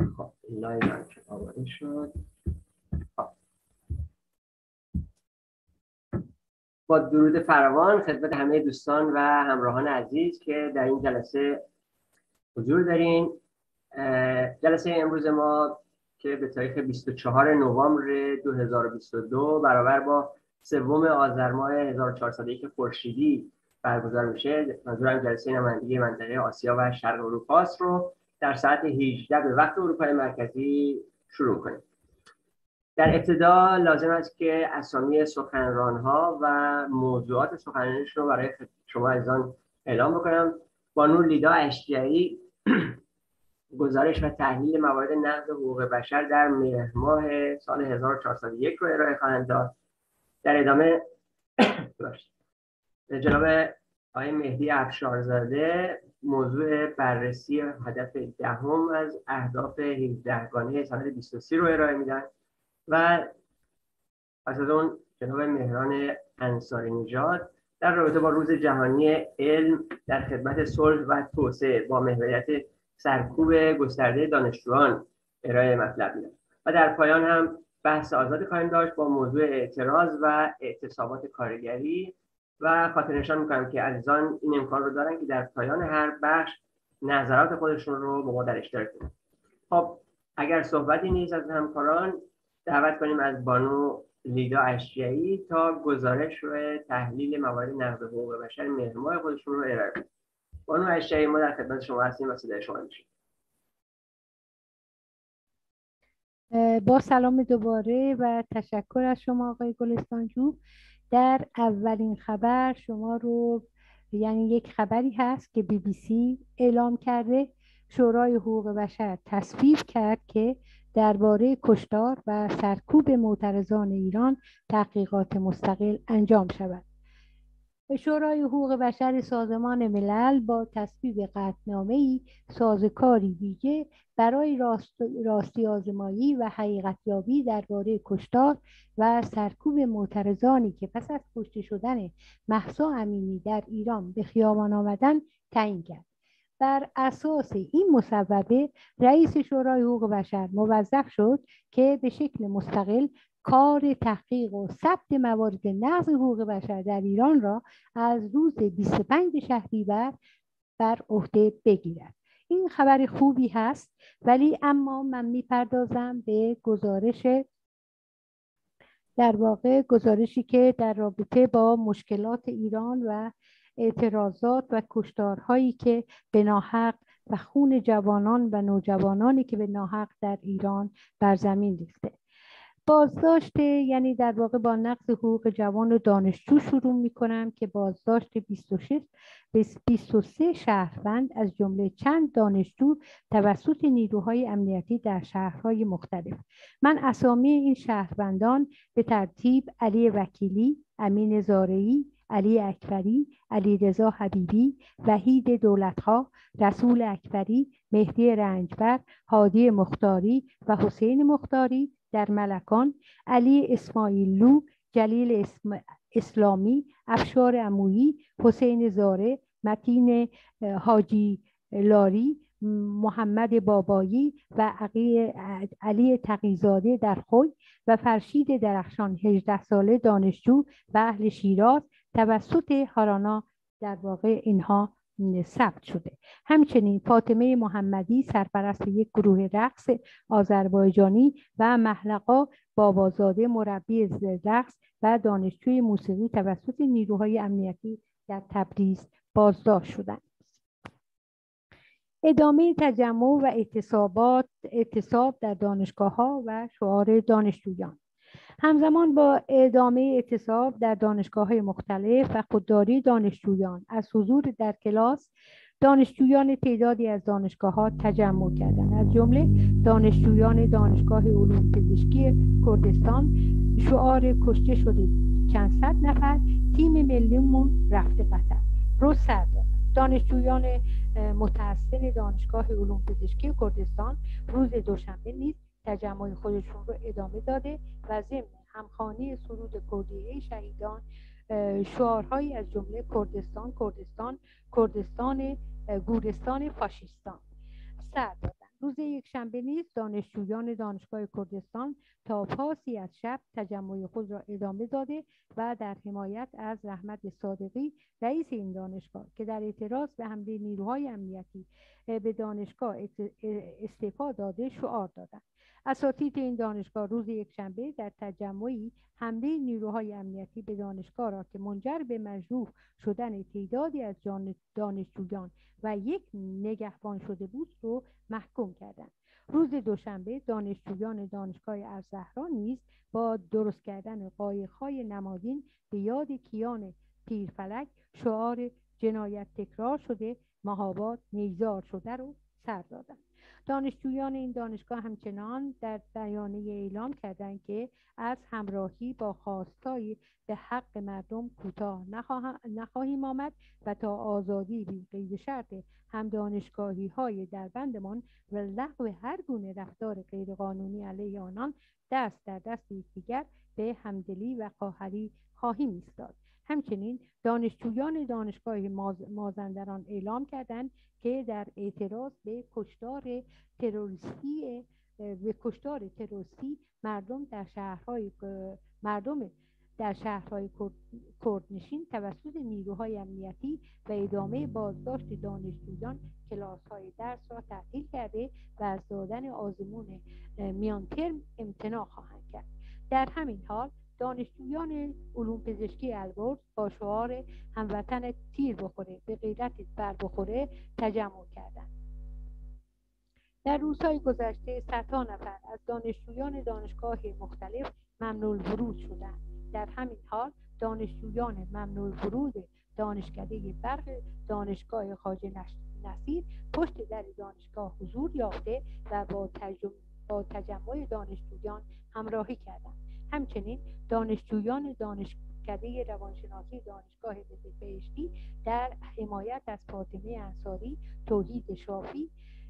خب لایو هم که آماده شد. خب. با درود فراوان خدمت همه دوستان و همراهان عزیز که در این جلسه حضور دارین. جلسه امروز ما که به تاریخ 24 نوامبر 2022 برابر با 3 آذر ماه 1401 خورشیدی برگزار میشه. منظورم جلسه نمایندگی منطقه آسیا و شرق اروپا است رو در ساعت 18 به وقت اروپای مرکزی شروع کنیم. در ابتدا لازم است که اسامی سخنران‌ها و موضوعات سخنرانیشون رو برای شما عزیزان اعلام بکنم. بانو لیدا اشجعی گزارش و تحلیل موارد نقض حقوق بشر در مهر ماه سال 1401 رو ارائه خواهند داد. در ادامه جناب آقای مهدی افشارزاده موضوع بررسی هدف دهم از اهداف 17 گانه سند 23 رو ارائه میدن و پس از اون جناب مهران انصاری نژاد در رابطه با روز جهانی علم در خدمت صلح و توسعه با محوریت سرکوب گسترده دانشجویان ارائه مطلب میدن و در پایان هم بحث آزادی خواهیم داشت با موضوع اعتراض و اعتصابات کارگری و خاطر نشان میکنم که عزیزان این امکان رو دارن که در پایان هر بخش نظرات خودشون رو با ما در اشتراک کنن. خب اگر صحبتی نیست از همکاران دعوت کنیم از بانو لیدا اشجعی تا گزارش و تحلیل موارد نقض حقوق بشر مهر ماه خودشون رو ارائه کنن. بانو اشجعی ما در خدمت شما هستیم و صدای شما میشیم. با سلام دوباره و تشکر از شما آقای گلستانجو. در اولین خبر شما رو یک خبری هست که BBC اعلام کرده. شورای حقوق بشر تصویب کرد که درباره کشتار و سرکوب معترضان ایران تحقیقات مستقل انجام شود. شورای حقوق بشر سازمان ملل با تصویب قطعنامه‌ای سازوکاری ویژه برای راستی آزمایی و حقیقتیابی درباره کشتار و سرکوب معترضانی که پس از کشته شدن مهسا امینی در ایران به خیابان آمدن تعیین کرد. بر اساس این مصوبه رئیس شورای حقوق بشر موظف شد که به شکل مستقل کار تحقیق و ثبت موارد نقض حقوق بشر در ایران را از روز 25 شهریور بر عهده بگیرد. این خبر خوبی هست، ولی اما من میپردازم به گزارشی که در رابطه با مشکلات ایران و اعتراضات و کشتارهایی که به ناحق و خون جوانان و نوجوانانی که به ناحق در ایران بر زمین ریخته. بازداشت در واقع با نقض حقوق جوان و دانشجو شروع می کنم که بازداشت 23 شهروند از جمله چند دانشجو توسط نیروهای امنیتی در شهرهای مختلف. من اسامی این شهروندان به ترتیب علی وکیلی، امین زارعی، علی اکبری، علی رضا حبیبی، وحید دولتخواه، رسول اکبری، مهدی رنجبر، هادی مختاری و حسین مختاری در ملکان، علی اسماعیللو، جلیل اسلامی، افشار عمویی، حسین زاره، متین حاجی لاری، محمد بابایی و علی تقیزاده در خوی و فرشید درخشان 18 ساله دانشجو و اهل شیراز توسط هارانا در واقع اینها ثبت شده. همچنین فاطمه محمدی سرپرست یک گروه رقص آذربایجانی و محلقا بابازاده مربی رقص و دانشجوی موسیقی توسط نیروهای امنیتی در تبریز بازداشت شدند. ادامه تجمع و اعتصاب در دانشگاه‌ها و شعار دانشجویان. همزمان با ادامه اعتصاب در دانشگاه‌های مختلف و خودداری دانشجویان از حضور در کلاس، دانشجویان تعدادی از دانشگاه‌ها تجمع کردند. از جمله دانشجویان دانشگاه علوم پزشکی کردستان شعار کشته شده چند صد نفر، تیم ملیمون رفته قطر رو سر دادند. دانشجویان متحسن دانشگاه علوم پزشکی کردستان روز دوشنبه نیز تجمع خودشون رو ادامه داده و ضمن همخوانی سرود کردیه شهیدان شعارهایی از جمله کردستان گورستان فاشیستان سر دادند. روز یکشنبه نیز دانشجویان دانشگاه کردستان تا پاسی از شب تجمع خود را ادامه داده و در حمایت از رحمت صادقی رئیس این دانشگاه که در اعتراض به حمله نیروهای امنیتی به دانشگاه استعفا داده شعار دادند. اساتید این دانشگاه روز یکشنبه در تجمعی حمله نیروهای امنیتی به دانشگاه را که منجر به مجروح شدن تعدادی از دانشجویان و یک نگهبان شده بود رو محکوم کردند. روز دوشنبه دانشجویان دانشگاه الزهرا نیز با درست کردن قایق‌های نمادین به یاد کیان پیرفلک شعار جنایت تکرار شده مهاباد نیزار شده رو سر دادند. دانشجویان این دانشگاه همچنان در بیانیه اعلام کردند که از همراهی با خواستای به حق مردم کوتاه نخواهیم آمد و تا آزادی بی قید شرط هم دانشگاهی های در بندمان و لغو هر گونه رفتار غیرقانونی علیه آنان دست در دست یکدیگر به همدلی و خواهری خواهیم ایستاد. همچنین دانشجویان دانشگاه مازندران اعلام کردند که در اعتراض به کشتار تروریستی مردم در شهرهای کردنشین توسط نیروهای امنیتی و ادامه بازداشت دانشجویان کلاس‌های درس را تعطیل کرده و از دادن آزمون میان ترم امتناع خواهند کرد. در همین حال دانشجویان علوم پزشکی البرز با شعار هموطن تیر بخوره به غیرت بر بخوره تجمع کردند. در روزهای گذشته صدها نفر از دانشجویان دانشگاه مختلف ممنوع الورود شدند. در همین حال دانشجویان ممنوع الورود دانشکده برق دانشگاه خواجه نصیر پشت در دانشگاه حضور یافته و با تجمع دانشجویان همراهی کردند. همچنین دانشجویان دانشکده روانشناسی دانشگاه بهشتی در حمایت از فاطمه انصاری، توحید شافی،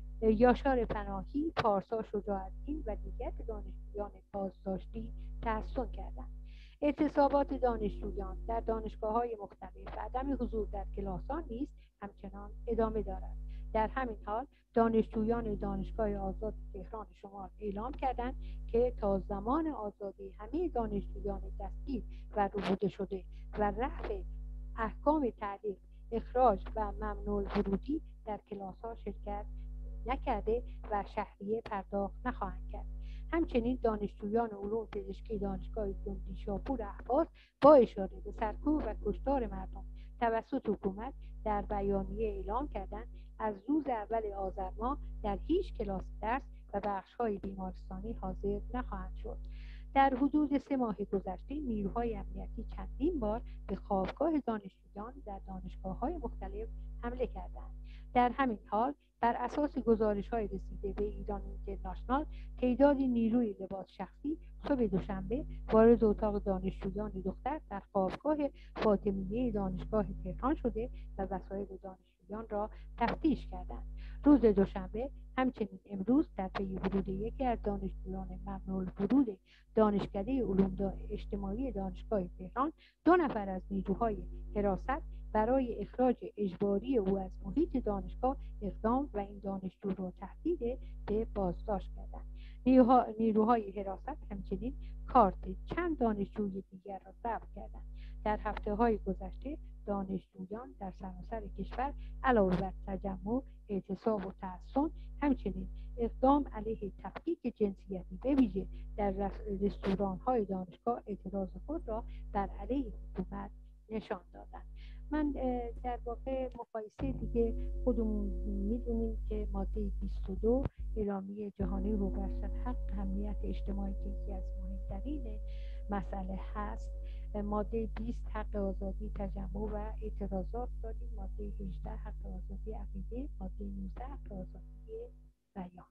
یاشار پناهی، پارسا شجاعت‌دین و دیگر دانشجویان بازداشتی تحسن کردند. اعتصابات دانشجویان در دانشگاه‌های مختلف و عدم حضور در کلاس‌ها نیز همچنان ادامه دارد. در همین حال دانشجویان دانشگاه آزاد تهران شمال اعلام کردند که تا زمان آزادی همه دانشجویان دستگیر و ربوده شده و رفع احکام تعلیق، اخراج و ممنوع الورودی در کلاس‌ها شرکت نکرده و شهریه پرداخت نخواهند کرد. همچنین دانشجویان علوم پزشکی دانشگاه جمهوری شاپور اهواز با اشاره به سرکوب و کشتار مردم توسط حکومت در بیانیه اعلام کردند از روز اول آذر ماه در هیچ کلاس درس و بخش‌های بیمارستانی حاضر نخواهند شد. در حدود 3 ماه گذشته نیروهای امنیتی چندین بار به خوابگاه دانشجویان در دانشگاه‌های مختلف حمله کردند. در همین حال بر اساس گزارش‌های رسیده به ایران اینترنشنال تعدادی نیروی لباس شخصی صبح دوشنبه وارد اتاق دانشجویان دختر در خوابگاه فاطمیه دانشگاه تهران شده و وسایل دانشجویان را تفتیش کردند. روز دوشنبه همچنین امروز در پی ورود یکی از دانشجویان ممنوع الورود دانشکده علوم اجتماعی دانشگاه تهران 2 نفر از نیروهای حراست برای اخراج اجباری او از محیط دانشگاه اقدام و این دانشجو را تهدید به بازداشت کردند. نیروهای حراست همچنین کارت چند دانشجوی دیگر را ضبط کردند. در هفته‌های گذشته دانشجویان در سراسر کشور علاوه بر تجمع، اعتصاب و تحصن همچنین اقدام علیه تفکیک جنسیتی به ویژه در رستوران‌های دانشگاه اعتراض خود را بر علیه حکومت نشان دادند. من در واقع مقایسه دیگه خودمون میدونیم که ماده 22 اعلامیه جهانی حقوق بشر اهمیت اجتماعی که یکی از مهمترین مسئله هست، ماده 20 حق آزادی تجمع و اعتراضات داریم، ماده 18 حق آزادی عقیده، ماده 19 حق آزادی بیان.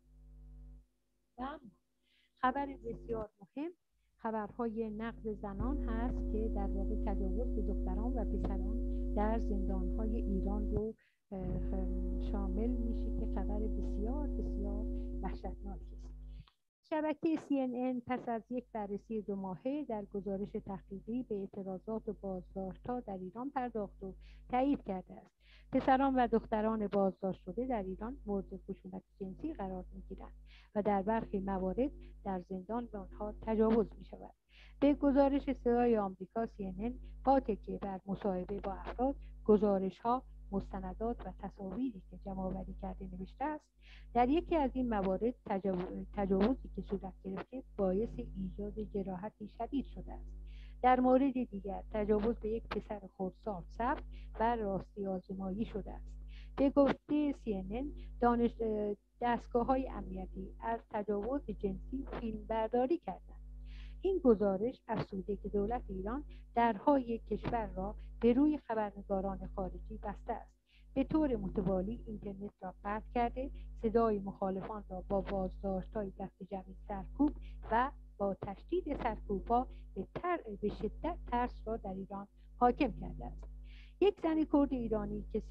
و خبر بسیار مهم خبرهای نقض زنان هست که در واقع تجاوز به دختران و پسران در زندانهای ایران رو شامل میشه که خبر بسیار بسیار وحشتناکی است. شب شبکه CNN پس از یک بررسی 2 ماهه در گزارش تحقیقی به اعتراضات و بازداشت‌ها در ایران پرداخت و تایید کرده است. پسران و دختران بازداشت شده در ایران مورد خشونت جنسی قرار می‌گیرند و در برخی موارد در زندان به آنها تجاوز می‌شود. به گزارش صدای آمریکا CNN با تکیه بر مصاحبه با افراد، گزارش‌ها، مستندات و تصاویری که جمع‌آوری کرده نوشته است در یکی از این موارد تجاوزی که صورت گرفته باعث ایجاد جراحتی شدید شده است. در مورد دیگر تجاوز به یک پسر خردسال ثبت و راستی آزمایی شده است. به گفته CNN دستگاه‌های امنیتی از تجاوز جنسی فیلم برداری کردند. این گزارش افزوده که دولت ایران درهای کشور را به روی خبرنگاران خارجی بسته است. به طور متوالی اینترنت را قطع کرده، صدای مخالفان را با بازداشت‌های دست جمعی سرکوب و با تشدید سرکوب‌ها به شدت ترس را در ایران حاکم کرده است. یک زن کرد ایرانی که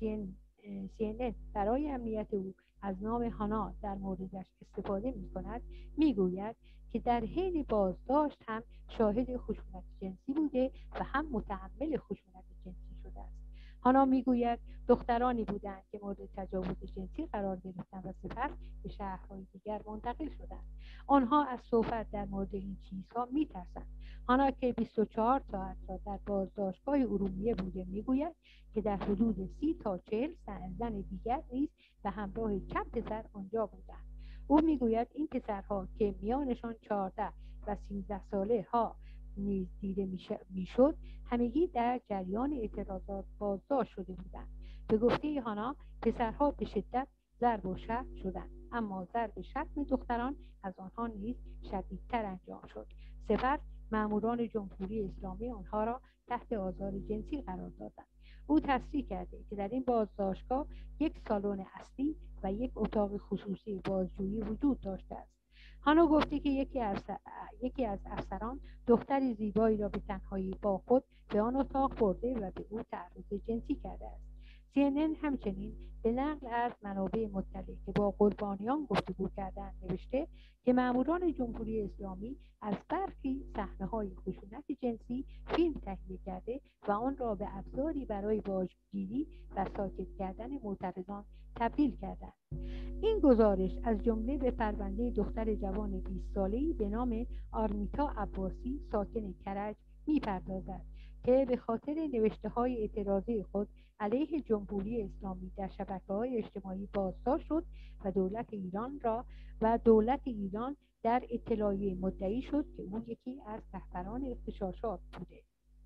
CNN برای امنیت او از نام هانا در موردش استفاده می‌کند می‌گوید که در حین بازداشت هم شاهد خشونت جنسی بوده و هم متحمل خشونت جنسی شده است. هانا میگوید دخترانی بودند که مورد تجاوز جنسی قرار گرفتند و سپس به شهرهای دیگر منتقل شدند. آنها از صحبت در مورد این چیزها میترسند. هانا که 24 ساعت را در بازداشتگاه ارومیه بوده میگوید که در حدود 30 تا 40 زن دیگر نیز به همراه چند پسر آنجا بودند. او میگوید این پسرها که میانشان 14 و 13 ساله ها نیز دیده میشد همگی در جریان اعتراضات بازداشت شده بودند. به گفته هانا پسرها به شدت ضرب و شتم شدند، اما ضرب شتم دختران از آنها نیز شدیدتر انجام شد. سپس ماموران جمهوری اسلامی آنها را تحت آزار جنسی قرار دادند. او تصریح کرده که در این بازداشتگاه یک سالن اصلی و یک اتاق خصوصی بازجویی وجود داشته است. هانا گفته که یکی از افسران دختری زیبایی را به تنهایی با خود به آن اتاق برده و به او تعرض جنسی کرده است. CNN همچنین به نقل از منابع مطلع که با قربانیان گفتگو کردند نوشته که ماموران جمهوری اسلامی از برخی صحنه‌های خشونت جنسی فیلم تهیه کرده و آن را به ابزاری برای واژگیری و ساکت کردن معترضان تبدیل کردند. این گزارش از جمله به پرونده دختر جوان 20 ساله‌ای به نام آرمیتا عباسی ساکن کرج می‌پردازد که به خاطر نوشته‌های اعتراضی خود علیه جمهوری اسلامی در شبکه‌های اجتماعی بازداشت شد و دولت ایران در اطلاعیه مدعی شد که او یکی از رهبران اغتشاشات بوده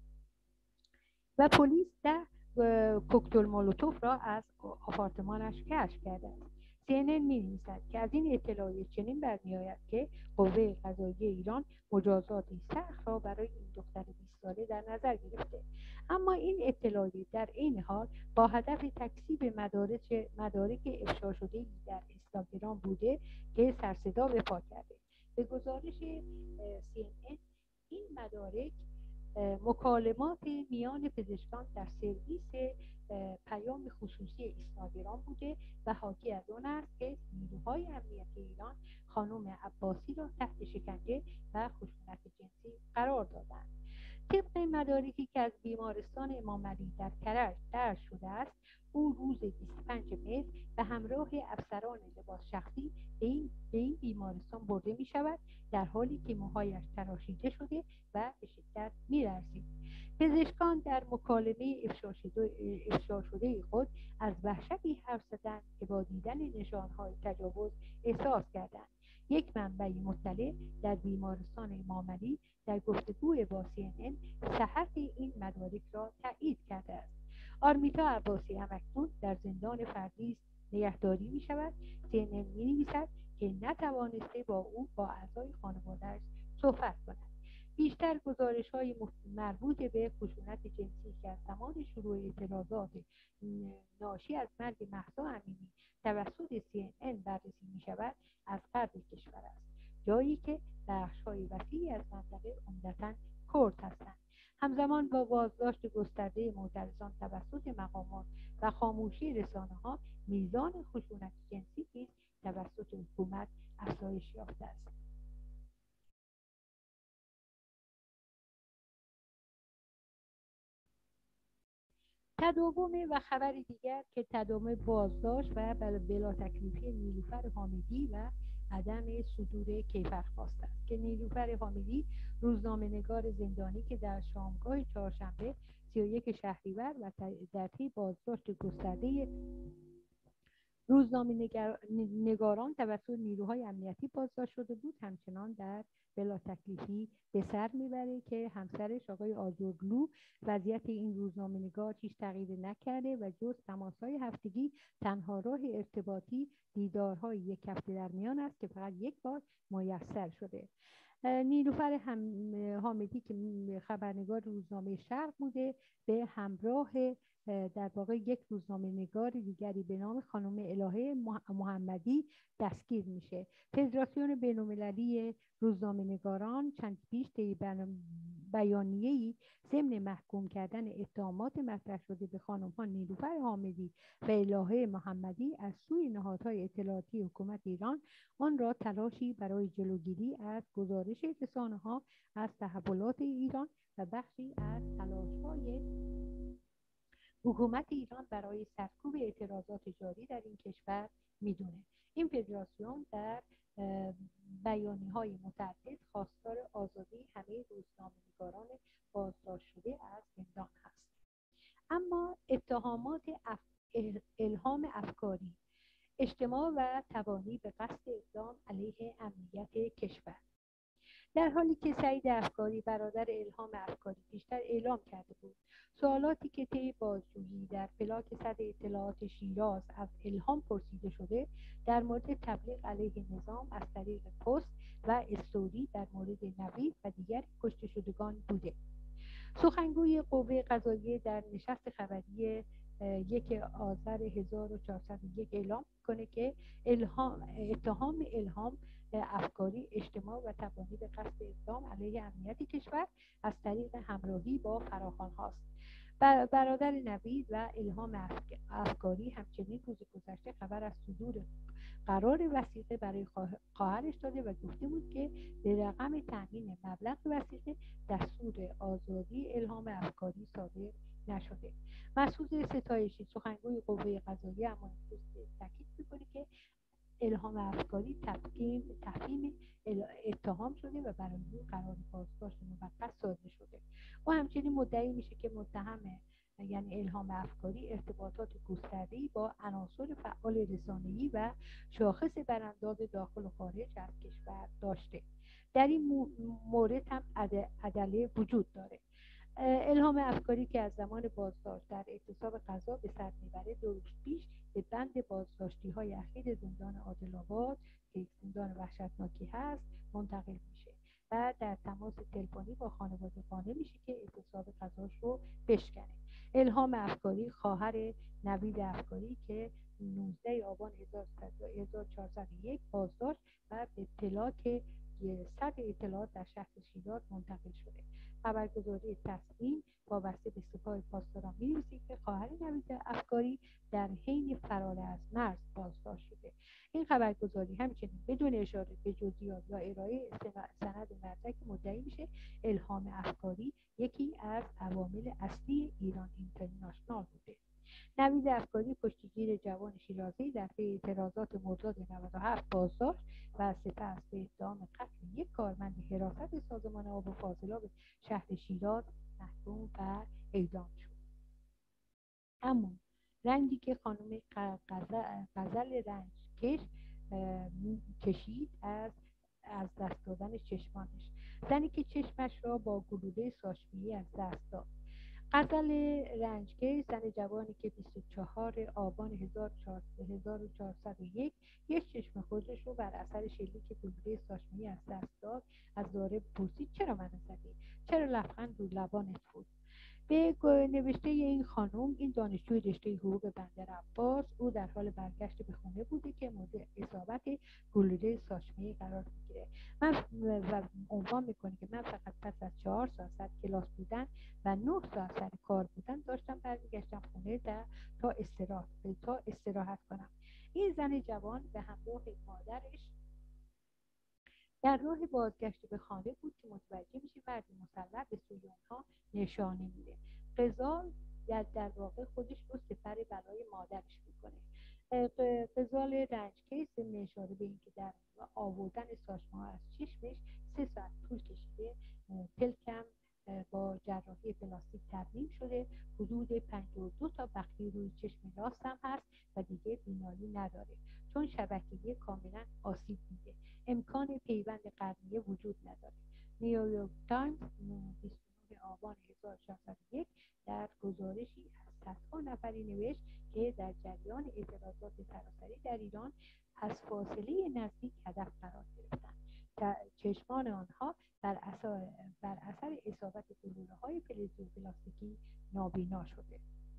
و پلیس در کوکتل مولوتوف را از آپارتمانش کشف کرده است. CNN می‌نویسد که از این اطلاعیه چنین برمی‌آید که قوه قضاییه ایران مجازاتی سخت را برای این دختر 20 ساله در نظر گرفته، اما این اطلاعیه در عین حال با هدف تکذیب مدارک افشا شده‌ای در اینستاگرام بوده که سر صدا به پا کرده. به گزارش CNN این مدارک مکالمات میان پزشکان در سرویس پیام خصوصی اینستاگرام بوده و حاکی از آن است که نیروهای امنیتی ایران خانم عباسی را تحت شکنجه و خشونت جنسی قرار دادند. طبق مدارکی که از بیمارستان امامعلی در کرج درج شده است، او روز 25 مهر به همراه افسران لباس شخصی به این بیمارستان برده می شود در حالی که موهایش تراشیده شده و به شدت می لرزید. پزشکان در مکالمه افشا شده خود از وحشتی حرف زدند که با دیدن نشانهای تجاوز احساس کردند. یک منبع مطلع در بیمارستان امامعلی در گفتگوی با CNN صحت این مدارک را تایید کرده است. آرمیتا عباسی همکنون در زندان فردی نگهداری می شود. CNN می نویسد که نتوانسته با اعضای خانواده‌اش صحبت کند. بیشتر گزارش‌های مربوط به خشونت جنسی که از زمان شروع اعتراضات ناشی از مرگ مهسا امینی توسط CNN بررسی می شود از غرب کشور است، جایی که بخش‌های وسیعی از منطقه عمدتاً کرد هستند. همزمان با بازداشت گسترده معترضان توسط مقامات و خاموشی رسانه‌ها، میزان خشونت جنسی نیز توسط حکومت افزایش یافته است. تداوم و خبر دیگر که تداوم بازداشت و بلا تکلیفی نیلوفر حامدی و عدم صدور کیفرخواست است که نیلوفر حامدی روزنامه‌نگار زندانی که در شامگاه چهارشنبه 31 شهریور و در طی بازداشت گسترده روزنامه‌نگاران توسط نیروهای امنیتی بازداشت شده بود، همچنان در بلا تکلیفی به سر میبره که همسرش آقای آجرلو وضعیت این روزنامه‌نگار هیچ تغییری نکرده و جز تماس‌های هفتگی تنها راه ارتباطی دیدارهای یک هفته در میان است که فقط یک بار میسر شده. نیلوفر حامدی که خبرنگار روزنامه شرق بوده به همراه در واقع یک روزنامه نگار دیگری به نام خانم الهه محمدی دستگیر میشه. فدراسیون بین‌المللی روزنامه نگاران چند پیش طی بیانیه‌ای ضمن محکوم کردن اتهامات مطرح شده به خانم‌ها نیلوفر حامدی و الهه محمدی از سوی نهادهای اطلاعاتی حکومت ایران آن را تلاشی برای جلوگیری از گزارش رسانه‌ها از تحولات ایران و بخشی از تلاش‌های حکومت ایران برای سرکوب اعتراضات جاری در این کشور میدونه. این فدراسیون در بیانیه‌های متعدد خواستار آزادی همه روزنامه‌نگاران بازداشت شده از زندان است. اما اتهامات الهام افکاری، اجتماع و تبانی به قصد اقدام علیه امنیت کشور. در حالی که سعید افکاری برادر الهام افکاری پیشتر اعلام کرده بود سوالاتی که طی بازجویی در پلاک صد اطلاعات شیراز از الهام پرسیده شده در مورد تبلیغ علیه نظام از طریق پست و استوری در مورد نوید و دیگر کشته شدگان بوده. سخنگوی قوه قضاییه در نشست خبری 1 آذر 1401 اعلام میکنه که اتهام الهام افکاری اجتماع و تبانی به قصد اقدام علیه امنیت کشور از طریق همراهی با فراخوان هاست. برادر نوید و الهام افکاری همچنین روز گذشته خبر از صدور قرار وثیقه برای خواهرش داده و گفته بود که به رقم تامین مبلغ وثیقه دستور آزادی الهام افکاری صادر نشده. مسعود ستایشی سخنگوی قوه قضاییه اما امروز تاکید می‌کنه که الهام افکاری تفهیم اتهام شده و برای او قرار بازداشت موقت صادر شده. و همچنین مدعی میشه که متهم یعنی الهام افکاری ارتباطات گسترده‌ای با عناصر فعال رسانه‌ای و شاخص برانداز داخل و خارج از کشور داشته. در این مورد هم ادله وجود داره. الهام افکاری که از زمان بازداشت در اعتصاب قضا به سر میبره 2 روز پیش به بند بازداشتی‌های اخیر زندان عادل‌آباد که یک زندان وحشتناکی هست منتقل میشه و در تماس تلفنی با خانواده قانع میشه که اعتصاب قضاش رو بشکنه. الهام افکاری خواهر نوید افکاری که 19 آبان 1401 بازداشت و به پلاک صد اطلاعات در شهر شیراز منتقل شده. خبرگزاری تصمیم وابسته به سپاه پاسداران می‌نویسید که خواهر نوید افکاری در حین فرار از مرز بازداشت شده. این خبرگزاری همچنین بدون اشاره به جزئیات یا ارائه سند مدرک مدعی میشه الهام افکاری یکی از عوامل اصلی ایران اینترنشنال بوده. نوید افکاری کشتیگیر جوان شیرازی در پی اعتراضات مرداد 97 بازداشت و سپس به اتهام قتل یک کارمند حراست سازمان آب و فاضلاب شهر شیراز محکوم و اعدام شد. اما رنجی که خانم غزل رنجکش کشید از دست دادن چشمانش، زنی که چشمش را با گلوله ساشمیایی از دست داد. غزل رنجکش زن جوانی که 24 آبان 1401 یک چشم خودش رو بر اثر شلیک گلوله ساشمیایی از دست داد. از داره پرسید چرا منو زدی؟ چرا لبخند رو لبانت بود؟ به نوشته این خانم، این دانشجوی رشته حقوق بندر عباس، او در حال برگشت به خانه بوده که مورد اصابت گلوله ساشمیایی قرار میگیره. و عنوان میکنه که من فقط پس از 4 ساعت کلاس بودن و 9 ساعت سر کار بودن داشتم برمیگشتم خونه تا استراحت کنم. این زن جوان به همراه مادرش در راه بازگشت به خانه بود که متوجه میشه مردی مسلح به سوی اونها نشانه میده. در واقع خودش رو سپر برای مادرش میکنه. قزال رنجکیس اشاره به اینکه در آوردن ساچمه از چشمش 3 ساعت طول کشیده. پلکم با جراحی پلاستیک ترمیم شده. حدود 52 تا بخیه روی چشم راستم هست و دیگه بینایی نداره، چون شبکیه کاملا آسیب دیده. امکان پیوند قرنیه وجود نداره. نیویورک تایمز 29 آبان 1601 در گزارشی از صدها نفری نوشت که در جریان اعتراضات سراسری در ایران از فاصله نزدیک هدف قرار گرفتند. چشمان آنها بر اثر اصابت گلوله‌های فلزی و پلاستیکی نابینا شده.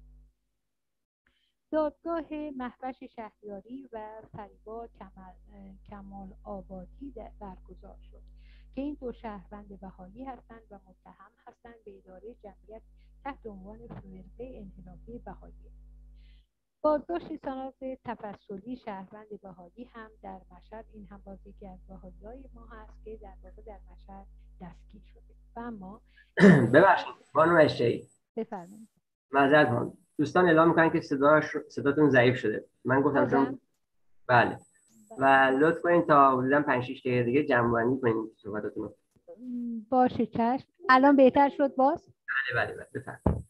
دادگاه محوش شهریاری و فریبا کمال آبادی برگزار شد که این 2 شهروند بهایی هستند و متهم هستند به اداره جمعیت تحت عنوان فرقه انحرافی بهایی. بازداشت ساناز تفصلی شهروند بهایی هم در مشهد، این هم باز یکی از بهایی‌های ما هست که در واقع در مشهد دستگیر شده. و اما ببخشید خانم اشتهی، بفرمایید. معذرت می‌خوام. دوستان اعلام می‌کنن که صداتون ضعیف شده. من گفتم چون بله و لطف کنین تا حدوداً 5-6 دقیقه دیگه جمع‌بندی کنین صحبتاتون رو. باشه چشم. الان بهتر شد باز؟ بله بفرمایید.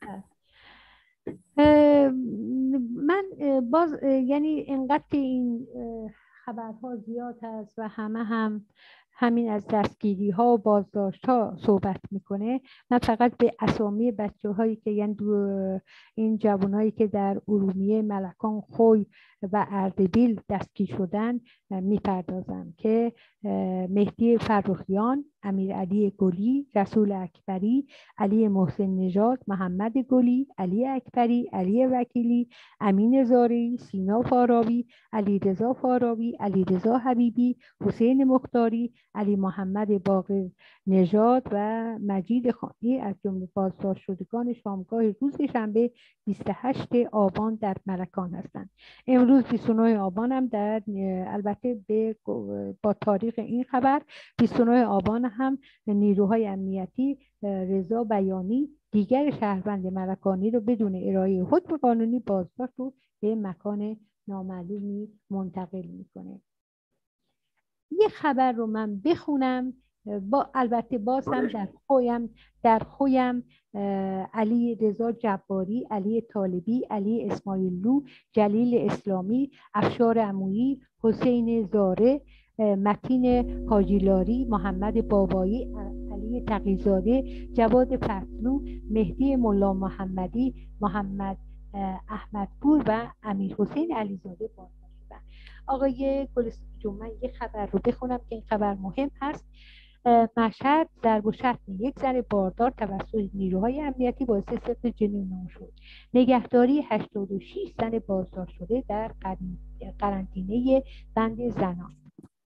من باز یعنی اینقدر که این خبرها زیاد هست و هم همین از دستگیری ها و بازداشت ها صحبت میکنه، من فقط به اسامی بچه هایی که یعنی این جوان هایی که در ارومیه، ملکان، خوی و اردبیل دستگیر شدن میپردازم که مهدی فرخیان، امیرعلی گلی، رسول اکبری، علی محسن نژاد، محمد گلی، علی اکبری، علی وکیلی، امین زارعی، سینا فارابی، علیرضا فارابی، علیرضا حبیبی، حسین مختاری، علی محمد باقر نژاد و مجید خانی از جمله بازداشت شدگان شامگاه روز شنبه 28 آبان در ملکان هستند. امروز 29 آبان هم در البته با تاریخ این خبر 29 آبان هم نیروهای امنیتی رضا بیانی دیگر شهروند ملکانی رو بدون ارائه حکم قانونی بازداشت رو به مکان نامعلومی منتقل میکنه. یه خبر رو من بخونم، البته باز هم در خویم علی رضا جباری، علی طالبی، علی اسماعیللو، جلیل اسلامی، افشار عمویی، حسین زاره، متین حاجیلاری، محمد بابایی، علی تقی‌زاده، جواد فتلو، مهدی ملا محمدی، محمد احمدپور و امیر حسین علیزاده بازداشت شدند. آقای گلستان جون، من یه خبر رو بخونم که این خبر مهم هست. مشهد ضرب و شتم یک زن باردار توسط نیروهای امنیتی باعث سقط جنین او شد. نگهداری 86 زن بازداشت شده در قرنطینه بند زنان.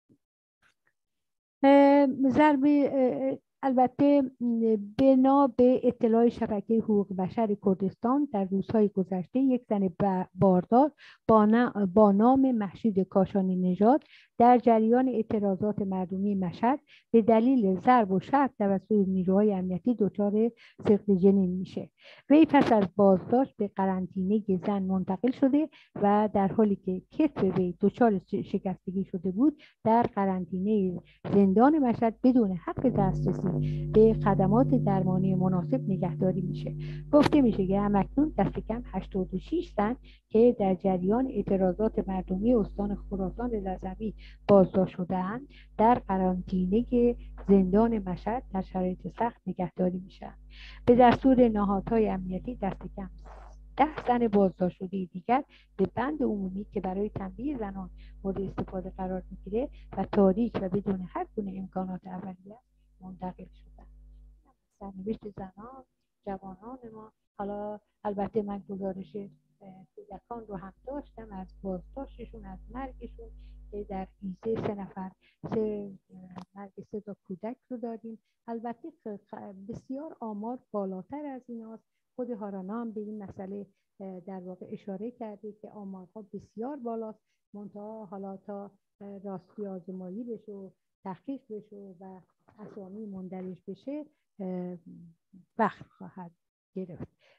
البته بنا به اطلاع شبکه حقوق بشر کردستان در روزهای گذشته یک زن باردار با نام مهشید کاشانی نژاد در جریان اعتراضات مردمی مشهد به دلیل ضرب و شتم توسط نیروهای امنیتی دچار سقط جنین میشه. وی پس از بازداشت به قرنطینه زن منتقل شده و در حالی که کتف وی دچار شکستگی شده بود در قرنطینه زندان مشهد بدون حق دسترسی به خدمات درمانی مناسب نگهداری میشه. گفته میشه که همکنون دست کم 86 زن که در جریان اعتراضات مردمی استان خراسان رضوی بازداشت شده‌اند در قرنطینه زندان مشهد در شرایط سخت نگهداری میشن. به دستور نهادهای امنیتی دست کم 10 زن بازداشت شده دیگر به بند عمومی که برای تنبیه زنان مورد استفاده قرار میگیره و تاریک و بدون هر گونه امکانات اولیه منتقل شدن. سرنوشت زنان جوانان ما. حالا البته من گزارش کودکان رو هم داشتم از بازداشتشون، از مرگشون که در ایزه 3 نفر مرگ 3 تا کودک رو دادیم. البته بسیار آمار بالاتر از ایناست. خود هارانا هم به این مسئله در واقع اشاره کرده که آمارها بسیار بالاست، منتها حالا تا راستی آزمایی بشه و تحقیق بشه و اسامی مندرج بشه وقت خواهد گرفت.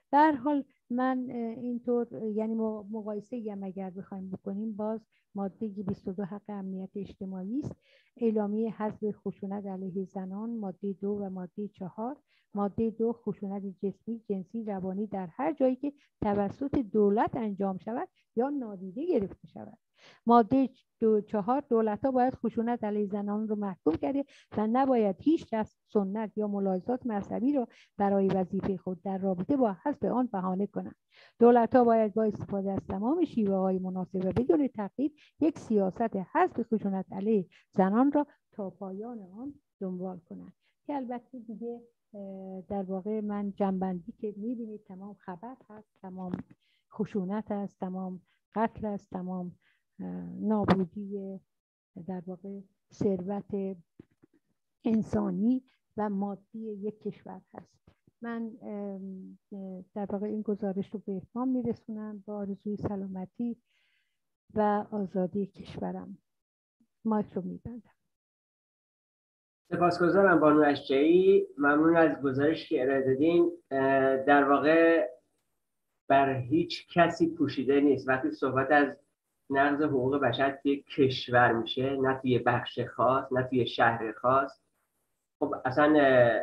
به هر حال من اینطور یعنی مقایسه هم اگر بخوایم بکنیم، باز ماده 22 حق امنیت اجتماعی است، اعلامیه حذف خشونت علیه زنان، ماده 2 و ماده 4. ماده 2 خشونت جسمی، جنسی، روانی در هر جایی که توسط دولت انجام شود یا نادیده گرفته شود. ماده 4 دولت‌ها باید خشونت علیه زنان رو محکوم کرده و نباید هیچ کس سنت یا ملاحظات مذهبی رو برای وظیفه خود در رابطه با حذف آن بهانه کنند. دولت‌ها باید با استفاده از تمام شیوه‌های مناسب و بدون تغییر یک سیاست حذف خشونت علیه زنان را تا پایان آن دنبال کنند. که البته دیگه در واقع من جنبندی که می‌بینید تمام خبر هست، تمام خشونت هست، تمام قتل است، تمام نابودی در واقع ثروت انسانی و مادی یک کشور هست. من در واقع این گزارش رو به اتمام میرسونم با آرزوی سلامتی و آزادی کشورم. مایک رو میبندم. سپاسگزارم بانو اشجعی، ممنون از گزارش که ارائه دادین. در واقع بر هیچ کسی پوشیده نیست وقتی صحبت از نقض حقوق بشر توی کشور میشه، نه توی بخش خاص، نه توی شهر خاص. خب اصلا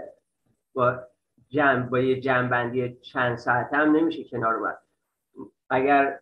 با یه جمع‌بندی چند ساعته هم نمیشه کنار اومد. اگر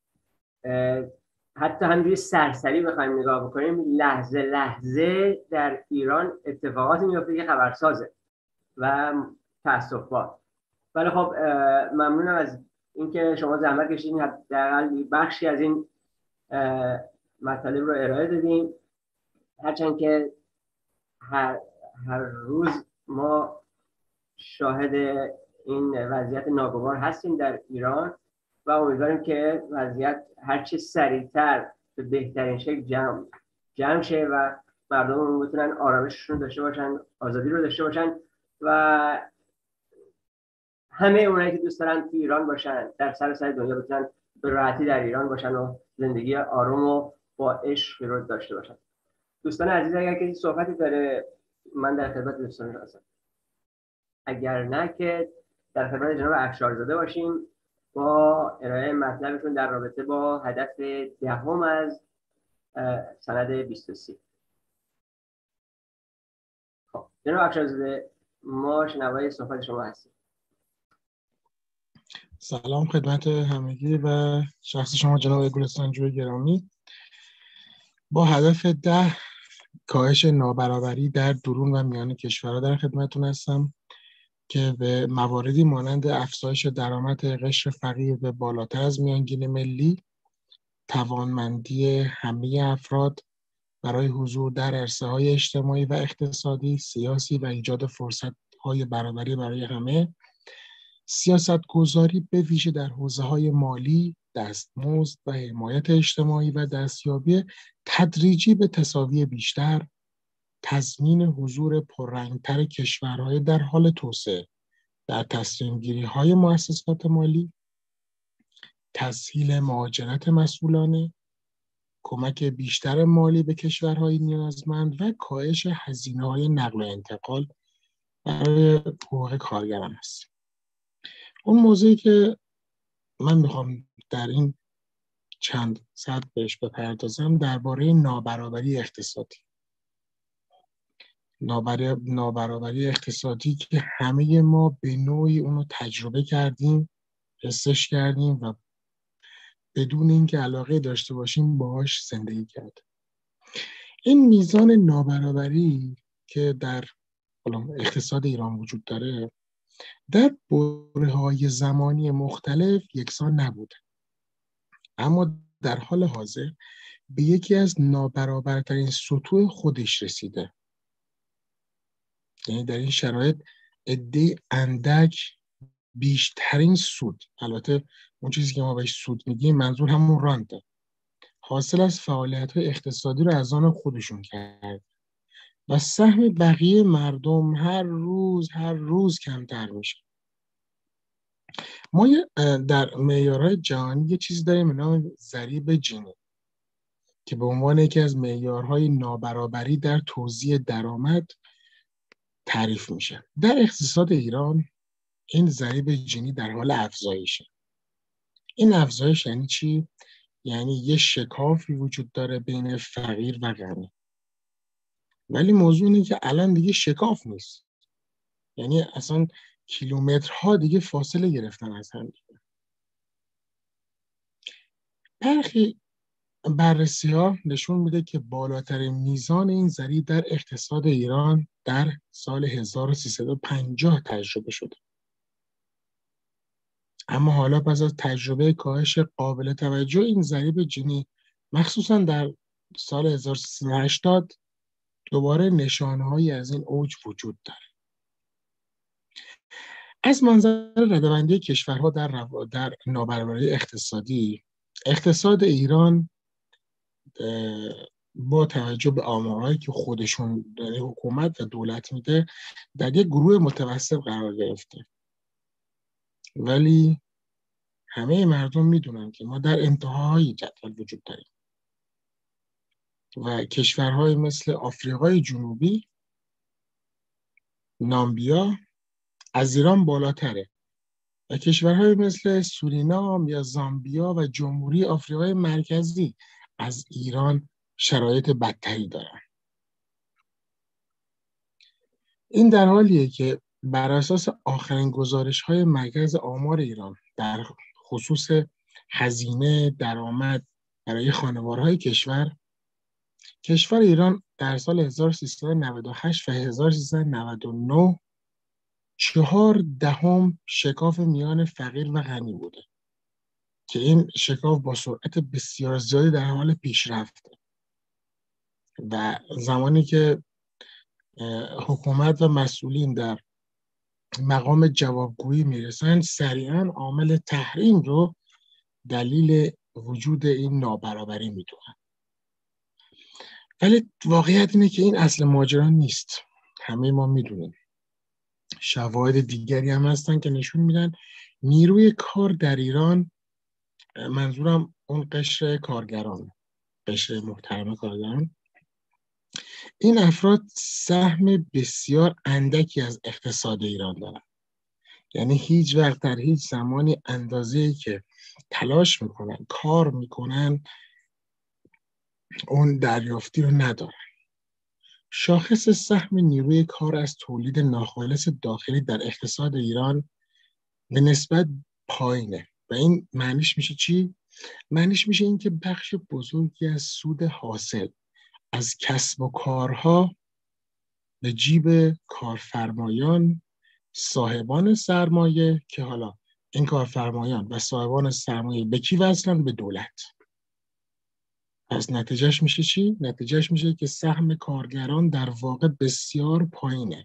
حتی همینجوری سرسری بخوایم نگاه بکنیم، لحظه لحظه در ایران اتفاقاتی میفته که خبرسازه و تأسف‌بار. ولی خب ممنونم از اینکه شما زحمت کشیدین، حداقل بخشی از این مطالب رو ارائه دادیم. هرچند که هر روز ما شاهد این وضعیت ناگوار هستیم در ایران و امیدواریم که وضعیت هرچه سریعتر به بهترین شکل جمع شه و مردم بتونن آرامششون داشته باشن، آزادی رو داشته باشن و همه اونایی که دوست دارن تو ایران باشن در سراسر دنیا بتونن به راحتی در ایران باشن و زندگی آروم و با عشق رو داشته باشن. دوستان عزیز، اگر کسی صحبتی داره من در خدمت دوستان هستم، اگر نه که در خدمت جناب افشارزاده باشیم با ارائه مطلبشون در رابطه با هدف دهم از سند 23. خب جناب افشارزاده، ما شنوای صحبت شما هستیم. سلام خدمت همگی و شخص شما جناب گلستانجوی گرامی. با هدف 10 کاهش نابرابری در درون و میان کشورها در خدمتتون هستم که به مواردی مانند افزایش درآمد قشر فقیر به بالاتر از میانگین ملی، توانمندی همه افراد برای حضور در عرصه‌های اجتماعی و اقتصادی، سیاسی و ایجاد فرصت‌های برابری برای همه، سیاست‌گذاری به ویژه در حوزه‌های مالی، دستمزد و حمایت اجتماعی و دستیابی تدریجی به تساوی بیشتر، تضمین حضور پررنگ‌تر کشورهای در حال توسعه در تصمیم‌گیری‌های مؤسسات مالی، تسهیل مهاجرت مسئولانه، کمک بیشتر مالی به کشورهای نیازمند و کاهش هزینه‌های نقل و انتقال برای حقوق کارگران است. اون موضوعی که من میخوام در این چند ساعت بهش بپردازم درباره نابرابری اقتصادی. نابرابری اقتصادی که همه ما به نوعی اونو تجربه کردیم، حسش کردیم و بدون اینکه علاقه داشته باشیم باهاش زندگی کرد. این میزان نابرابری که در اقتصاد ایران وجود داره در برهه‌های زمانی مختلف یکسان نبوده، اما در حال حاضر به یکی از نابرابرترین سطوح خودش رسیده. یعنی در این شرایط عده اندک بیشترین سود، البته اون چیزی که ما بهش سود میگیم منظور همون رانته، حاصل از فعالیت‌های اقتصادی رو از آن خودشون کرد و سهم بقیه مردم هر روز کمتر میشه. ما در معیارهای جهانی یه چیزی داریم به نام ضریب جینی که به عنوان یکی از معیارهای نابرابری در توزیع درآمد تعریف میشه. در اقتصاد ایران این ضریب جینی در حال افزایشه. این افزایش یعنی چی؟ یعنی یه شکافی وجود داره بین فقیر و غنی. ولی موضوع اینه که الان دیگه شکاف نیست. یعنی اصلا کیلومترها دیگه فاصله گرفتن از هم دیگه. برخی بررسی‌ها نشون میده که بالاترین میزان این ضریب در اقتصاد ایران در سال 1350 تجربه شده. اما حالا پس از تجربه کاهش قابل توجه این ضریب جینی مخصوصا در سال 1380 دوباره نشانه‌هایی از این اوج وجود داره. از منظر رده‌بندی کشورها در نابرابری اقتصادی، اقتصاد ایران با توجه به آمارهایی که خودشون حکومت و دولت میده در یک گروه متوسط قرار گرفته. ولی همه مردم میدونن که ما در انتهای جدول وجود داریم و کشورهای مثل آفریقای جنوبی، نامبیا از ایران بالاتره و کشورهای مثل سورینام یا زامبیا و جمهوری آفریقای مرکزی از ایران شرایط بدتری دارن. این در حالیه که بر اساس آخرین گزارش‌های مرکز آمار ایران در خصوص هزینه درآمد برای خانوارهای کشور ایران در سال 1398 و 1399 4/10 شکاف میان فقیر و غنی بوده که این شکاف با سرعت بسیار زیادی در حال پیشرفته و زمانی که حکومت و مسئولین در مقام جوابگویی میرسن سریعا عامل تحریم رو دلیل وجود این نابرابری میدونن. ولی واقعیت اینه که این اصل ماجرا نیست. همه ما میدونیم. شواهد دیگری هم هستن که نشون میدن نیروی کار در ایران، منظورم اون قشر کارگران، قشر محترم کارگران، این افراد سهم بسیار اندکی از اقتصاد ایران دارن. یعنی هیچ وقت در هیچ زمانی اندازه‌ای که تلاش میکنن، کار میکنن، اون دریافتی رو ندارن. شاخص سهم نیروی کار از تولید ناخالص داخلی در اقتصاد ایران به نسبت پایینه و این معنیش میشه چی؟ معنیش میشه این که بخش بزرگی از سود حاصل از کسب و کارها به جیب کارفرمایان، صاحبان سرمایه، که حالا این کارفرمایان و صاحبان سرمایه به کی وصلن؟ به دولت. پس نتیجهش میشه چی؟ نتیجهش میشه که سهم کارگران در واقع بسیار پایینه.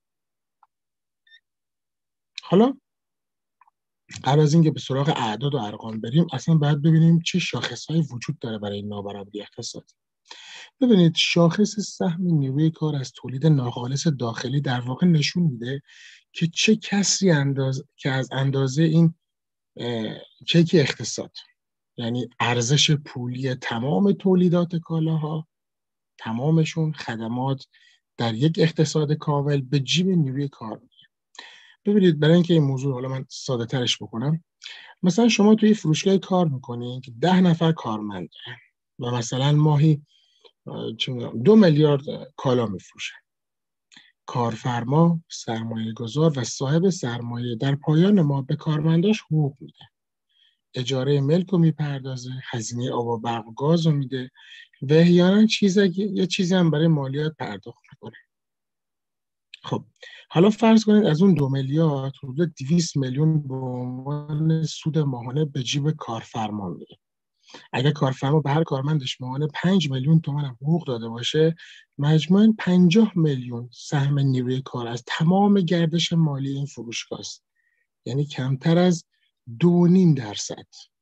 حالا قبل از اینکه به سراغ اعداد و ارقام بریم اصلا باید ببینیم چه شاخصهایی وجود داره برای این نابرابری اقتصادی. ببینید شاخص سهم نیروی کار از تولید ناخالص داخلی در واقع نشون میده که چه کسری که از اندازه این کیک اقتصاد، یعنی ارزش پولی تمام تولیدات کالاها، تمامشون خدمات در یک اقتصاد کامل به جیب نیروی کار میاد. ببینید برای اینکه این موضوع حالا من ساده ترش بکنم، مثلا شما توی فروشگاه کار میکنین که 10 نفر کارمند دارن و مثلا ماهی 2 میلیارد کالا میفروشن. کارفرما، سرمایه گذار و صاحب سرمایه در پایان ماه به کارمنداش حقوق میده. اجاره ملک رو میپردازه، هزینه آب و برق و گاز رو میده و احیانا یه چیزی هم برای مالیات پرداخت میکنه. خب حالا فرض کنید از اون 2 میلیارد حدود 200 میلیون به عنوان سود ماهانه به جیب کارفرما میده. اگر کارفرما به هر کارمندش ماهانه 5 میلیون تومان هم حقوق داده باشه، مجموعاً 50 میلیون سهم نیروی کار از تمام گردش مالی این فروشگاه است. یعنی کمتر از 2.5%.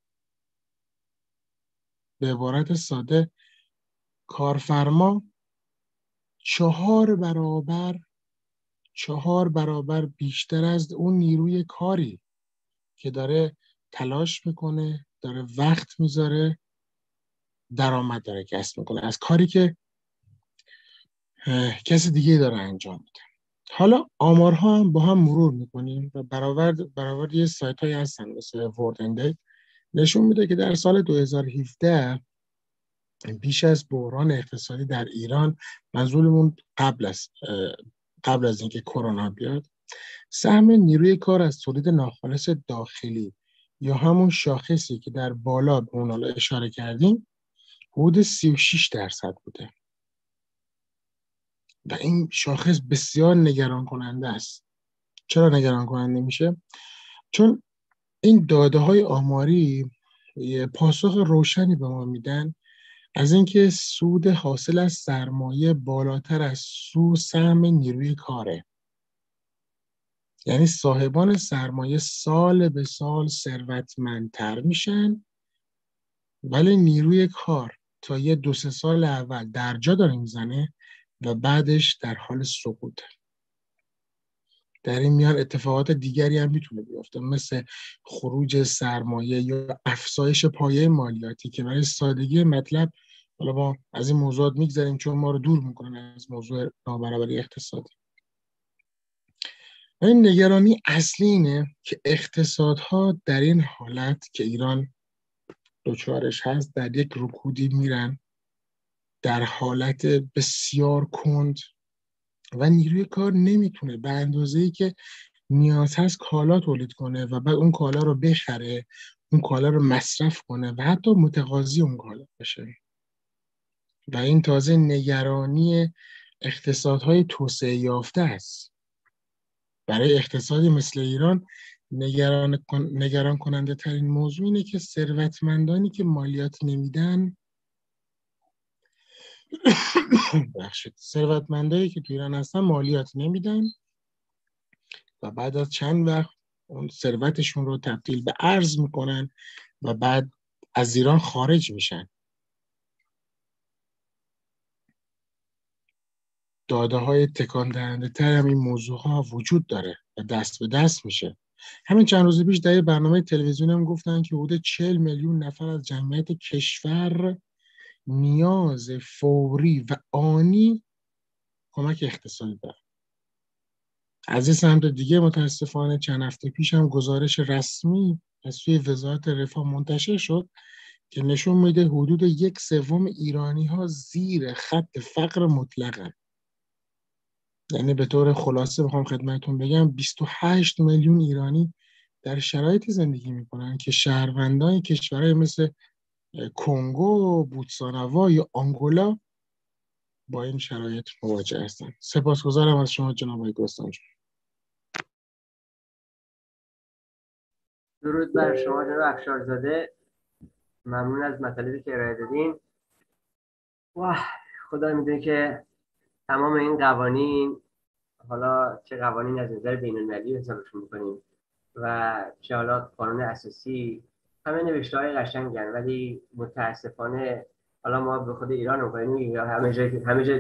به عبارت ساده کارفرما 4 برابر بیشتر از اون نیروی کاری که داره تلاش میکنه، داره وقت میذاره، درآمد داره کسب میکنه از کاری که کسی دیگه داره انجام میده. حالا آمارها هم با هم مرور میکنیم و برآورد یه سایت هایی هستن مثل ورد اندیت نشون میده که در سال 2017 بیش از بحران اقتصادی در ایران، منظورمون قبل از اینکه کرونا بیاد، سهم نیروی کار از تولید ناخالص داخلی یا همون شاخصی که در بالا به اون اشاره کردیم حدود 36% بوده و این شاخص بسیار نگران کننده است. چرا نگران کننده میشه؟ چون این داده های آماری پاسخ روشنی به ما میدن از اینکه سود حاصل از سرمایه بالاتر از سهم نیروی کاره. یعنی صاحبان سرمایه سال به سال ثروتمندتر میشن، ولی نیروی کار تا 2-3 سال اول درجا داره میزنه و بعدش در حال سقوطه. در این میان اتفاقات دیگری هم میتونه بیفته، مثل خروج سرمایه یا افزایش پایه مالیاتی که برای سادگی مطلب، حالا ما از این موضوعات میگذاریم چون ما رو دور میکنن از موضوع نابرابری اقتصادی. این نگرانی اصلی اینه که اقتصادها در این حالت که ایران دچارش هست در یک رکودی میرن، در حالت بسیار کند و نیروی کار نمیتونه به اندازه‌ای که نیاز هست کالا تولید کنه و بعد اون کالا رو بخره، اون کالا رو مصرف کنه و حتی متقاضی اون کالا بشه. و این تازه نگرانی اقتصادهای توسعه یافته است. برای اقتصادی مثل ایران نگران کننده ترین موضوع اینه که ثروتمندانی که مالیات نمیدن ثروتمندایی که تو ایران هستن مالیات نمیدن و بعد از چند وقت اون ثروتشون رو تبدیل به ارز میکنن و بعد از ایران خارج میشن. داده های تکان دهنده تر هم این موضوع ها وجود داره و دست به دست میشه. همین چند روز پیش در یه برنامه تلویزیونی هم گفتن که حدود 40 میلیون نفر از جمعیت کشور نیاز فوری و آنی کمک اقتصادی دارن. از این سمت دیگه متاسفانه چند هفته پیش هم گزارش رسمی از سوی وزارت رفاه منتشر شد که نشون میده حدود 1/3 ایرانی ها زیر خط فقر مطلقن. یعنی به طور خلاصه بخوام خدمتتون بگم 28 میلیون ایرانی در شرایطی زندگی میکنن که شهروندان کشورهای مثل کنگو، بوتسواناوا یا آنگولا با این شرایط مواجه هستن. سپاسگزارم از شما جناب آقای گلستان. درود بر شما جناب افشارزاده، ممنون از مطالبی که ارائه دادین. واه، خدا میدونه که تمام این قوانین، حالا چه قوانین از نظر بین‌المللی حسابشون می‌کنیم و چه حالا قانون اساسی، همه نوشته‌های قشنگن، ولی متاسفانه حالا ما به خود ایران می‌کنیم یا همه جای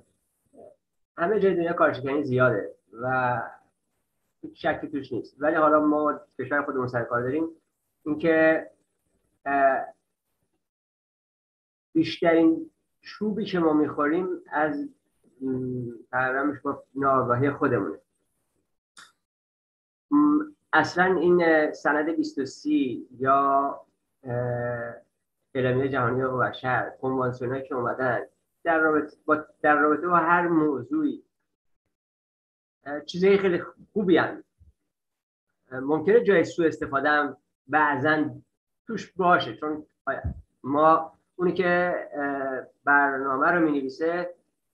دنیا کارشکنی زیاده و شکی توش نیست. ولی حالا ما کشور خودمون سر کار داریم، اینکه بیشترین چوبی که ما میخوریم از تقریبا با ناآگاهی خودمونه. اصلا این سند 2030 یا اعلامیه جهانی حقوق بشر، کنوانسیونایی که اومدن در رابطه با هر موضوعی چیزای خیلی خوبی هستند. ممکنه جای سوء استفاده هم بعضا توش باشه، چون ما اونی که برنامه رو می‌نویسه،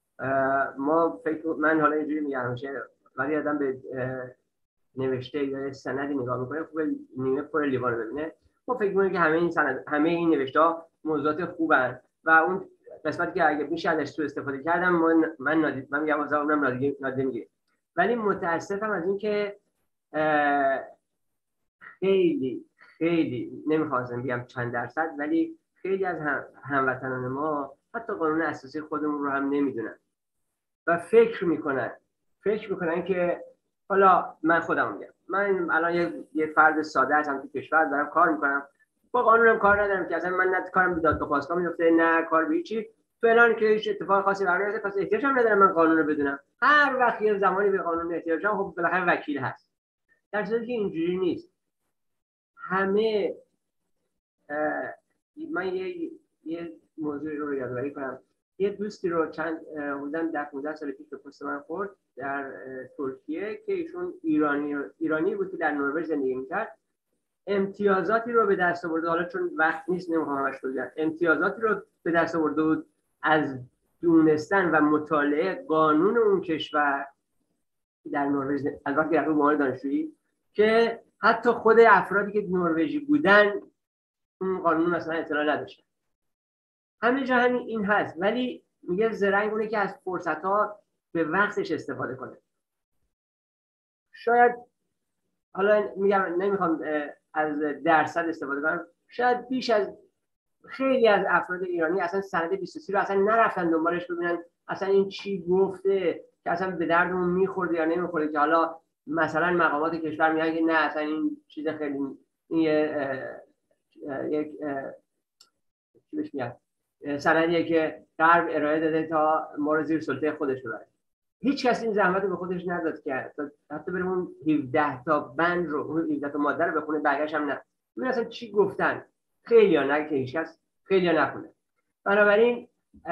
من حالا اینجوری میگم همیشه وقتی آدم به نوشته یا سندی نگاه میکنه خوبه نیمه پر لیوان ببینه. ما فکر می‌کنیم که همه این نوشته‌ها موضوعات خوبن و اون قسمتی که اگه میشه ازش سوء استفاده کردم من میگم واسه اونم نادیده میگیرم. ولی متاسفم از این که خیلی نمیخواستم بگم چند درصد، ولی خیلی از هموطنان ما حتی قانون اساسی خودمون رو هم نمیدونن و فکر میکنن که حالا من خودم میگم، من الان یه فرد ساده هستم تو کشور دارم کار میکنم، با قانونم کار ندارم که اصلا من نه کارم به دادگاه پاسگاه میفته نه کار به هیچی، فعلا که هیچ اتفاق خاصی قرار نیفته، پس احتیاج هم ندارم من قانون رو بدونم. هر وقت یه زمانی به قانون احتیاج دارم، خب بالاخره وکیل هست. در صورتی که اینجوری نیست، همه من یه موضوعی رو یادآوری کنم. یه دوستی رو حدوداً 10-15 سال پیش به پست من خورد در ترکیه که ایشون ایرانی بود که در نروژ زندگی می‌کرد. امتیازاتی رو به دست آورده، حالا چون وقت نیست نمیخوام همش بگم، امتیازاتی رو به دست آورده بود از دونستن و مطالعه قانون اون کشور در نروژ، البته در مورد دانشجویی، که حتی خود افرادی که نروژی بودن اون قانون مثلا اطلاع نداشتن. همه جا همین این هست، ولی میگه زرنگ اونه که از فرصت‌ها به وقتش استفاده کنه. شاید حالا میگم نمیخوام از درصد استفاده کنم، شاید بیش از خیلی از افراد ایرانی اصلا سند 23 رو اصلا نرفتن دنبالش ببینن اصلا این چی گفته که اصلا به دردمون میخورده یا نمیخورده، که حالا مثلا مقامات کشور میگن که نه اصلا این چیز خیلی این یک چی بهش میگن سندیه که غرب ارائه داده تا ما رو زیر سلطه خودش ببره. هیچ کسی این زحمت رو به خودش نداد که حتی بریم اون 17 تا بند رو، اون 17 تا ماده رو بخونه، برگشت هم نه ببین اصلا چی گفتن. خیلی ها نه که هیچ کس خیلی ها نخونه. بنابراین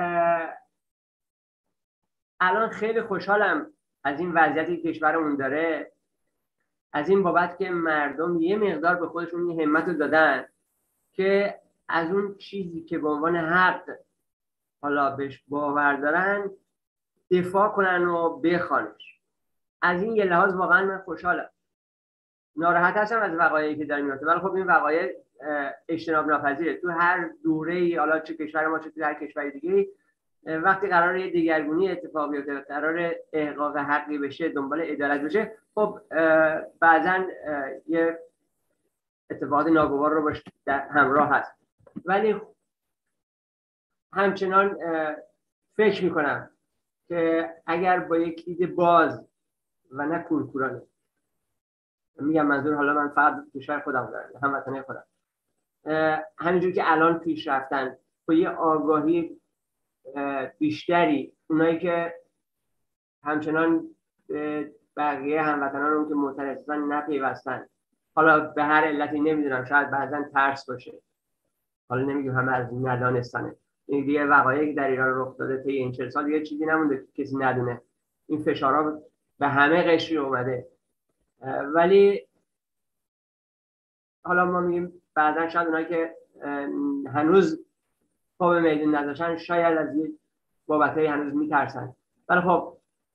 الان خیلی خوشحالم از این وضعیتی که کشورمون داره، از این بابت که مردم یه مقدار به خودشون این همت رو دادن که از اون چیزی که به عنوان حق حالا بهش باور دارن دفاع کنن و بخوانش. از این یه لحاظ واقعا من خوشحالم. ناراحت هستم از وقایعی که داره میفته، ولی خب این وقایع اجتناب ناپذیره. تو هر دوره‌ای، حالا چه کشور ما چه تو هر کشور دیگه، وقتی قراره یه دگرگونی اتفاق بیفته، قرار احقاق حقی بشه، دنبال عدالت بشه، خب بعضا یه اتفاقات ناگوار رو باش همراه هست. ولی همچنان فکر میکنم که اگر با یک دید باز و نه کورکورانه، میگم منظور حالا من فقط کشور خودم دارم، هموطنه خودم، همینجور که الان پیش رفتن با یه آگاهی بیشتری، اونایی که همچنان بقیه هموطنان رو که معترضن نپیوستن، حالا به هر علتی نمیدونم، شاید بعضا ترس باشه، حالا نمیگم همه از ندانستنه. این دیگه وقایعی که در ایران رخ داده طی این 40 سال دیگه چیزی نمونده که کسی ندونه. این فشارها به همه قشری اومده. ولی حالا ما میگیم بعضا شاید اونایی که هنوز پا به میدون نذاشتن شاید از این بابتایی هنوز میترسن. ولی خب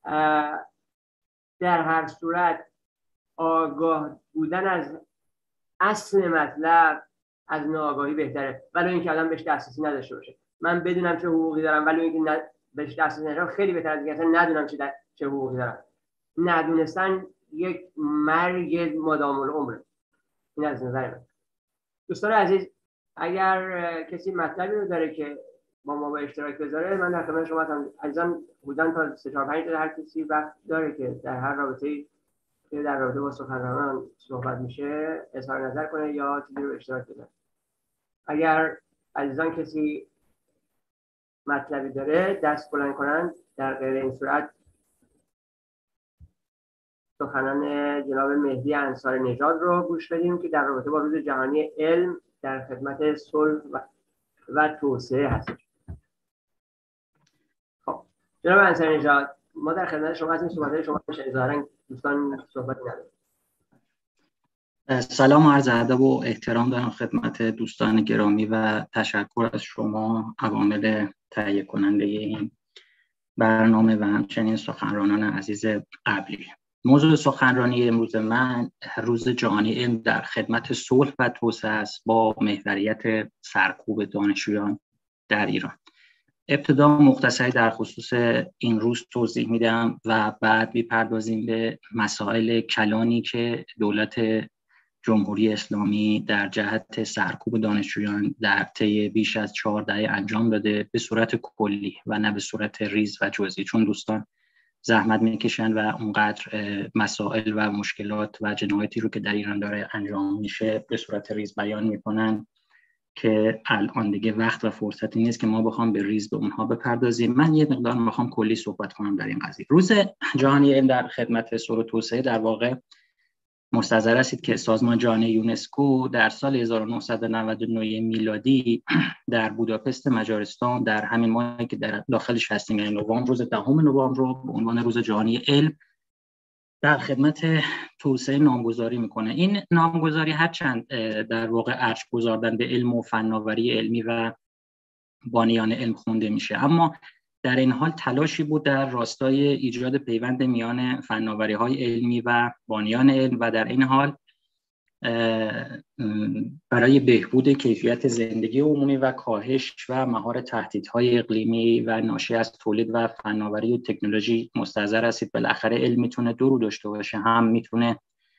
در هر صورت آگاه بودن از اصل مطلب از ناآگاهی بهتره، ولی اینکه الان بهش دسترسی نداشته باشه. من بدونم چه حقوقی دارم ولی اینکه بهش دسترسی نداشته خیلی بهتره از اینکه اصلا ندونم چه حقوقی دارم. ندونستن یک مرگ مادام العمر. این از نظر من. دوستان عزیز، اگر کسی مطلبی رو داره که با ما به اشتراک بذاره، من در خدمت شما هستم. عزیزان بودن تا 3-4-5 هر کسی وقت داره که در هر رابطه‌ای که در رابطه با سخنرانان صحبت میشه اظهار نظر کنه یا چیزی رو اشتراک بذاره. اگر عزیزان کسی مطلبی داره دست بلند کنن، در غیر این صورت سخنان جناب مهدی انصار نژاد رو گوش بدیم که در رابطه با روز جهانی علم در خدمت صلح و توسعه هست. خب جناب انصار نژاد، ما در خدمت شما هستیم. صحبت شما ظاهراً دوستان صحبتی ندارن. سلام و عرض ادب و احترام دارم خدمت دوستان گرامی و تشکر از شما عوامل تهیه کننده این برنامه و همچنین سخنرانان عزیز قبلی. موضوع سخنرانی امروز من روز جهانی علم در خدمت صلح و توسعه است با محوریت سرکوب دانشجویان در ایران. ابتدا مختصری در خصوص این روز توضیح میدم و بعد میپردازیم به مسائل کلانی که دولت جمهوری اسلامی در جهت سرکوب دانشجویان در طی بیش از 4 دهه انجام داده، به صورت کلی و نه به صورت ریز و جزئی، چون دوستان زحمت میکشن و اونقدر مسائل و مشکلات و جنایاتی رو که در ایران داره انجام میشه به صورت ریز بیان میکنن که الان دیگه وقت و فرصتی نیست که ما بخوام به ریز به اونها بپردازیم. من یه مقدار میخوام کلی صحبت کنم در این قضیه. روز جهانی علم در خدمت صلح و توسعه در واقع مستحضر است که سازمان جهانی یونسکو در سال 1999 میلادی در بوداپست مجارستان در همین ماهی که در داخلش هستیم، یعنی نوامبر، روز 10 نوامبر رو به عنوان روز جهانی علم در خدمت توسعه نامگذاری میکنه. این نامگذاری هرچند در واقع ارج گذاردن به علم و فناوری علمی و بانیان علم خونده میشه، اما در این حال تلاشی بود در راستای ایجاد پیوند میان فناوری‌های علمی و بانیان علم و در این حال برای بهبود کیفیت زندگی عمومی و کاهش و مهار تهدیدهای اقلیمی و ناشی از تولید و فناوری و تکنولوژی مستحضر هستید. بالاخره علم میتونه دو رو داشته باشه، هم میتونه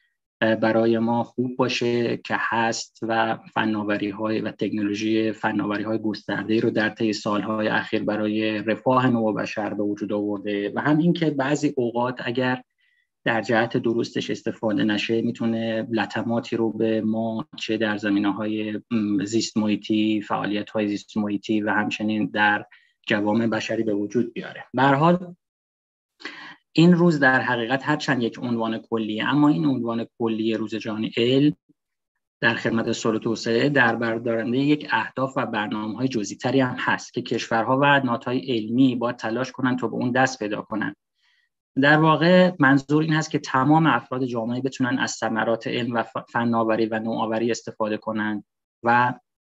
برای ما خوب باشه که هست و فناوری‌های و تکنولوژی فناوری‌های گسترده‌ای رو در طی سال‌های اخیر برای رفاه نوع بشر به وجود آورده و هم این که بعضی اوقات اگر در جهت درستش استفاده نشه میتونه لطماتی رو به ما چه در زمینه‌های زیست محیطی، فعالیت‌های زیست محیطی و همچنین در جوامع بشری به وجود بیاره. به هر حال این روز در حقیقت هرچند یک عنوان کلیه، اما این عنوان کلی روز جهانی علم در خدمت صلح و توسعه در بر دارنده یک اهداف و برنامه‌های جزئی‌تری هم هست که کشورها و نهادهای علمی باید تلاش کنن تا به اون دست پیدا کنن. در واقع منظور این هست که تمام افراد جامعه بتونن از ثمرات علم و فناوری و نوآوری استفاده کنن و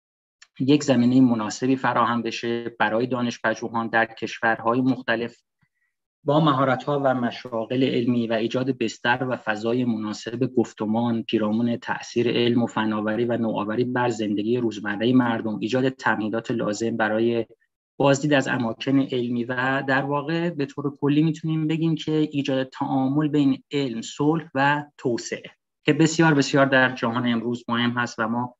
یک زمینه مناسبی فراهم بشه برای دانش‌پژوهان در کشورهای مختلف با مهارت‌ها و مشاغل علمی و ایجاد بستر و فضای مناسب گفتمان پیرامون تأثیر علم و فناوری و نوآوری بر زندگی روزمره مردم، ایجاد تمهیدات لازم برای بازدید از اماکن علمی و در واقع به طور کلی میتونیم بگیم که ایجاد تعامل بین علم، صلح و توسعه که بسیار بسیار در جهان امروز مهم هست و ما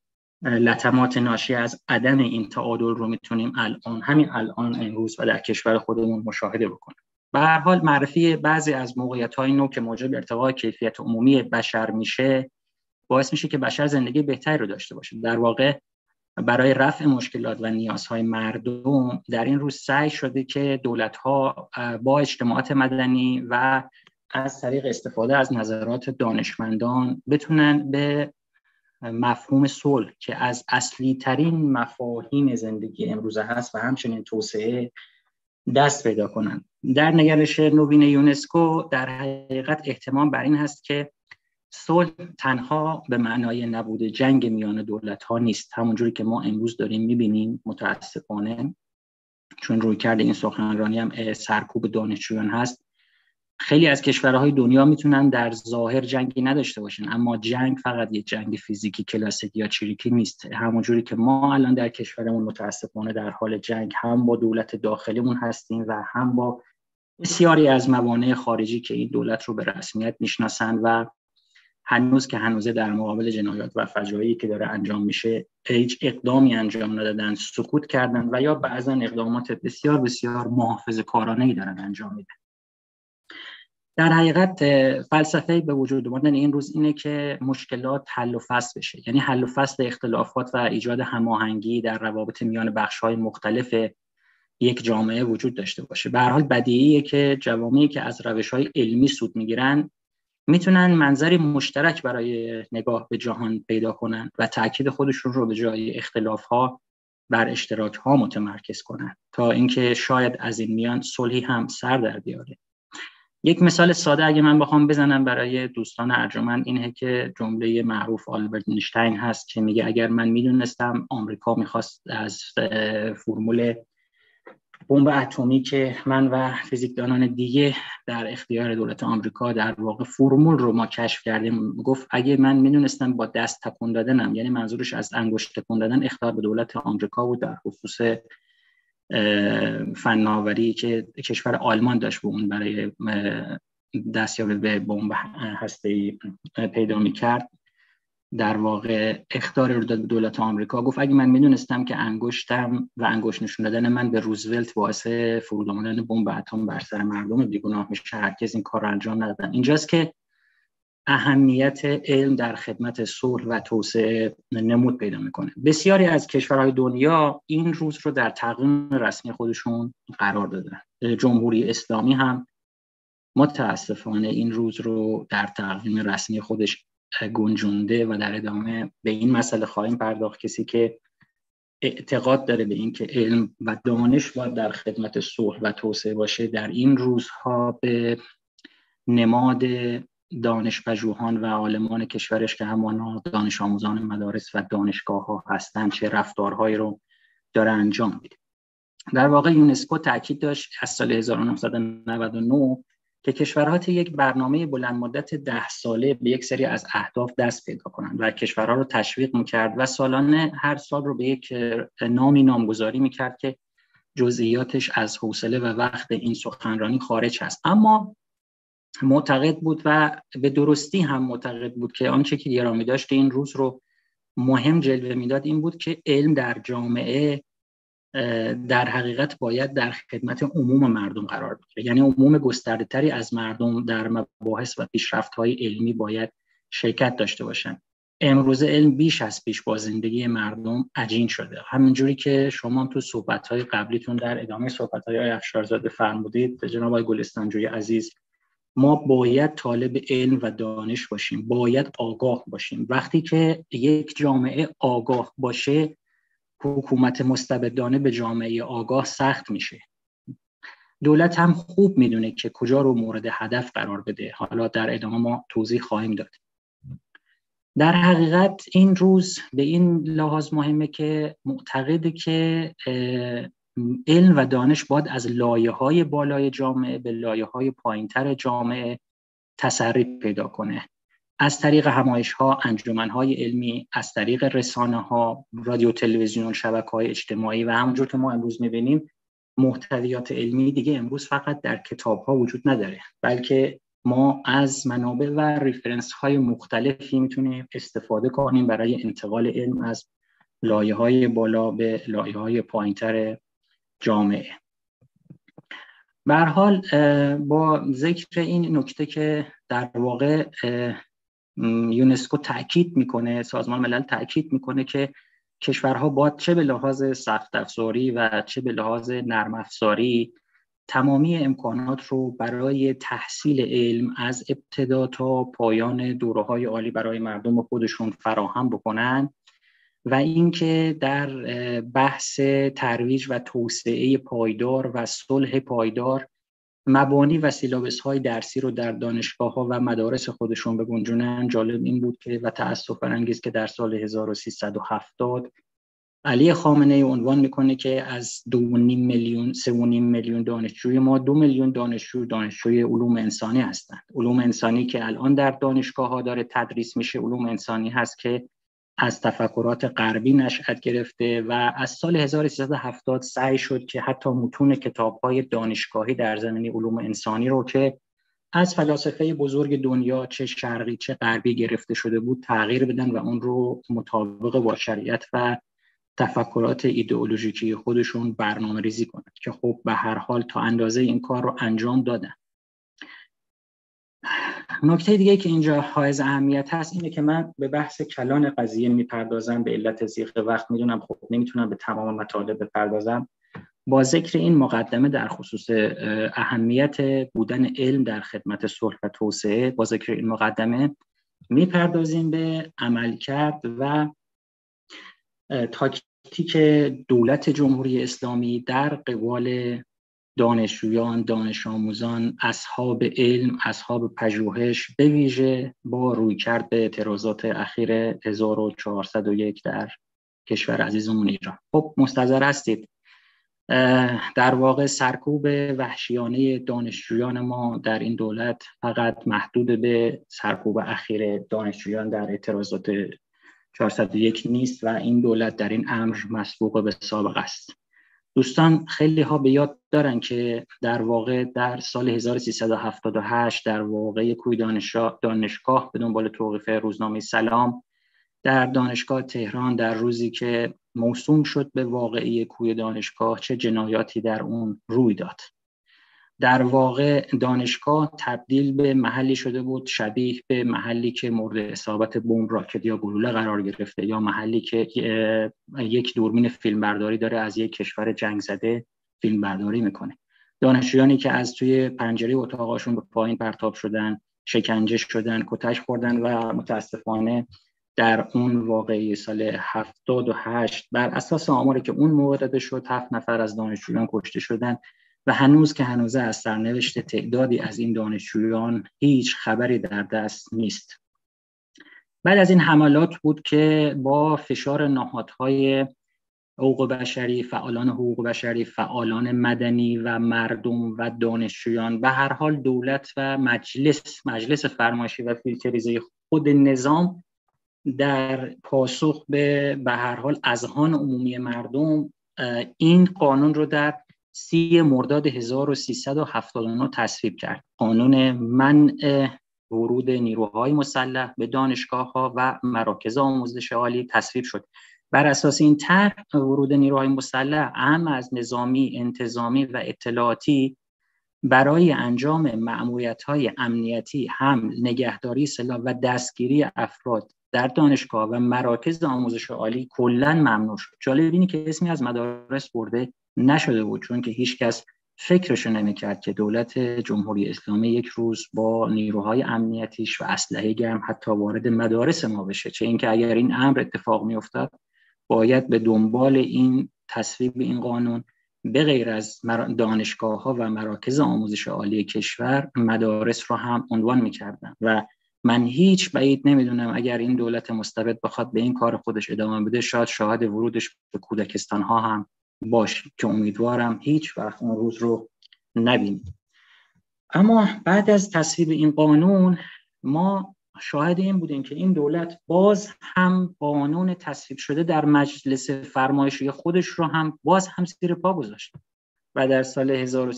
لطمات ناشی از عدم این تعادل رو میتونیم همین الان امروز و در کشور خودمون مشاهده بکنیم. به هر حال معرفی بعضی از موقعیت‌های نو که موجب ارتقای کیفیت عمومی بشر میشه باعث میشه که بشر زندگی بهتری رو داشته باشه. در واقع برای رفع مشکلات و نیازهای مردم در این روز سعی شده که دولت‌ها با اجتماعات مدنی و از طریق استفاده از نظرات دانشمندان بتونن به مفهوم صلح که از اصلی ترین مفاهیم زندگی امروزه هست و همچنین توسعه دست پیدا کنند. در نگرش نوین یونسکو در حقیقت اهتمام بر این هست که صلح تنها به معنای نبود جنگ میان دولت‌ها نیست، همونجوری که ما امروز داریم می‌بینیم متاسفانه، چون رویکرد این سخنرانی هم سرکوب دانشجویان هست. خیلی از کشورهای دنیا میتونن در ظاهر جنگی نداشته باشن، اما جنگ فقط یه جنگ فیزیکی کلاسیک یا چریکی نیست. همونجوری که ما الان در کشورمون متاسفانه در حال جنگ هم با دولت داخلیمون هستیم و هم با بسیاری از موانع خارجی که این دولت رو به رسمیت میشناسن و هنوز که هنوزه در مقابل جنایات و فجایعی که داره انجام میشه هیچ اقدامی انجام ندادن، سکوت کردن و یا بعضا اقدامات بسیار بسیار محافظه‌کارانه‌ای دارن انجام میدن. در حقیقت فلسفه به وجود آمدن این روز اینه که مشکلات حل و فصل بشه، یعنی حل و فصل اختلافات و ایجاد هماهنگی در روابط میان بخش‌های مختلف یک جامعه وجود داشته باشه. به هر حال بدیهیه که جوامعی که از روش‌های علمی سود میگیرن میتونن منظری مشترک برای نگاه به جهان پیدا کنن و تاکید خودشون رو به جای اختلاف‌ها بر اشتراک‌ها متمرکز کنن تا اینکه شاید از این میان صلحی هم سر در بیاره. یک مثال ساده اگه من بخوام بزنم برای دوستان ارجمند اینه که جمله معروف آلبرت اینشتین هست که میگه اگر من میدونستم آمریکا میخواست از فرمول بمب اتمی که من و فیزیکدانان دیگه در اختیار دولت آمریکا در واقع فرمول رو ما کشف کردیم، گفت اگه من میدونستم با دست تکون دادنم، یعنی منظورش از انگشت تکون دادن، اختیار به دولت آمریکا بود در خصوص فناوری که کشور آلمان داشت به اون برای دستیابی به بمب هسته‌ای پیدا می‌کرد، در واقع اخطار رو داد به دولت آمریکا. گفت اگه من میدونستم که انگشتم و انگشت نشون دادن من به روزولت باعث فرود آمدن بمب اتم بر سر مردم بیگناه میشه، هرگز این کار رو انجام ندادن. اینجاست که اهمیت علم در خدمت صلح و توسعه نمود پیدا میکنه. بسیاری از کشورهای دنیا این روز رو در تقویم رسمی خودشون قرار دادن. جمهوری اسلامی هم متاسفانه این روز رو در تقویم رسمی خودش گنجونده و در ادامه به این مسئله خواهیم پرداخت. کسی که اعتقاد داره به این که علم و دانش باید در خدمت صلح و توسعه باشه، در این روزها به نماد دانش‌پژوهان و عالمان کشورش که همانا دانش آموزان مدارس و دانشگاه‌ها هستند چه رفتارهایی رو داره انجام میده. در واقع یونسکو تاکید داشت از سال 1999 که کشورها یک برنامه بلند مدت 10 ساله به یک سری از اهداف دست پیدا کنند و کشورها رو تشویق می‌کرد و سالانه هر سال رو به یک نامگذاری می‌کرد که جزئیاتش از حوصله و وقت این سخنرانی خارج هست. اما معتقد بود و به درستی هم معتقد بود که آنچه که گرامی داشت این روز رو مهم جلوه میداد این بود که علم در جامعه در حقیقت باید در خدمت عموم مردم قرار بگیره، یعنی عموم گسترده‌تری از مردم در مباحث و پیشرفت‌های علمی باید شرکت داشته باشند. امروز علم بیش از پیش با زندگی مردم عجین شده. همینجوری که شما تو صحبت‌های قبلیتون در ادامه صحبت‌های آقای افشارزاده فرمودید جناب آقای گلستانجوی عزیز، ما باید طالب علم و دانش باشیم، باید آگاه باشیم. وقتی که یک جامعه آگاه باشه، حکومت مستبدانه به جامعه آگاه سخت میشه. دولت هم خوب میدونه که کجا رو مورد هدف قرار بده. حالا در ادامه ما توضیح خواهیم داد. در حقیقت این روز به این لحاظ مهمه که معتقده که علم و دانش باید از لایه‌های بالای جامعه به لایه‌های پایین‌تر جامعه تسری پیدا کنه. از طریق همایش‌ها، انجمن‌های علمی، از طریق رسانه‌ها، رادیو، تلویزیون، شبکه‌های اجتماعی و همونجور که ما امروز می‌بینیم محتویات علمی دیگه امروز فقط در کتاب‌ها وجود نداره، بلکه ما از منابع و ریفرنس‌های مختلفی میتونیم استفاده کنیم برای انتقال علم از لایه‌های بالا به لایه‌های پایین‌تر جامعه. به هر حال با ذکر این نکته که در واقع یونسکو تاکید میکنه، سازمان ملل تاکید میکنه که کشورها باید چه به لحاظ سخت افزاری و چه به لحاظ نرم افزاری تمامی امکانات رو برای تحصیل علم از ابتدا تا پایان دوره‌های عالی برای مردم خودشون فراهم بکنن و اینکه در بحث ترویج و توسعه پایدار و صلح پایدار مبانی و سیلابس‌های درسی رو در دانشگاه‌ها و مدارس خودشون بگنجونن. جالب این بود که و تأسف برانگیز که در سال 1370 علی خامنه‌ای عنوان میکنه که از 2.5 میلیون 3.5 میلیون دانشجوی ما 2 میلیون دانشجوی علوم انسانی هستند. علوم انسانی که الان در دانشگاه‌ها داره تدریس میشه، علوم انسانی هست که از تفکرات غربی نشأت گرفته و از سال 1370 سعی شد که حتی متون کتاب‌های دانشگاهی در زمینه علوم انسانی رو که از فلاسفه بزرگ دنیا چه شرقی چه غربی گرفته شده بود تغییر بدن و اون رو مطابق با شریعت و تفکرات ایدئولوژیکی خودشون برنامه ریزی کنند که خب به هر حال تا اندازه این کار رو انجام دادن. نکته دیگه که اینجا حائز اهمیت هست اینه که من به بحث کلان قضیه میپردازم به علت ضیق وقت، میدونم خب نمیتونم به تمام مطالب بپردازم. با ذکر این مقدمه در خصوص اهمیت بودن علم در خدمت صلح و توسعه، با ذکر این مقدمه میپردازیم به عملکرد و تاکتیک دولت جمهوری اسلامی در قبال دانشجویان، دانش آموزان، اصحاب علم، اصحاب پژوهش، به ویژه با رویکرد به اعتراضات اخیر 1401 در کشور عزیزمون ایران. خب مستحضر هستید در واقع سرکوب وحشیانه دانشجویان ما در این دولت فقط محدود به سرکوب اخیر دانشجویان در اعتراضات 401 نیست و این دولت در این امر مسبوق به سابقه است. دوستان خیلی ها به یاد دارن که در واقع در سال 1378 در واقع کوی دانشگاه به دنبال توقیف روزنامه سلام در دانشگاه تهران در روزی که موسوم شد به واقعه کوی دانشگاه چه جنایاتی در اون روی داد. در واقع دانشگاه تبدیل به محلی شده بود شبیه به محلی که مورد اصابت بمب، راکت یا گلوله قرار گرفته، یا محلی که یک دوربین فیلمبرداری داره از یک کشور جنگ زده فیلمبرداری میکنه. دانشجویانی که از توی پنجره اتاقاشون به پایین پرتاب شدن، شکنجه شدن، کتک خوردن و متاسفانه در اون واقعی سال 78 بر اساس آماری که اون موقع داده شد 7 نفر از دانشجویان کشته شدن و هنوز که هنوزه از سرنوشت تعدادی از این دانشجویان هیچ خبری در دست نیست. بعد از این حملات بود که با فشار نهادهای حقوق بشری، فعالان حقوق بشری، فعالان مدنی و مردم و دانشجویان، به هر حال دولت و مجلس فرمایشی و فیلتریزه خود نظام در پاسخ به هر حال اذهان عمومی مردم این قانون رو در 30 مرداد 1379 تصویب کرد. قانون منع ورود نیروهای مسلح به دانشگاه‌ها و مراکز آموزش عالی تصویب شد. بر اساس این طرح ورود نیروهای مسلح اهم از نظامی، انتظامی و اطلاعاتی برای انجام مأموریت‌های امنیتی، حمل، نگهداری سلاح و دستگیری افراد در دانشگاه و مراکز آموزش عالی کلاً ممنوع شد. جالب اینه که اسمی از مدارس برده نشده بود، چون که هیچ کس فکرشو نمی‌کرد که دولت جمهوری اسلامی یک روز با نیروهای امنیتیش و اسلحه گرم حتی وارد مدارس ما بشه. چه اینکه اگر این امر اتفاق می‌افتاد باید به دنبال این تصویب این قانون به غیر از دانشگاه‌ها و مراکز آموزش عالی کشور مدارس رو هم عنوان می‌کردن و من هیچ بعید نمیدونم اگر این دولت مستبد بخواد به این کار خودش ادامه بده شاید شاهد ورودش به کودکستان‌ها هم باشه که امیدوارم هیچ وقت اون روز رو نبینیم. اما بعد از تصویب این قانون ما شاهد این بودیم که این دولت باز هم قانون تصویب شده در مجلس فرمایشی خودش رو هم باز هم زیر پا گذاشت و در سال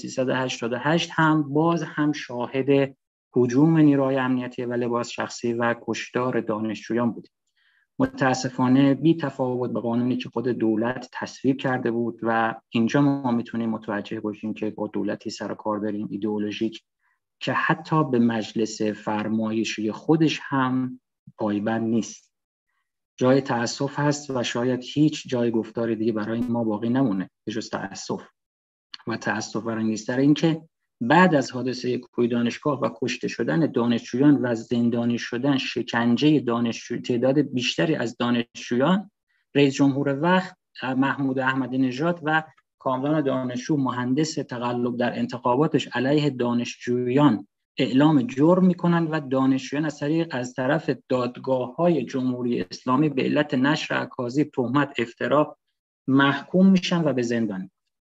1388 هم باز هم شاهد هجوم نیروهای امنیتی و لباس شخصی و کشتار دانشجویان بودیم. متاسفانه بی تفاوت به قانونی که خود دولت تصویب کرده بود و اینجا ما میتونیم متوجه باشیم که با دولتی سر کار داریم ایدئولوژیک که حتی به مجلس فرمایشی خودش هم پایبند نیست. جای تأسف هست و شاید هیچ جای گفتار دیگه برای ما باقی نمونه جز تأسف و تأسف برانگیزتر این که بعد از حادثه کوی دانشگاه و کشته شدن دانشجویان و زندانی شدن، شکنجه دانشجو، تعداد بیشتری از دانشجویان، رئیس جمهور وقت محمود احمدی نژاد و کامران دانشجو مهندس تقلب در انتخاباتش علیه دانشجویان اعلام جرم میکنن و دانشجویان از طرف دادگاه‌های جمهوری اسلامی به علت نشر اکاذیب، تهمت، افترا محکوم میشن و به زندان.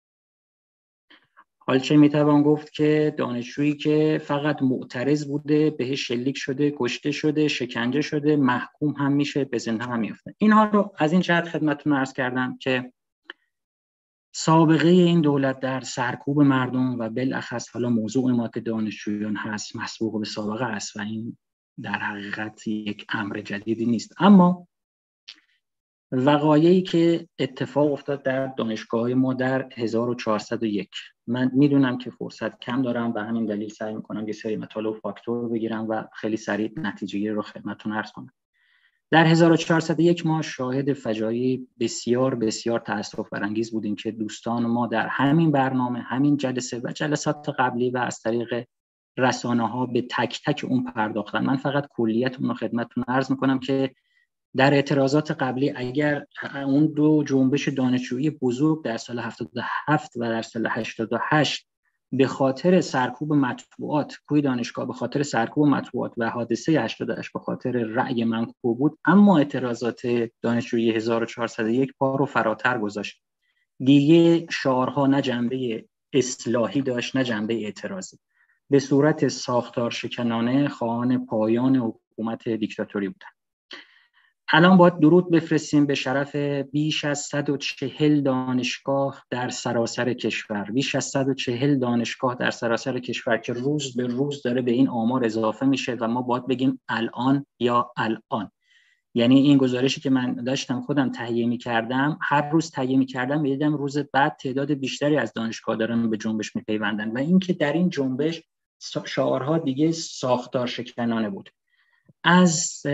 حال چه میتوان گفت که دانشجویی که فقط معترض بوده بهش شلیک شده، کشته شده، شکنجه شده، محکوم هم میشه، به زندان هم میفته. اینها رو از این جهت خدمتتون عرض کردم که سابقه این دولت در سرکوب مردم و بالاخص حالا موضوع ما که دانشجویان هست مسبوق به سابقه است و این در حقیقت یک امر جدیدی نیست. اما وقایعی که اتفاق افتاد در دانشگاه ما در 1401، من میدونم که فرصت کم دارم و همین دلیل سعی میکنم یه سری مطالب و فاکتور بگیرم و خیلی سریع نتیجه رو خدمتتون عرض کنم. در 1401 ما شاهد فجایعی بسیار بسیار تأسف برانگیز بودیم که دوستان ما در همین برنامه، همین جلسه و جلسات قبلی و از طریق رسانه‌ها به تک تک اون پرداختن. من فقط کلیت اون رو خدمتتون عرض میکنم که در اعتراضات قبلی اگر اون دو جنبش دانشجویی بزرگ در سال 77 و در سال 88 به خاطر سرکوب مطبوعات، کوی دانشگاه به خاطر سرکوب مطبوعات و حادثه 88 به خاطر رأی منکوب بود، اما اعتراضات دانشجویی 1401 پا رو فراتر گذاشت. دیگه شعارها نه جنبه اصلاحی داشت نه جنبه اعتراضی، به صورت ساختار شکنانه خواهان پایان حکومت دیکتاتوری بودن. الان باید درود بفرستیم به شرف بیش از 140 دانشگاه در سراسر کشور، بیش از 140 دانشگاه در سراسر کشور که روز به روز داره به این آمار اضافه میشه و ما باید بگیم الان یا الان یعنی این گزارشی که من داشتم خودم تهیه می‌کردم، هر روز تهیه می‌کردم می‌دیدم روز بعد تعداد بیشتری از دانشگاه دارن به جنبش می‌پیوندن و اینکه در این جنبش شعارها دیگه ساختار شکنانه بود. از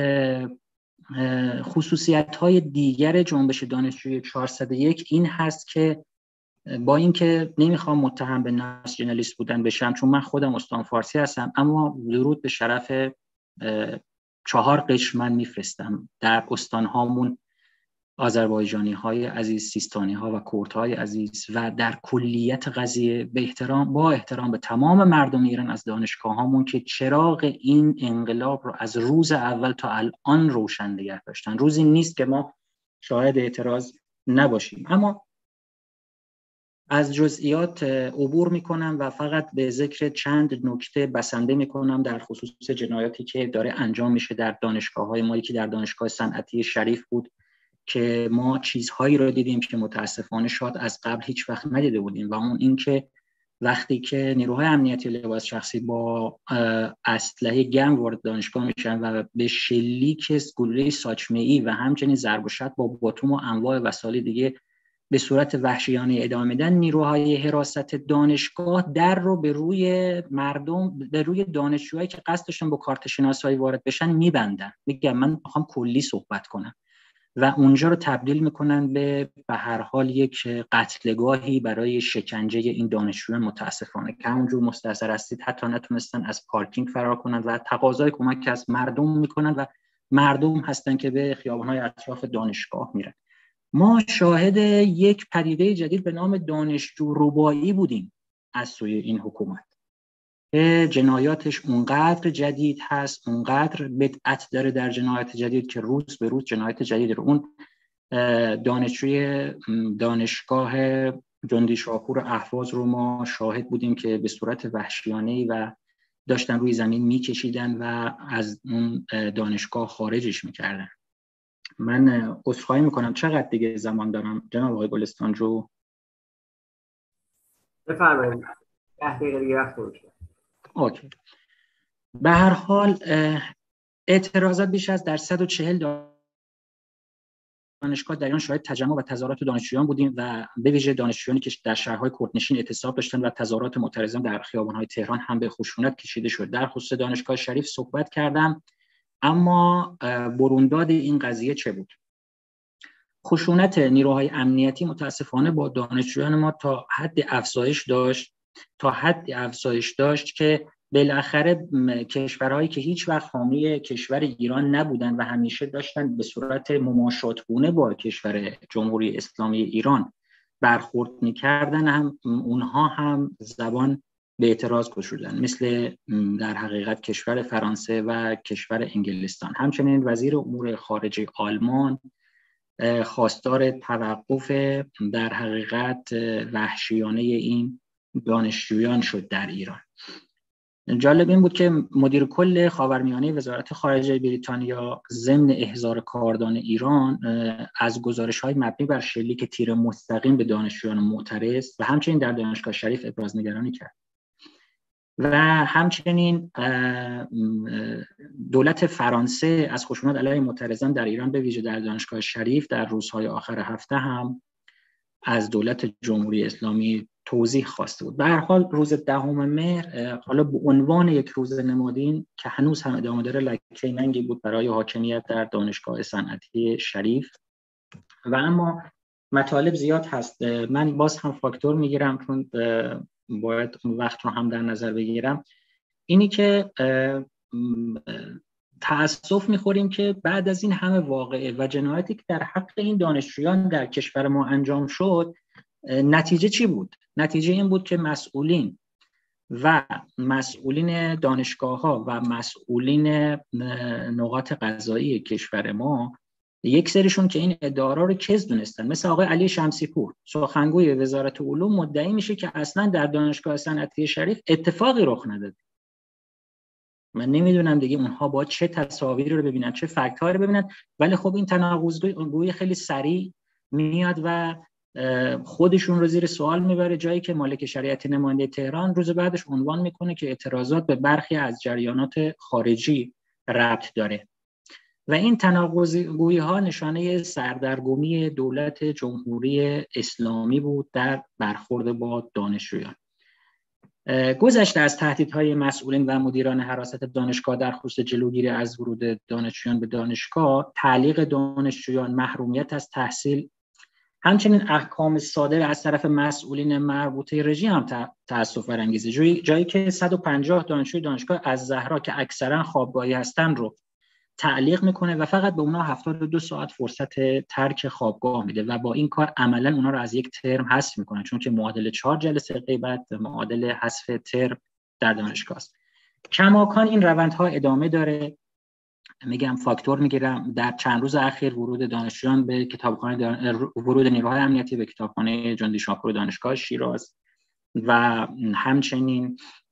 خصوصیت‌های دیگر جنبش دانشجویی 401 این هست که با اینکه نمیخوام متهم به ناسیونالیست بودن بشم، چون من خودم استان فارسی هستم، اما درود به شرف 4 قشر من میفرستم در استانهامون، آذربایجانی های عزیز، سیستانی ها و کرد های عزیز، و در کلیت قضیه با احترام به تمام مردم ایران از دانشگاه هامون که چراغ این انقلاب رو از روز اول تا الان روشن نگه داشتن. روزی نیست که ما شاهد اعتراض نباشیم. اما از جزئیات عبور میکنم و فقط به ذکر چند نکته بسنده میکنم در خصوص جنایاتی که داره انجام میشه در دانشگاه‌های ما. یکی در دانشگاه صنعتی شریف بود که ما چیزهایی رو دیدیم که متاسفانه شاید از قبل هیچ وقت ندیده بودیم، و اون این که وقتی که نیروهای امنیتی لباس شخصی با اسلحه گرم وارد دانشگاه میشن و به شلیک گلوله ساچمه‌ای و همچنین ضرب و شتم با باتوم و انواع وسایل دیگه به صورت وحشیانه ادامه میدن، نیروهای حراست دانشگاه در رو به روی مردم، به روی دانشجوهایی که قصد داشتن با کارت شناسایی وارد بشن میبندن. میگم من میخوام کلی صحبت کنم، و اونجا رو تبدیل میکنن به هر حال یک قتلگاهی برای شکنجه این دانشجویان متاسفانه که همونجور مستحضر هستید حتی نتونستن از پارکینگ فرار کنن و تقاضای کمک از مردم میکنن و مردم هستن که به خیابان‌های اطراف دانشگاه میرن. ما شاهد یک پدیده جدید به نام دانشجو ربایی بودیم از سوی این حکومت که جنایاتش اونقدر جدید هست، اونقدر بدعت داره در جنایات جدید که روز به روز جنایات جدید رو. اون دانشجوی دانشگاه جندی شاپور اهواز رو ما شاهد بودیم که به صورت وحشیانه‌ای و داشتن روی زمین میکشیدن و از اون دانشگاه خارجش میکردن. من عذرخواهی میکنم چقدر دیگه زمان دارم جناب آقای گلستانجو؟ بفرمایید. 10 دقیقه دیگه وقت میشه. اوکی. به هر حال اعتراضات بیش از در 140 دانشگاه در ایران شاهد تجمع و تظاهرات دانشجویان بودیم و به ویژه دانشجویانی که در شهرهای کردنشین اعتصاب داشتن و تظاهرات معترضان در خیابان‌های تهران هم به خشونت کشیده شد. در خصوص دانشگاه شریف صحبت کردم، اما برونداد این قضیه چه بود؟ خشونت نیروهای امنیتی متاسفانه با دانشجویان ما تا حد افزایش داشت که بالاخره کشورهایی که هیچ وقت حامی کشور ایران نبودن و همیشه داشتن به صورت مماشاتگونه با کشور جمهوری اسلامی ایران برخورد می‌کردن، هم اونها هم زبان به اعتراض گشودن، مثل در حقیقت کشور فرانسه و کشور انگلستان. همچنین وزیر امور خارجه آلمان خواستار توقف در حقیقت وحشیانه این دانشجویان شد در ایران. جالب این بود که مدیر کل خاورمیانه وزارت خارجه بریتانیا ضمن احضار کاردان ایران از گزارش‌های مبنی بر شلیک تیر مستقیم به دانشجویان معترض و همچنین در دانشگاه شریف ابراز نگرانی کرد. و همچنین دولت فرانسه از خشونت علیه معترضان در ایران به ویژه در دانشگاه شریف در روزهای آخر هفته هم از دولت جمهوری اسلامی توضیح خواسته بود. به هر حال روز 10 مهر حالا به عنوان یک روز نمادین که هنوز هم ادامه داره لکه ننگی بود برای حاکمیت در دانشگاه صنعتی شریف. و اما مطالب زیاد هست. من باز هم فاکتور میگیرم چون باید وقت رو هم در نظر بگیرم. اینی که تأسف میخوریم که بعد از این همه واقعه و جنایاتی که در حق این دانشجویان در کشور ما انجام شد، نتیجه چی بود؟ نتیجه این بود که مسئولین دانشگاه‌ها و مسئولین نقاط قضایی کشور ما، یک سریشون که این ادعا رو کذب دونستن، مثل آقای علی شمسی‌پور سخنگوی وزارت علوم، مدعی میشه که اصلا در دانشگاه صنعتی شریف اتفاقی رخ نداده. من نمیدونم دیگه اونها با چه تصاویری رو ببینن، چه فکت‌هایی رو ببینن، ولی خب این تناقض‌گویی خیلی سریع میاد و خودشون رو زیر سوال میبره، جایی که مالک شریعت نماینده تهران روز بعدش عنوان میکنه که اعتراضات به برخی از جریانات خارجی ربط داره. و این تناقض‌گویی ها نشانه سردرگمی دولت جمهوری اسلامی بود در برخورد با دانشجویان. گذشته از تهدیدهای مسئولین و مدیران حراست دانشگاه در خصوص جلوگیری از ورود دانشجویان به دانشگاه، تعلیق دانشجویان، محرومیت از تحصیل، همچنین احکام صادر از طرف مسئولین مربوطه رژیم هم تأسف برانگیزه. جایی که 150 دانشجوی دانشگاه الزهرا که اکثرا خوابگاهی هستن رو تعلیق میکنه و فقط به اونا 72 ساعت فرصت ترک خوابگاه میده و با این کار عملا اونا رو از یک ترم حذف میکنه، چون که معادل 4 جلسه غیبت معادل حذف ترم در دانشگاه است. کماکان این روندها ادامه داره. میگم فاکتور میگیرم در چند روز اخیر ورود دانشجویان به کتابخانه ورود نیروهای امنیتی به کتابخانه جندی شاپور دانشگاه شیراز و همچنین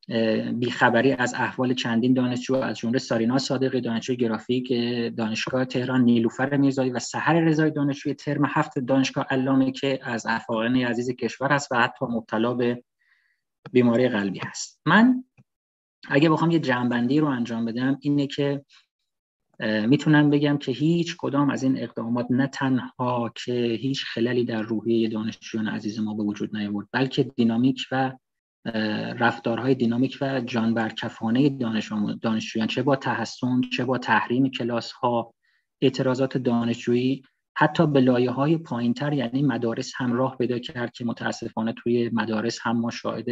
بیخبری از احوال چندین دانشجو از جمله سارینا صادقی دانشجوی گرافیک دانشگاه تهران، نیلوفر میرزایی و سحر رضایی دانشجوی ترم 7 دانشگاه علامه که از افاقین عزیز کشور است و حتی مبتلا به بیماری قلبی است. من اگه بخوام یه جمع‌بندی رو انجام بدم اینه که میتونم بگم که هیچ کدام از این اقدامات نه تنها که هیچ خللی در روحیه دانشجویان عزیز ما به وجود نیاورد، بلکه دینامیک و رفتارهای دینامیک و جانبرکفانه دانشجویان، چه با تحصن، چه با تحریم کلاس‌ها، اعتراضات دانشجویی حتی به لایه‌های پایین‌تر یعنی مدارس هم راه پیدا کرد که متاسفانه توی مدارس هم ما شاهد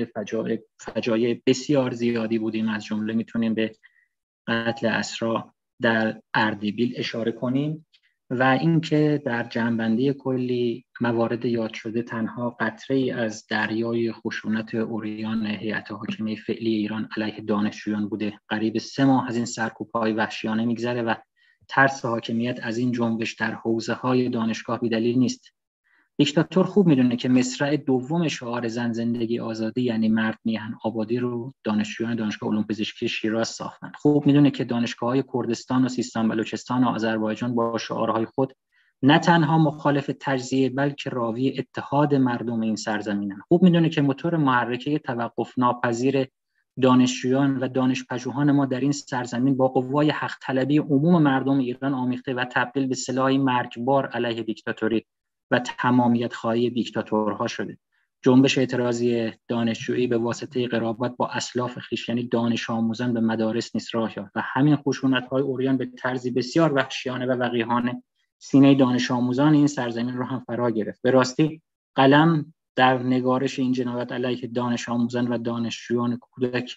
فجایع بسیار زیادی بودیم. از جمله میتونیم به قتل اسرا در اردبیل اشاره کنیم و اینکه در جنبندی کلی موارد یاد شده تنها قطره‌ای از دریای خشونت عریان هیئت حاکمه فعلی ایران علیه دانشجویان بوده. قریب 3 ماه از این سرکوب‌های وحشیانه میگذره و ترس حاکمیت از این جنبش در حوزه‌های دانشگاه بی‌دلیل نیست. دیکتاتور خوب میدونه که مصرع دوم شعار زن زندگی آزادی یعنی مرد میهن آبادی رو دانشجویان دانشگاه علوم پزشکی شیراز ساختن. خوب میدونه که دانشگاه‌های کردستان و سیستان بلوچستان و آذربایجان با شعارهای خود نه تنها مخالف تجزیه بلکه راوی اتحاد مردم این سرزمینن. خوب میدونه که موتور محرکه توقف ناپذیر دانشجویان و دانشپژوهان ما در این سرزمین با قوای حق طلبی عموم مردم ایران آمیخته و تبدیل به سلاحی مرگبار علیه دیکتاتوری و تمامیت خواهی دیکتاتورها شده. جنبش اعتراضی دانشجویی به واسطه قرابت با اسلاف خویش یعنی دانش آموزان به مدارس نیز راه یافت و همین خشونت‌های عریان به طرزی بسیار وحشیانه و وقیحانه سینه دانش آموزان این سرزمین را هم فرا گرفت. به راستی قلم در نگارش این جنایات علیه دانش آموزان و دانشجویان کودک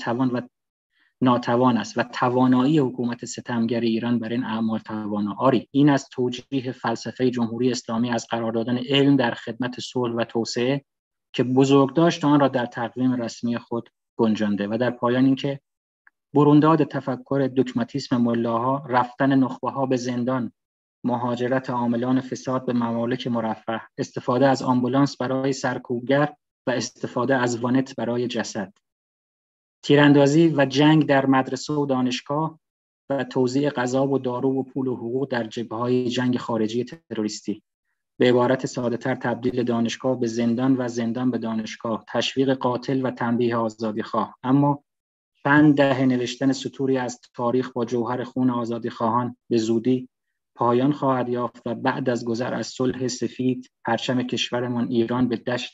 ناتوان است و توانایی حکومت ستمگر ایران بر این اعمال توانا. آری این از توجیه فلسفه جمهوری اسلامی از قرار دادن علم در خدمت صلح و توسعه که بزرگداشت آن را در تقویم رسمی خود گنجانده و در پایان اینکه برونداد تفکر دگماتیسم ملاها، رفتن نخبه‌ها به زندان، مهاجرت عاملان فساد به ممالک مرفه، استفاده از آمبولانس برای سرکوبگر و استفاده از وانت برای جسد، تیراندازی و جنگ در مدرسه و دانشگاه و توزیع غذا و دارو و پول و حقوق در جبهه‌های جنگ خارجی تروریستی. به عبارت ساده‌تر تبدیل دانشگاه به زندان و زندان به دانشگاه، تشویق قاتل و تنبیه آزادیخواه. اما چند دهه نوشتن سطوری از تاریخ با جوهر خون آزادیخواهان به زودی پایان خواهد یافت و بعد از گذر از صلح سفید پرچم کشورمان ایران به دشت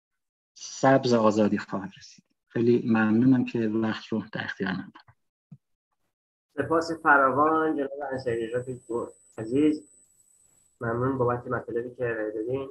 سبز آزادی خواهد رسید. خیلی ممنونم که وقت رو در اختیار من دارم. سپاس فراوان جناب انصاری رفیق عزیز، ممنون بابت مطالبی که ارائه دادین.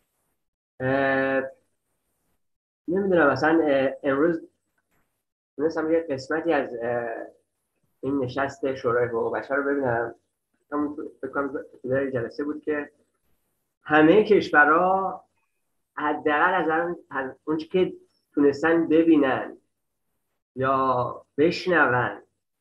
نمیدونم مثلا امروز تونستم یه قسمتی از این نشست شورای حقوق بشر رو ببینم. فکر کنم در جلسه بود که همه کشورها حداقل از اونچه که تونستن ببینن یا بشنون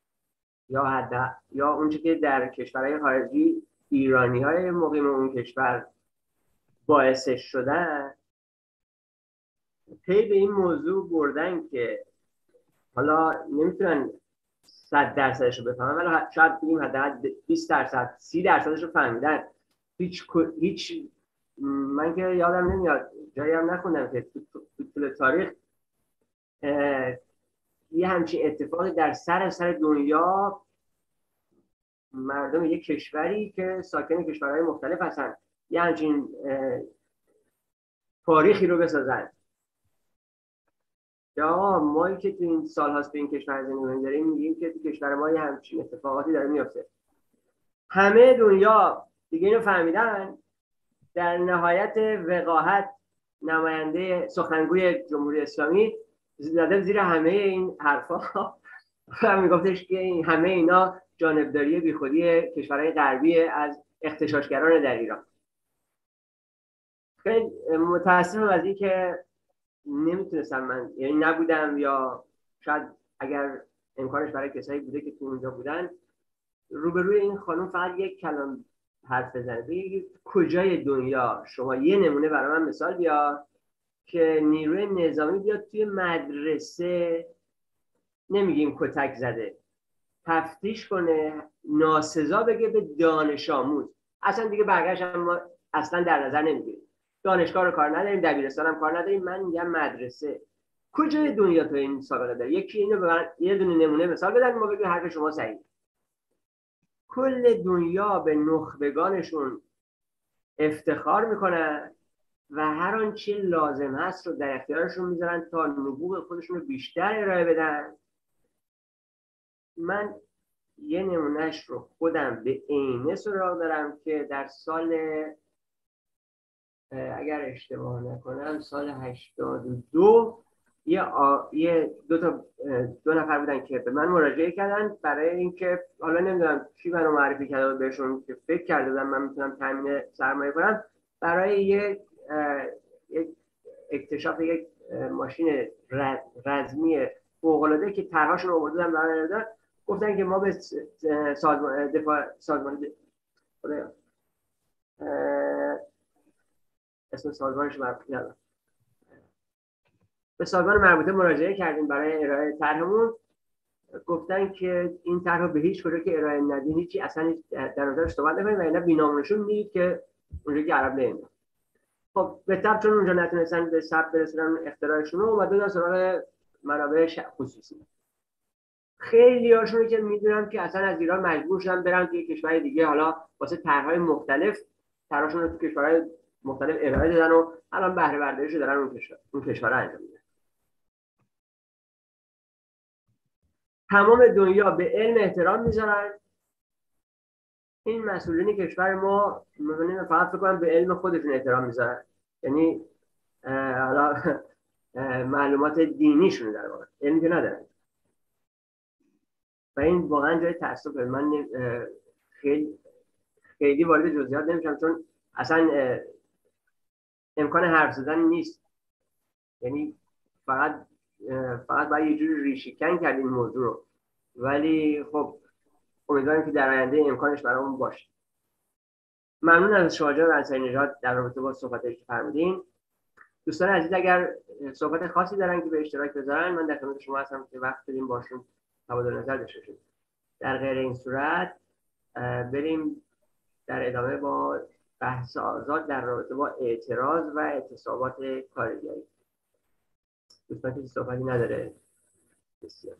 یا اونچه که در کشورهای خارجی ایرانی‌های مقیم اون کشور باعثش شدن پی به این موضوع بردن که حالا نمیتونن 100% رو بفهمن ولی شاید بگیم حداقل 20%، 30% رو فهمیدن. هیچ من که یادم نمیاد جایی هم نخوندم که تو تاریخ یه همچین اتفاقی در سر دنیا مردم یک کشوری که ساکن کشورهای مختلف هستن یه همچین تاریخی رو بسازن. یا مایی که تو این سال هاست به این کشور زندگی داریم میگیم که تو کشور ما یه همچین اتفاقاتی داره میفته. همه دنیا دیگه اینو فهمیدن. در نهایت وقاحت نماینده سخنگوی جمهوری اسلامی زده زیر همه این حرفا و میگفتش که همه اینا جانبداری بیخودی کشورهای غربی از اغتشاشگران در ایران. خیلی متاسفم از این که نمیتونستم من، یعنی نبودم، یا شاید اگر امکانش برای کسایی بوده که تو اونجا بودن، روبروی این خانم فقط یک کلام حرف بزنه، بگید کجای دنیا شما یه نمونه برای من مثال بیار که نیروی نظامی بیاد توی مدرسه، نمیگیم کتک زده، تفتیش کنه، ناسزا بگه به دانش آموز. اصلا دیگه برگشت ما اصلا در نظر نمیگیریم. دانشگاه رو کار نداریم، دبیرستان هم کار نداریم، من میگم مدرسه. کجای دنیا تو این سابقه داره؟ یکی اینو به من یه دونه نمونه مثال بدن ما بگیم حرف شما صحیح. کل دنیا به نخبگانشون افتخار میکنن و هر آنچه لازم هست رو در اختیارشون میذارن تا نبوغ خودشون رو بیشتر ارائه بدن. من یه نمونهش رو خودم به عینه سراغ دارم که در سال اگر اشتباه نکنم سال 82 دو نفر بودن که به من مراجعه کردن برای اینکه حالا نمیدونم کی منو معرفی کرده بهشون که فکر کرده بودن من میتونم تامین سرمایه کنم برای یک اکتشاف یک ماشین رزمی فوق‌العاده که طرحشون رو آوردن برای گفتن که ما به سازمان اسم سازمانش مربوطه به سازمان مربوطه مراجعه کردیم برای ارائه طرحمون. گفتن که این طرح به هیچ کجا که ارائه ندین هیچی اصلا در نظرش صحبت نکنید و اینا بی‌نامونشون میدید که اونجا که عرب نمیدن. خب به طب چون اونجا نتونستن به ثبت برسونن اختراعشون رو اومدن سراغ منابع خصوصی. خیلی هاشون که میدونم که اصلا از ایران مجبور شدن برن توی کشور دیگه، حالا واسه طرح‌های مختلف طرحشون رو تو کشورهای مختلف ارائه دادن و الان بهره برداریش دارن اون کشورها انجام میدن. تمام دنیا به علم احترام میذارن. این مسئولین کشور ما میبینیم فقط فکر کنم به علم خودشون احترام میذارن، یعنی حالا معلومات دینیشون در واقع علمی که ندارن و این واقعا جای تأسفه. من خیلی وارد جزئیات نمیشم چون اصلا امکان حرف زدن نیست، یعنی فقط باید یه جوری ریشه‌کن کرد این موضوع رو، ولی خب امیدواریم که در آینده امکانش برامون باشه. ممنون از شاهجان انصاری نژاد در رابطه با صحبتایی که فرمودین. دوستان عزیز اگر صحبت خاصی دارن که به اشتراک بذارن من در خدمت شما هستم که وقت بدیم باشون تبادل نظر داشته باشیم. در غیر این صورت بریم در ادامه با بحث آزاد در رابطه با اعتراض و اعتصابات کارگری. دوستان کسی صحبتی نداره؟ بسیار.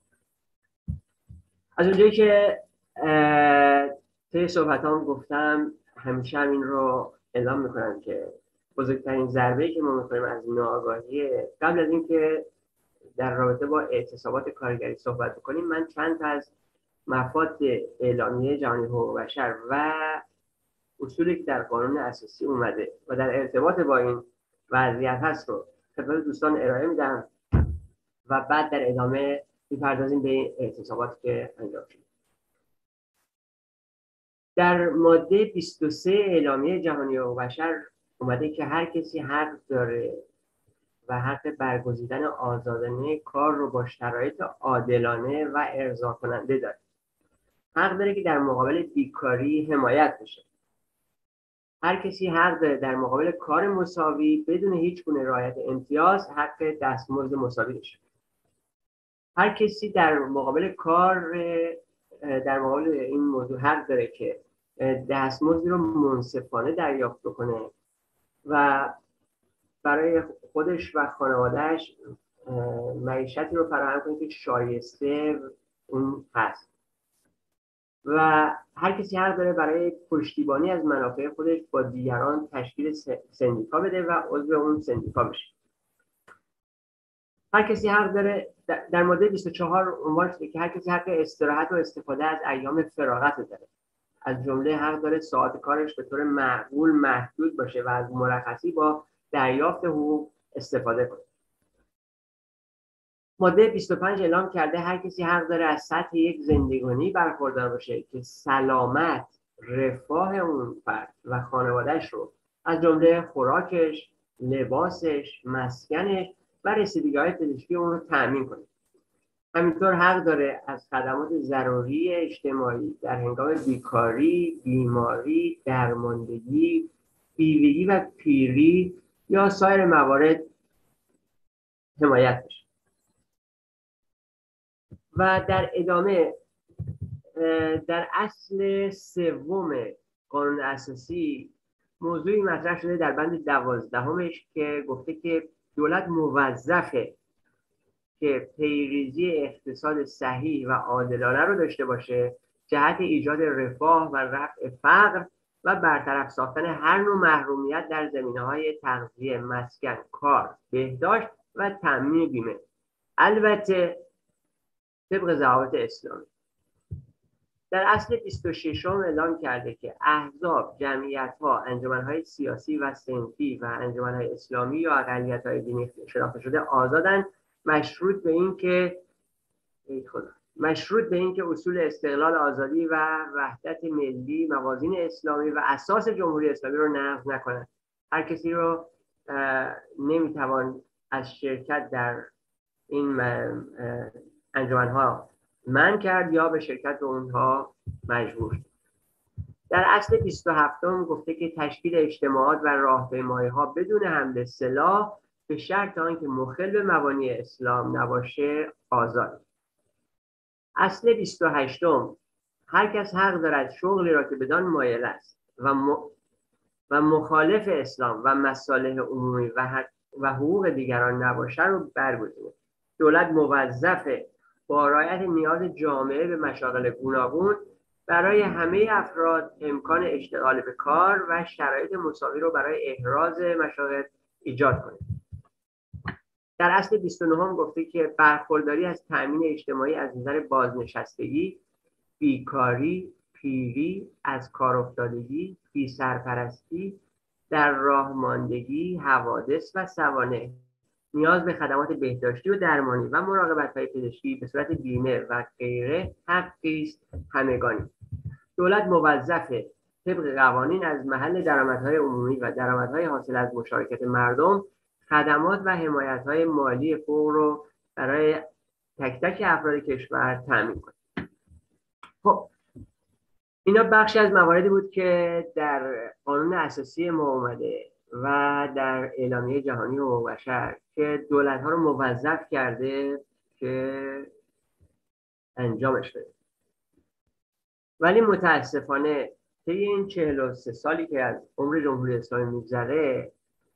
از اونجایی که طی صحبتام گفتم همیشه همین رو اعلام میکنم که بزرگترین ضربه‌ای که ما می‌خوریم از ناآگاهی. قبل از اینکه در رابطه با اعتصابات کارگری صحبت بکنیم من چند تا از مفاد اعلامیه جهانی حقوق بشر و اصولی که در قانون اساسی اومده و در ارتباط با این وضعیت هست رو خدمت دوستان ارائه میدم و بعد در ادامه می‌پردازیم به اعتصاباتی که انجام شده. در ماده 23 اعلامیه جهانی حقوق بشر اومده که هر کسی حق داره و حق برگزیدن آزادانه کار رو با شرایط عادلانه و ارضا کننده داره. حق داره که در مقابل بیکاری حمایت بشه. هر کسی حق داره در مقابل کار مساوی بدون هیچ گونه رعایت امتیاز حق دستمزد مساوی بشه. هر کسی در مقابل این موضوع حق داره که دستمزدی رو منصفانه دریافت بکنه و برای خودش و خانوادهش معیشتی رو فراهم کنه که شایسته اون هست. و هر کسی حق داره برای پشتیبانی از منافع خودش با دیگران تشکیل سندیکا بده و عضو اون سندیکا بشه. هر کسی حق داره، در ماده 24 عنوان شده که هر کسی حق استراحت و استفاده از ایام فراغت داره. از جمله حق داره ساعت کارش به طور معقول محدود باشه و از مرخصی با دریافت حقوق استفاده کنه. ماده 25 اعلام کرده هر کسی حق داره از سطح یک زندگانی برخوردار باشه که سلامت، رفاه اون فرد و خانوادهش رو از جمله خوراکش، لباسش، مسکنش و رسیدگی‌های پزشکی اون رو تأمین کنه. همینطور حق داره از خدمات ضروری اجتماعی در هنگام بیکاری، بیماری، درماندگی، بیوگی و پیری یا سایر موارد حمایت بشه. و در ادامه در اصل سوم قانون اساسی موضوعی مطرح شده در بند 12 که گفته که دولت موظفه که پیریزی اقتصاد صحیح و عادلانه رو داشته باشه جهت ایجاد رفاه و رفع فقر و برطرف ساختن هر نوع محرومیت در زمینه‌های تغذیه، مسکن، کار، بهداشت و تامین بیمه، البته طبق ضوابط اسلامی. در اصل 26 اعلام کرده که احزاب، جمعیت‌ها، انجمن‌های سیاسی و صنفی و انجمن‌های اسلامی یا اقلیت‌های دینی شناخته شده آزادند مشروط به این که اصول استقلال، آزادی و وحدت ملی، موازین اسلامی و اساس جمهوری اسلامی رو نقض نکنند. هر کسی رو نمیتوان از شرکت در این انجمن‌ها منع کرد یا به شرکت به اونها مجبور. در اصل 27 گفته که تشکیل اجتماعات و راهپیمایی‌ها بدون حمل سلاح به شرط آنکه مخل به مبانی اسلام نباشه آزاد. اصل 28 هر کس حق دارد شغلی را که بدان مایل است و مخالف اسلام و مصالح عمومی و حقوق دیگران نباشه رو برگزینه. دولت موظفه با رعایت نیاز جامعه به مشاغل گوناگون برای همه افراد امکان اشتغال به کار و شرایط مساوی رو برای احراز مشاغل ایجاد کنه. در اصل 29 گفته که برخورداری از تأمین اجتماعی از نظر بازنشستگی، بیکاری، پیری، از کار افتادگی، بی سرپرستی، در راه ماندگی، حوادث و سوانح، نیاز به خدمات بهداشتی و درمانی و مراقبت‌های پزشکی به صورت بیمه و غیره حقی است همگانی. دولت موظفه طبق قوانین از محل درآمدهای عمومی و درآمدهای حاصل از مشارکت مردم خدمات و حمایت‌های مالی فوق رو برای تک تک افراد کشور تامین کنه. خب اینا بخشی از مواردی بود که در قانون اساسی ما اومده و در اعلامیه جهانی حقوق بشر که دولت‌ها رو موظف کرده که انجامش بده. ولی متاسفانه طی این 43 سالی که از عمر جمهوری اسلامی میگذره،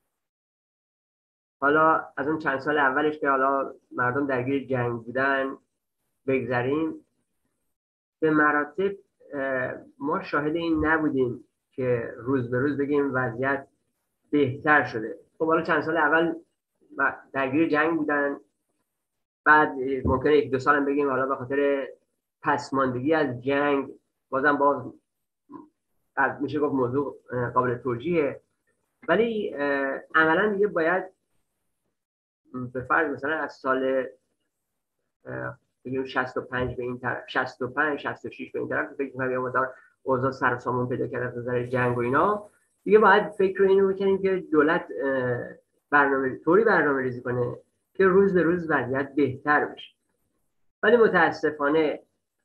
حالا از اون چند سال اولش که حالا مردم درگیر جنگ بودن بگذریم، به مراتب ما شاهد این نبودیم که روز به روز بگیم وضعیت بهتر شده. خب حالا چند سال اول درگیر جنگ بودن، بعد ممکنه 1-2 سال هم بگیم حالا به خاطر پسماندگی از جنگ بازم باز میشه گفت موضوع قابل توجیهه. ولی عملا دیگه باید به فرض مثلا از سال بگیم 65 به این طرف، 65 66 به این طرف فکر کنم یه مقدار اوضاع سر و سامون پیدا کرده از نظر جنگ و اینا، دیگه باید فکر اینو بکنیم که دولت برنامه ریزی کنه که روز به روز وضعیت بهتر بشه. ولی متاسفانه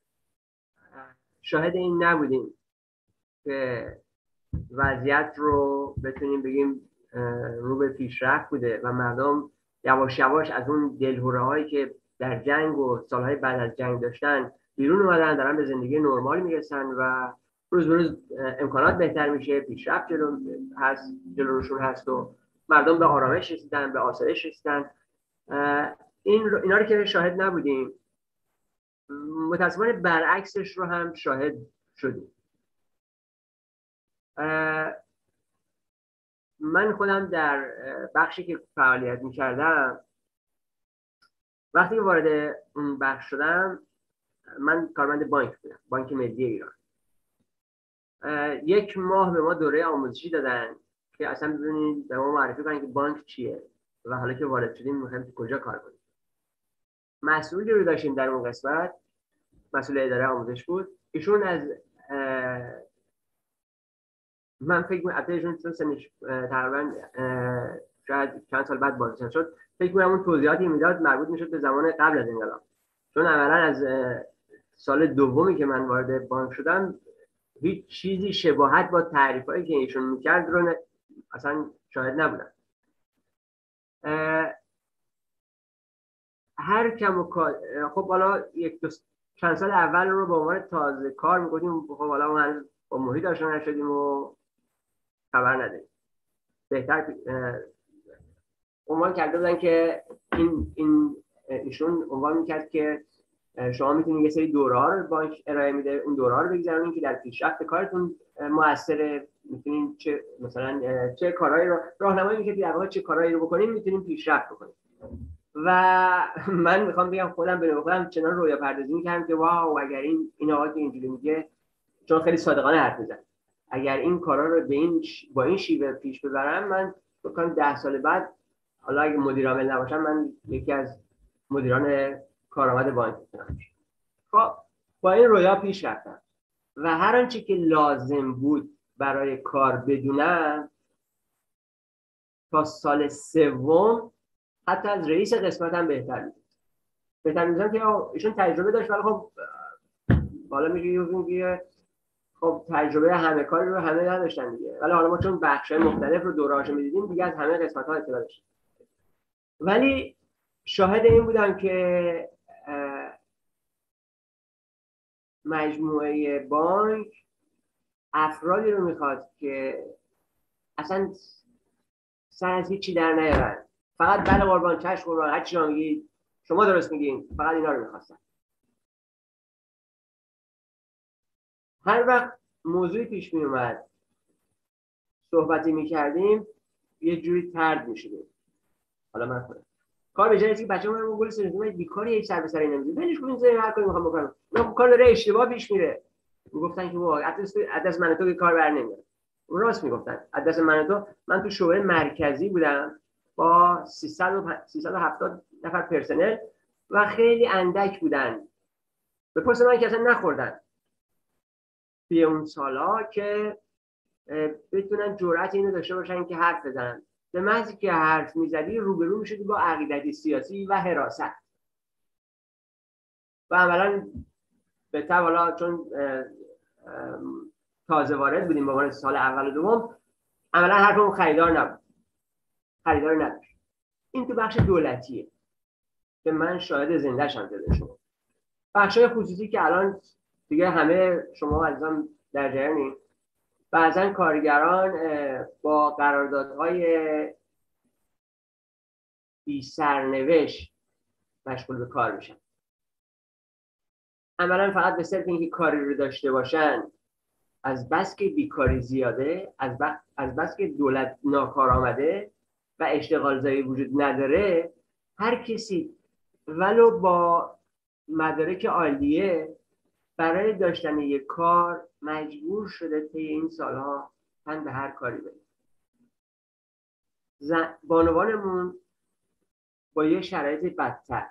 شاهد این نبودیم که وضعیت رو بتونیم بگیم رو به پیشرفت بوده و مردم یواش یواش از اون دلهره‌هایی که در جنگ و سالهای بعد از جنگ داشتن بیرون اومدن، دارن به زندگی نرمال میرسن و روز به روز امکانات بهتر میشه، پیشرفت جلوشون هست و مردم به آرامش رسیدن، به آسایش رسیدن. اینا رو که شاهد نبودیم. متاسفانه برعکسش رو هم شاهد شدیم. من خودم در بخشی که فعالیت می‌کردم، وقتی وارد اون بخش شدم، من کارمند بانک بودم، بانک ملی ایران. 1 ماه به ما دوره آموزشی دادن که اصلا ببینید به ما معرفی کنن که بانک چیه و حالا که وارد شدیم می‌خوایم کجا کار کنیم. مسئولی رو داشتیم در اون قسمت، مسئول اداره آموزش بود. ایشون از من فکر می‌کنم ایشون چون سنش تقریبا شاید چند سال بعد بازنشسته شد، فکر می‌کنم اون توضیحاتی میداد مربوط میشد به زمان قبل از انقلاب، چون اولا از سال دومی که من وارد بانک شدم هیچ چیزی شباهت با تعریفایی که ایشون میکرد رو اصلا شاهد نبودم. هر کم و خب حالا چند سال اول رو به عنوان تازه کار می‌گفتیم، خب حالا ما هنوز با محیط آشنا نشدیم و خبر نداریم. بهتر عنوان کرده بودن که ایشون عنوان میکرد که شما میتونید یه سری دوره‌ها رو بانک ارائه میده، اون دوره‌ها رو بگذرونید که در پیشرفت کارتون موثره. میتونید چه کارهایی رو راهنمایی میکنه که در واقع چه کارهایی رو بکنید میتونید پیشرفت بکنید. و من میخوام بگم خودم به خودم چنان رویا پردازی میکردم که واو اگر این آقا که اینجوری میگه، چون خیلی صادقانه حرف میزنه، اگر این کارا رو با این شیوه پیش ببرم، من فکر کنم 10 سال بعد حالا اگه مدیر عامل نباشم من یکی از مدیران کارآمد بانک میشم. خب با این رویا پیش رفتم و هر آنچه که لازم بود برای کار بدونم تا سال سوم حتی از رئیس قسمتم بهتر می‌دونم که ایشون تجربه داشت، ولی خب حالا میگه خب تجربه همه کاری رو همه نداشتن دیگه، ولی حالا ما چون بخش‌های مختلف رو دوره‌هاشو می‌دیدیم دیگه از همه قسمت‌ها اطلاع داشتیم. ولی شاهد این بودم که مجموعه بانک افرادی رو میخواد که اصلا سر از هیچی در نیارن، فقط بله قربان چشم قربان هر چی میگید شما درست میگین، فقط اینا رو میخواستن. هر وقت موضوعی پیش می اومد صحبتی میکردیم یه جوری طرد میشدیم. حالا من خودم کار به جایی که بچه‌ها من گل سنتیمتر بیکاری هیچ سر به سر نمیذارم، ولش کن زیر هر کاری میخوام بکنم، من کار داره اشتباه پیش میره. میگفتن که واقعا عدس من تو کار بر نمیاد. راست میگفتن. عدس من تو شعبه مرکزی بودم با 370 نفر پرسنل و خیلی اندک بودن. به پست من که اصلا نخوردن توی اون سالا که بتونن جرأت اینو داشته باشن که حرف بزنن. به محضی که حرف میزدی روبرو میشدی با عقیدتی سیاسی و حراست. و عملا به طب حالا چون تازه وارد بودیم به عنوان سال اول و دوم، عملا حرفمون خریدار نداشت. این تو بخش دولتیه که من شاهد زنده شم شده شما. بخشای خصوصی که الان دیگه همه شما عزیزان در جریانید، بعضن کارگران با قراردادهای بی سرنوشت مشغول به کار میشن. عملا فقط به صرف اینکه کاری رو داشته باشن، از بس که بیکاری زیاده، از بس که دولت ناکار آمده و اشتغالزایی وجود نداره، هر کسی ولو با مدارک عالیه برای داشتن یک کار مجبور شده طی این سالها تن به هر کاری بده. بانوانمون با یه شرایط بدتر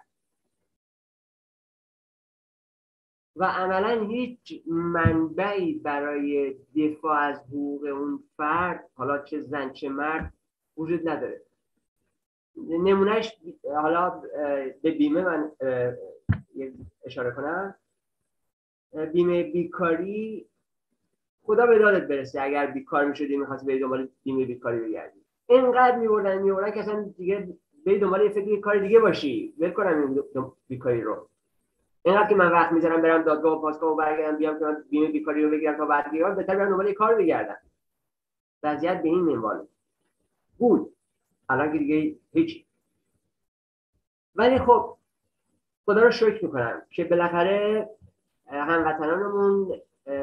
و عملا هیچ منبعی برای دفاع از حقوق اون فرد، حالا چه زن چه مرد، وجود نداره. نمونهش حالا به بیمه من اشاره کنم. بیمه بیکاری خدا به دادت برسه، اگر بیکار میشدی می‌خواستی بری دنبال بیمه بیکاری بگردی، اینقدر می‌بردن که اصلا دیگه بری دنبال فکر کار دیگه باشی، ول کنم این بیکاری رو. اینقدر که من وقت می‌ذارم برم دادگاه و پاسگاه و برگردم بیام که من بیمه بیکاری رو بگیرم تا بعد بیام، بهتر برم دنبال کار بگردم. وضعیت به این منوال بود. الان که دیگه هیچ. ولی خب خدا رو شکر می‌کنم که بالاخره هموطنانمون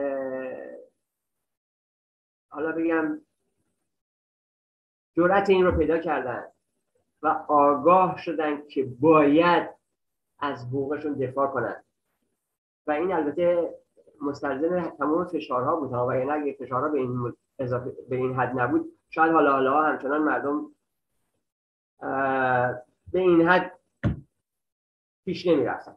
حالا بگم جرأت این رو پیدا کردن و آگاه شدن که باید از حقوقشون دفاع کنن و این البته مستلزم تمام فشارها بود و یعنی اگه فشارها به این حد نبود شاید حالا همچنان مردم به این حد پیش نمی رفتن.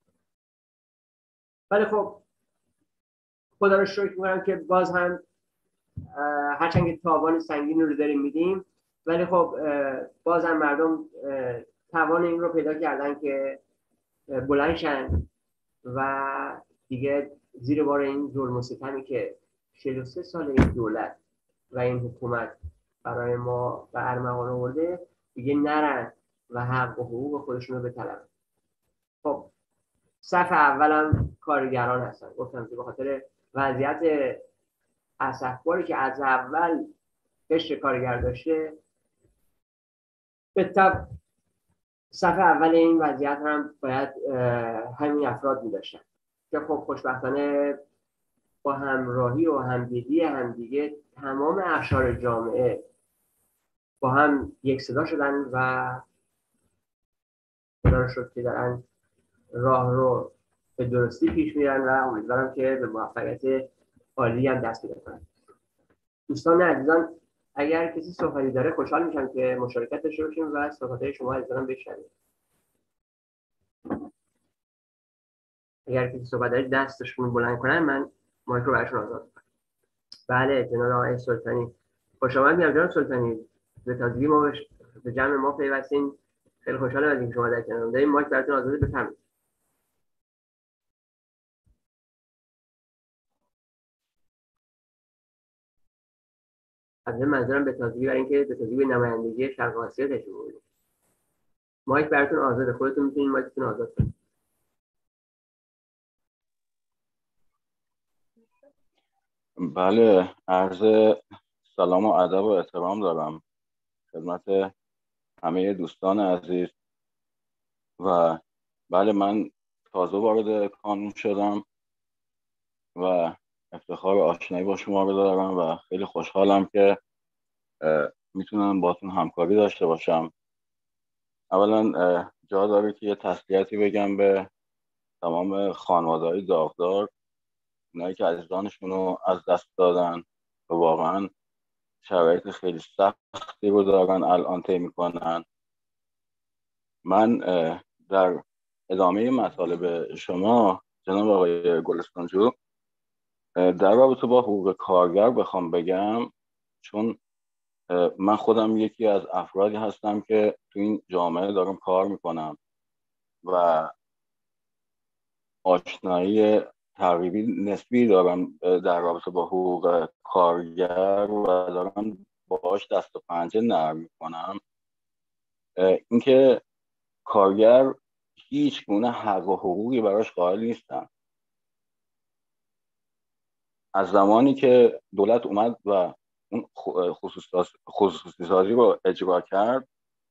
ولی خب خدا رو شکر می‌کنم که باز هم هرچند که تاوان سنگین رو داریم میدیم ولی خب باز هم مردم توان این رو پیدا کردن که بلند شن و دیگه زیر بار این ظلم و ستمی که 43 سال این دولت و این حکومت برای ما و ارمغان آورده دیگه نرن و حق و حقوق خودشون رو بطلبن. خب صف اولم کارگران هستن. گفتم که به خاطر وضعیت اسفباری که از اول قشر کارگر داشته به طب صف اول این وضعیت هم باید همین افراد می‌داشتن که خب خوشبختانه با همراهی و همدلی همدیگه تمام اقشار جامعه با هم یک صدا شدن و خدا رو شکر که دارن راه رو به درستی پیش میرن و امیدوارم که به موفقیت عالی هم دست پیدا کنن. دوستان عزیزان اگر کسی صحبتی داره خوشحال میشم که مشارکت داشته باشیم و صحبت‌های شما عزیزان بشنویم. اگر کسی صحبت داره دستشون بلند کنن من مایک رو براشون آزاد می‌کنم. بله جناب آقای سلطانی خوش آمد میگم جناب سلطانی به تازگی ما به جمع ما پیوستین. خیلی خوشحالم از اینکه شما در کنارم داریم. مایک براتون آزاده بفرمایید. از منظورم به تازگی برای اینکه به تازگی به نمایندگی شرق آسیا تشریف آوردید. مایک براتون آزاده. خودتون میتونید مایکتون آزاد کنید. بله عرض سلام و ادب و احترام دارم خدمت همه دوستان عزیز و بله من تازه وارد کانون شدم و افتخار آشنایی با شما رو دارم و خیلی خوشحالم که میتونم باتون همکاری داشته باشم. اولا جا داره که یه تسلیتی بگم به تمام خانواده‌های داغدار، اونایی که عزیزانشون رو از دست دادن و واقعا شرایط خیلی سختی رو دارن الان طی میکنن. من در ادامه مطالب شما جناب آقای گلستانجو در رابطه با حقوق کارگر بخوام بگم، چون من خودم یکی از افرادی هستم که تو این جامعه دارم کار میکنم و آشنایی تقریبی نسبی دارم در رابطه با حقوق کارگر و دارم باهاش دست و پنجه نرم میکنم. اینکه کارگر هیچ گونه حق و حقوقی براش قائل نیستن. از زمانی که دولت اومد و اون خصوصی سازی رو اجرا کرد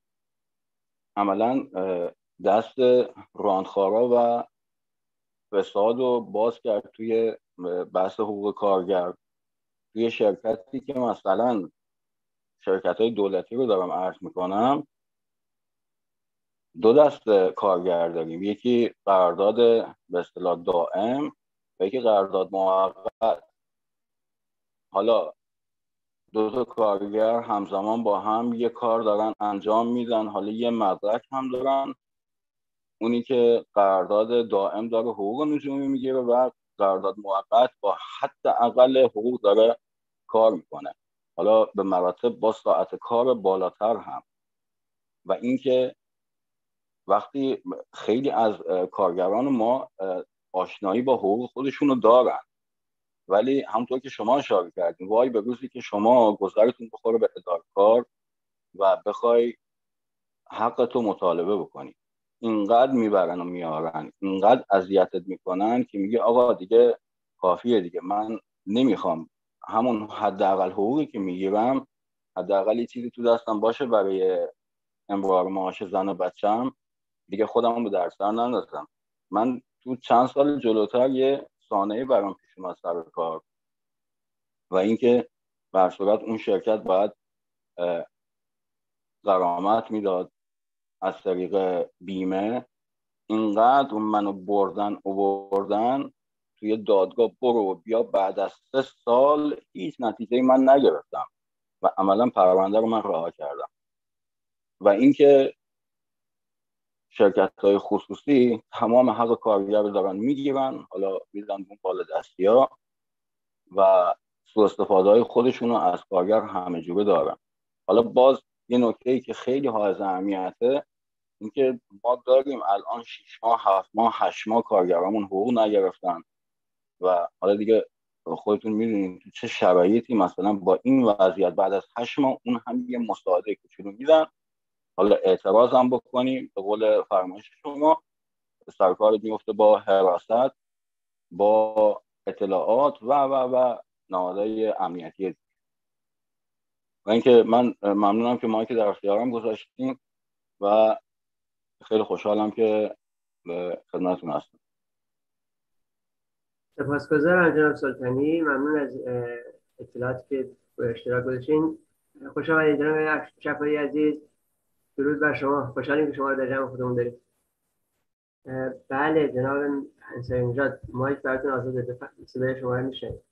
عملا دست راندخارا و فساد رو باز کرد توی بحث حقوق کارگر. توی شرکتی که مثلا شرکت‌های دولتی رو دارم عرض میکنم دو دست کارگر داریم، یکی قرارداد به اصطلاح دائم و یکی قرارداد موقت. حالا دو تا کارگر همزمان با هم یه کار دارن انجام میدن، حالا یه مدرک هم دارن، اونی که قرارداد دائم داره حقوق نجومی میگیره و قرارداد موقت با حد اقل حقوق داره کار میکنه، حالا به مراتب با ساعت کار بالاتر هم. و اینکه وقتی خیلی از کارگران ما آشنایی با حقوق خودشونو دارن ولی همونطور که شما اشاره کردین وای به روزی که شما گذرتون بخوره به اداره کار و بخوای حقتو مطالبه بکنی، اینقدر میبرن و میارن، اینقدر اذیتت میکنن که میگه آقا دیگه کافیه دیگه، من نمیخوام همون حداقل حقوقی که میگیرم حداقل یه چیزی تو دستم باشه برای امرار معاش زن و بچم، دیگه خودمون به درد سر نندازم. من تو چند سال جلوتر یه دوستانه‌ای برام پیش اومد سر کار و اینکه به هر صورت اون شرکت باید غرامت میداد از طریق بیمه. اینقدر منو بردن توی دادگاه برو بیا، بعد از 3 سال هیچ نتیجه من نگرفتم و عملا پرونده رو من رها کردم. و اینکه شرکت‌های خصوصی تمام حق کارگر رو دارن میگیرن، حالا میدن اون بالا دستی‌ها و سوء استفاده‌های خودشون رو از کارگر همه جوره دارن. حالا باز یه نکته‌ای که خیلی حائز اهمیته اینکه ما داریم الان 6 ماه 7 ماه 8 ماه کارگرامون حقوق نگرفتن و حالا دیگه خودتون میدونید تو چه شرایطی مثلا با این وضعیت بعد از 8 ماه اون هم یه مساعده کوچولو میدن. حالا اعتراض هم بکنیم به قول فرمایش شما سرکار میفته با حراست، با اطلاعات و نهادهای امنیتی. و اینکه من ممنونم که ما که در اختیارم گذاشتیم و خیلی خوشحالم که به خدمتتون هستم. سپاسگزارم جناب سلطانی، ممنون از اطلاعاتی که به اشتراک گذاشتین. خوش آمدید جناب شفایی عزیز، درود بر شما، خوشحالیم که شما رو در جمع خودمون داریم. بله جناب انصاری نژاد، مایک براتون آزاده، صدای شما رو میشنویم.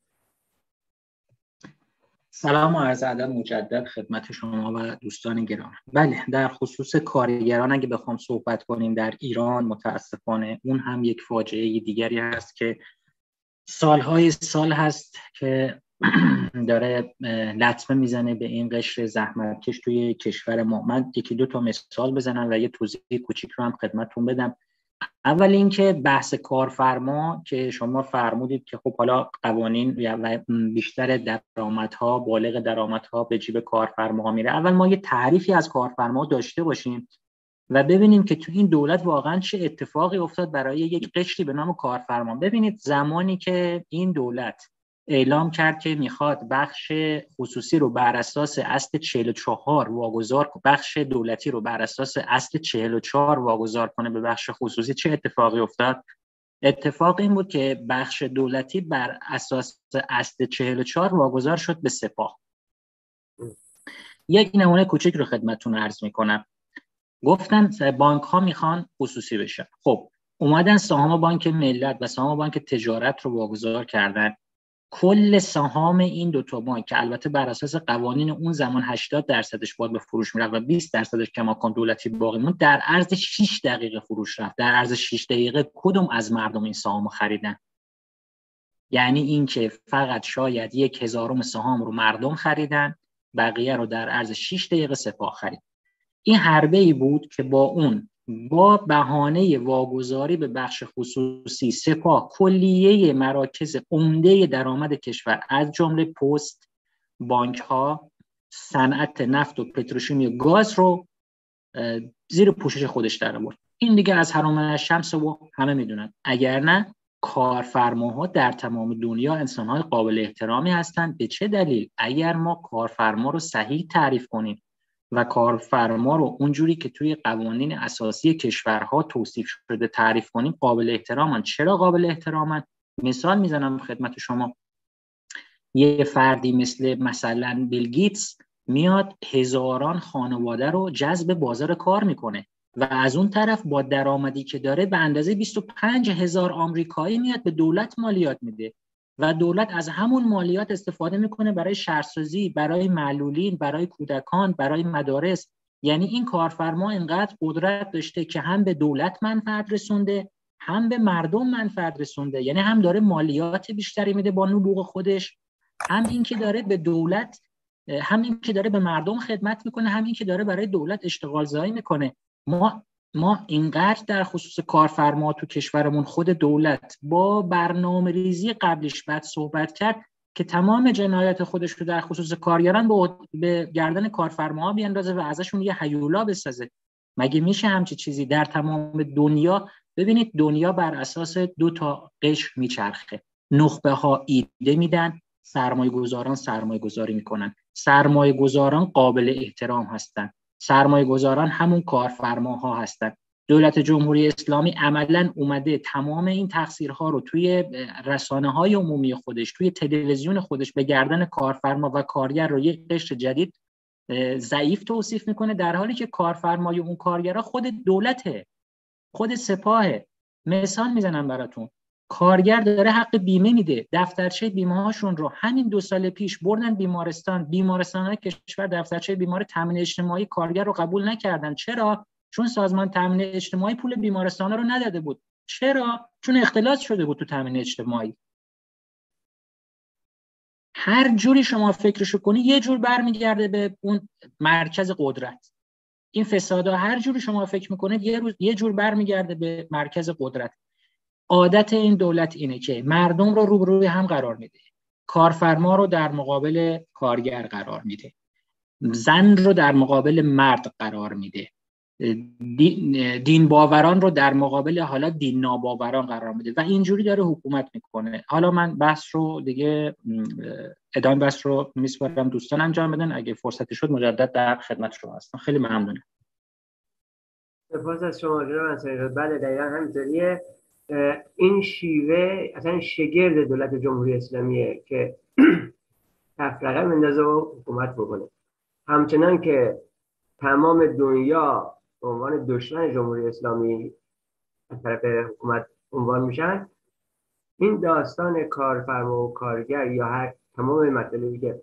سلام و عرض ادب مجدد خدمت شما و دوستان گرامی. بله، در خصوص کارگران اگه بخوام صحبت کنیم در ایران، متاسفانه اون هم یک فاجعه دیگری هست که سالهای سال هست که داره لطمه میزنه به این قشر زحمتکش توی کشور ما. من 1-2 تا مثال بزنم و یه توضیح کوچیک رو هم خدمتتون بدم. اول اینکه بحث کارفرما که شما فرمودید که خب حالا قوانین و بیشتر درآمدها، بالغ درآمدها به جیب کارفرماها میره. اول ما یه تعریفی از کارفرما داشته باشیم و ببینیم که تو این دولت واقعا چه اتفاقی افتاد برای یک قشری به نام کارفرما. ببینید زمانی که این دولت اعلام کرد که میخواد بخش خصوصی رو بر اساس اصل 44 واگذار، بخش دولتی رو بر اساس اصل 44 واگذار کنه به بخش خصوصی، چه اتفاقی افتاد؟ اتفاق این بود که بخش دولتی بر اساس اصل 44 واگذار شد به سپاه. یک نمونه کوچیک رو خدمتتون عرض میکنم. گفتن بانک ها میخوان خصوصی بشن. خب اومدن سهام بانک ملت و سهام بانک تجارت رو واگذار کردن. کل سهام این 2 تا بانک که البته بر اساس قوانین اون زمان 80% باید به فروش میرفت و 20% کماکان دولتی باقی موند، در عرض 6 دقیقه فروش رفت. در عرض 6 دقیقه کدوم از مردم این سهام رو خریدن؟ یعنی این که فقط شاید 1/1000 سهام رو مردم خریدن، بقیه رو در عرض 6 دقیقه سپاه خرید. این حربه‌ای بود که با بهانه واگذاری به بخش خصوصی سپاه کلیه مراکز عمده درآمد کشور از جمله پست، بانک‌ها، صنعت نفت و پتروشیمی و گاز رو زیر پوشش خودش در آورد. این دیگه از حرام الشمس و همه میدونن. اگر نه کارفرماها در تمام دنیا انسان‌های قابل احترامی هستند. به چه دلیل؟ اگر ما کارفرما رو صحیح تعریف کنیم و کارفرما رو اونجوری که توی قوانین اساسی کشورها توصیف شده تعریف کنیم، قابل احترامن. چرا قابل احترامن؟ مثال میزنم خدمت شما. یه فردی مثلا بیل گیتس میاد هزاران خانواده رو جذب بازار کار میکنه و از اون طرف با درآمدی که داره به اندازه 25,000 آمریکایی میاد به دولت مالیات میده و دولت از همون مالیات استفاده میکنه برای شهرسازی، برای معلولین، برای کودکان، برای مدارس. یعنی این کارفرما اینقدر قدرت داشته که هم به دولت منفعت رسونده، هم به مردم منفعت رسونده. یعنی هم داره مالیات بیشتری میده با نبوغ خودش، هم این که داره به دولت، هم این که داره به مردم خدمت میکنه، هم این که داره برای دولت اشتغال زایی میکنه. ما اینقدر در خصوص کارفرما تو کشورمون خود دولت با برنامه ریزی قبلش بعد صحبت کرد که تمام جنایات خودش رو در خصوص کارگران به گردن کارفرماها بیاندازه و ازشون یه هیولا بسازه. مگه میشه همچی چیزی در تمام دنیا؟ ببینید دنیا بر اساس 2 تا قشر میچرخه. نخبه ها ایده میدن، سرمایه گذاران سرمایه گذاری میکنن. سرمایه گذاران قابل احترام هستن. سرمایه گذاران همون کارفرماها هستن. دولت جمهوری اسلامی عملاً اومده تمام این تقصیرها رو توی رسانه‌های عمومی خودش، توی تلویزیون خودش به گردن کارفرما و کارگر رو یک قشر جدید ضعیف توصیف میکنه، در حالی که کارفرمای اون کارگرها خود دولته، خود سپاهه. مثال میزنم براتون، کارگر داره حق بیمه میده، دفترچه بیمه هاشون رو همین 2 سال پیش بردن بیمارستان‌های کشور دفترچه بیمار تامین اجتماعی کارگر رو قبول نکردن. چرا؟ چون سازمان تامین اجتماعی پول بیمارستان رو نداده بود. چرا؟ چون اختلاس شده بود تو تامین اجتماعی. هر جوری شما فکرشو کنی یه جور برمیگرده به اون مرکز قدرت. این فسادا هر جوری شما فکر میکنید یه جور برمیگرده به مرکز قدرت. عادت این دولت اینه که مردم رو روبروی هم قرار میده، کارفرما رو در مقابل کارگر قرار میده، زن رو در مقابل مرد قرار میده، دین باوران رو در مقابل حالا دین ناباوران قرار میده و اینجوری داره حکومت میکنه. حالا من بحث رو دیگه ادامه بحث رو میسپارم دوستان انجام بدن، اگه فرصتی شد مجدد در خدمت شما هستم. خیلی ممنونم. سپاس از شما جناب انصاری. بله دقیقا همینطوریه. این شیوه اصلا شگرد دولت جمهوری اسلامیه که تفرقه مندازه و حکومت بکنه، همچنان که تمام دنیا به عنوان دشمن جمهوری اسلامی از طرف حکومت عنوان میشن. این داستان کارفرما و کارگر یا هر تمام مطالبی که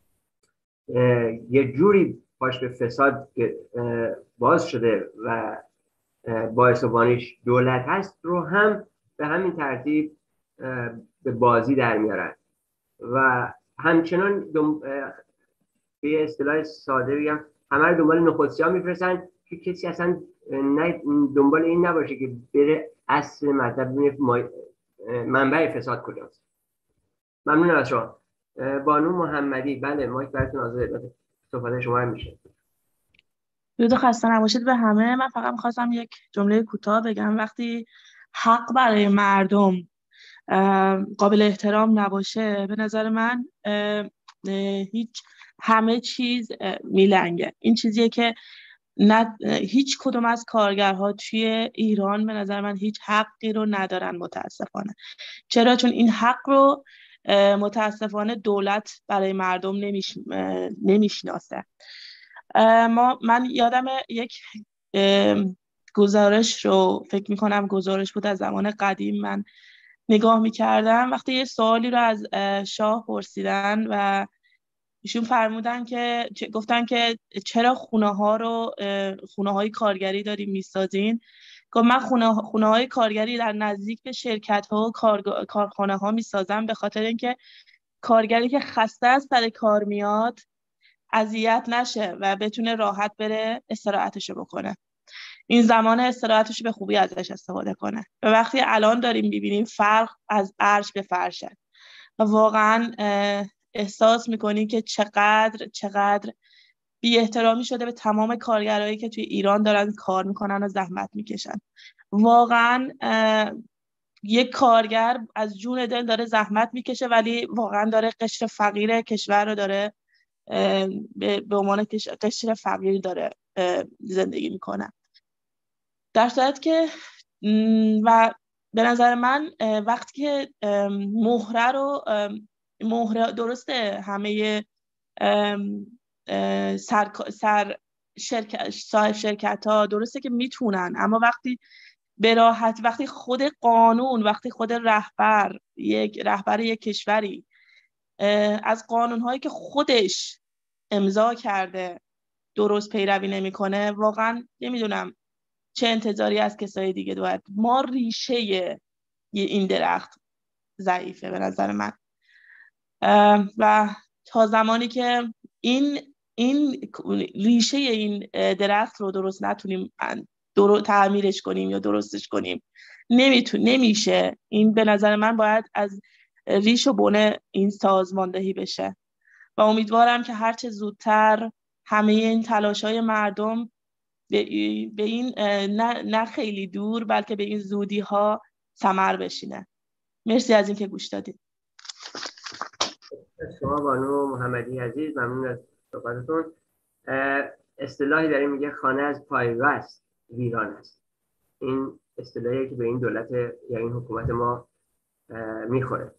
یه جوری پاش به فساد باز شده و باعث و بانیش دولت هست رو هم به همین ترتیب به بازی در میارن و همچنان به اصطلاح ساده بگم همه رو دنبال نخستی‌ها میفرستن که کسی اصلا دنبال این نباشه که بره اصل مطلب منبع فساد کجاست. ممنون از شما. بانو محمدی، بله مایک براتون آزاده، صحبت شما هم میشه. درود خسته نباشید به همه. من فقط می‌خواستم یک جمله کوتاه بگم. وقتی حق برای مردم قابل احترام نباشه، به نظر من همه چیز میلنگه. این چیزیه که هیچ کدوم از کارگرها توی ایران به نظر من هیچ حقی رو ندارن متاسفانه. چرا؟ چون این حق رو متاسفانه دولت برای مردم نمیشناسه. من یادم یک گزارش رو فکر میکنم گزارش بود از زمان قدیم، من نگاه میکردم وقتی یه سوالی رو از شاه پرسیدن و ایشون فرمودن که گفتن که چرا خونه های کارگری داریم میسازین؟ گفت من خونه های کارگری در نزدیک به شرکت ها و کارخانه ها میسازم به خاطر اینکه کارگری که خسته از سر کار میاد اذیت نشه و بتونه راحت بره استراحتشو بکنه، این زمان استراحتشو به خوبی ازش استفاده کنه. و وقتی الان داریم میبینیم فرق از عرش به فرشه و واقعا احساس میکنیم که چقدر بی احترامی شده به تمام کارگرایی که توی ایران دارن کار میکنن و زحمت میکشن. واقعا یک کارگر از جون دل داره زحمت میکشه ولی واقعا داره قشر فقیر کشور رو داره به عنوان قشر فقیر داره زندگی میکنه. در صورت که و به نظر من وقتی که مهره درسته همه صاحب شرکت ها درسته که میتونن، اما وقتی خود قانون، وقتی خود رهبر یک کشوری از قانونهایی که خودش امضا کرده درست پیروی نمیکنه، واقعا نمیدونم چه انتظاری از کسای دیگه دارد. ما ریشه این درخت ضعیفه به نظر من و تا زمانی که این ریشه این درخت رو درست نتونیم تعمیرش کنیم یا درستش کنیم نمیشه. این به نظر من باید از ریش و بن این سازماندهی بشه و امیدوارم که هرچه زودتر همه این تلاش‌های مردم به این نه خیلی دور بلکه به این زودی ها ثمر بشینه. مرسی از اینکه گوش دادید. شما بانو محمدی عزیز ممنون از صحبتتون. اصطلاحی داریم میگه خانه از پایبست ویران است. این اصطلاحی که به این دولت یا این حکومت ما میخوره.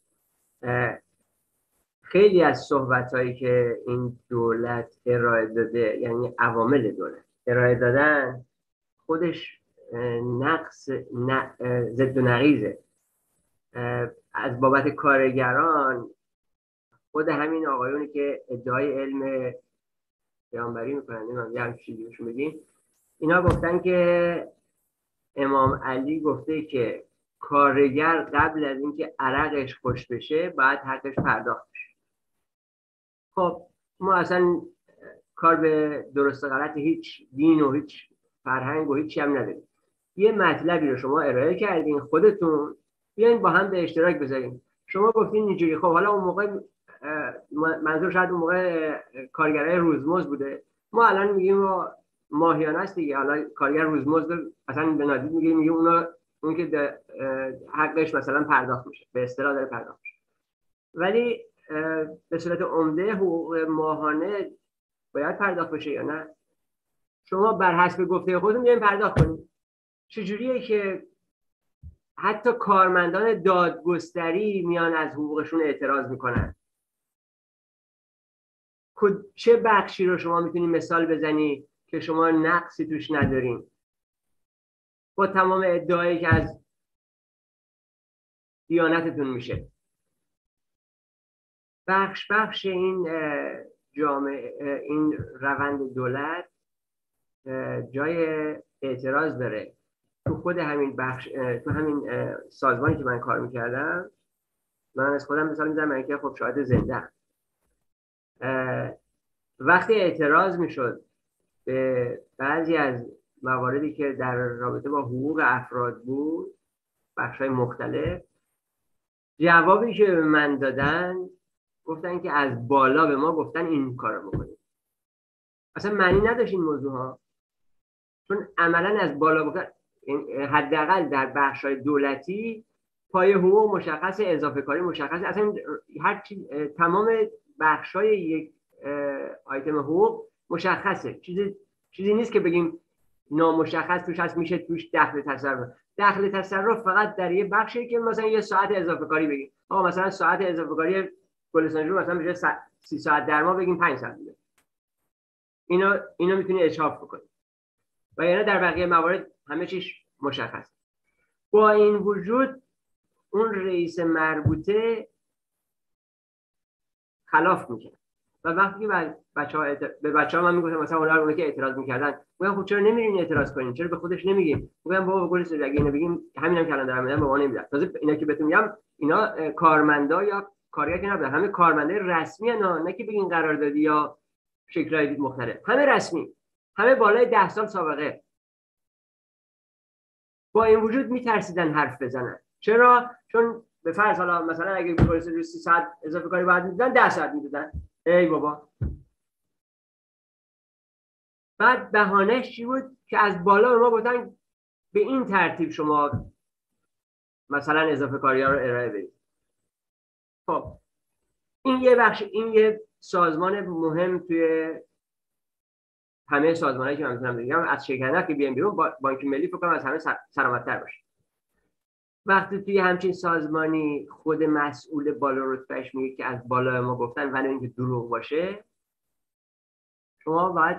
خیلی از صحبت‌هایی که این دولت ارائه داده، یعنی عوامل دولت ارائه دادن، خودش نقص ضد و نقیضه. از بابت کارگران، خود همین آقایونی که ادعای علم پیامبری میکنن، یه همچین چیزی بهشون بگیم، اینا گفتن که امام علی گفته که کارگر قبل از اینکه عرقش خوش بشه باید حقش پرداخت بشه. خب ما اصلا کار به درست و غلط هیچ دین و هیچ فرهنگ و هیچی هم نداریم. یه مطلبی رو شما ارائه کردین خودتون، بیاین با هم به اشتراک بذاریم. شما گفتین اینجوری، خب حالا اون موقع منظور شاید اون موقع کارگرای روزمزد بوده، ما الان میگیم ماهیانه است دیگه. حالا کارگر روزمزد اصلا به نادید میگیم اون که حقش مثلا پرداخت میشه، به اصطلاح داره پرداخت میشه، ولی به صورت عمده حقوق ماهانه باید پرداخت بشه یا نه؟ شما بر حسب گفته خودتون میایم پرداخت کنید. چجوریه که حتی کارمندان دادگستری میان از حقوقشون اعتراض میکنن؟ چه بخشی رو شما میتونی مثال بزنی که شما نقصی توش ندارین با تمام ادعایی که از دیانتتون میشه؟ بخش این جامعه، این روند دولت جای اعتراض داره. تو خود همین بخش، تو همین سازمانی که من کار میکردم، من از خودم مثال میزنم، من که خب شاهد زنده وقتی اعتراض میشد به بعضی از مواردی که در رابطه با حقوق افراد بود، بخش‌های مختلف، جوابی که به من دادن گفتن که از بالا به ما گفتن این کارو بکنید. اصلا معنی نداشت این موضوع ها، چون عملا از بالا گفتن. حداقل در بخش‌های دولتی پای حقوق مشخص، اضافه کاری مشخص، اصلا هر چیز، تمام بخش‌های یک آیتم حقوق مشخصه. چیزی نیست که بگیم نامشخص توش هست میشه توش دخل تصرف فقط در یه بخشی که مثلا یه ساعت اضافه کاری بگیم. آقا مثلا ساعت اضافه کاری گلستانجو مثلا میشه 30 ساعت، در ما بگیم 5 ساعت میده. اینو میتونی اچاف بکنی. و یعنی در بقیه موارد همه چیش مشخص. با این وجود اون رئیس مربوطه خلاف میکنه. و وقتی که به بچه‌ها من میگفتم مثلا اونایی که اعتراض میکردن، میگم خب چرا نمیرین اعتراض کنین؟ چرا به خودش نمیگین؟ میگم بابا گلش اگه اینو بگیم همینم که الان دارم میگم به ما نمیدن. تازه اینا که بهتون میگم اینا کارمندا یا کارگر که نبودن، همه کارمندای رسمی ان، نه که بگین قراردادی یا شکل‌های مختلف، همه رسمی، همه بالای 10 سال سابقه. با این وجود میترسیدن حرف بزنن. چرا؟ چون به فرض حالا مثلا اگه پلیس رو 30 ساعت اضافه کاری بعد میدادن 10 ساعت میدادن. ای بابا. بعد بهانه‌اش چی بود؟ که از بالا به ما گفتن به این ترتیب شما مثلا اضافه کاری‌ها رو ارائه بدید. خب این یه بخش، این یه سازمان مهم توی همه سازمانایی که من میتونم بگم، از شرکت که بیان بیرون، بانک ملی فکر کنم از همه سلامت‌تر باشه. وقتی توی همچین سازمانی خود مسئول بالا رتبهش میگه که از بالا ما گفتن ولی اینکه دروغ باشه، شما باید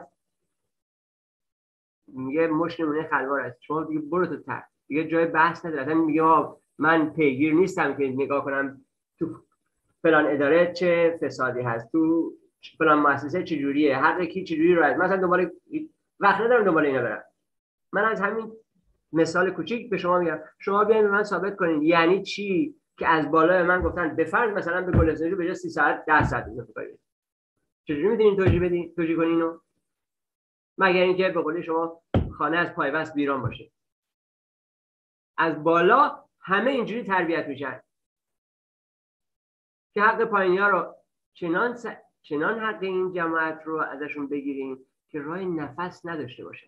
میگه مش نمونه خلوار است، شما دیگه برو تو تر، دیگه جای بحث نداره. اصلا میگه من پیگیر نیستم که نگاه کنم تو فلان اداره چه فسادی هست، تو فلان مؤسسه چه جوریه، حق کی چه جوری رو، مثلا دنبال وقت ندارم دنبال اینا برم. من از همین مثال کوچیک به شما میگم، شما بیاین به من ثابت کنین یعنی چی که از بالا من گفتن به فرض مثلا به گلستانجو به جای 30 ساعت 10 ساعت اضافه کنید. چجوری میدونین توجیه کنین اینو؟ مگر اینکه به قول شما خانه از پایبست ویران باشه. از بالا همه اینجوری تربیت میشن که حق پایینی‌ها رو چنان حق این جماعت رو ازشون بگیریم که راه نفس نداشته باشن.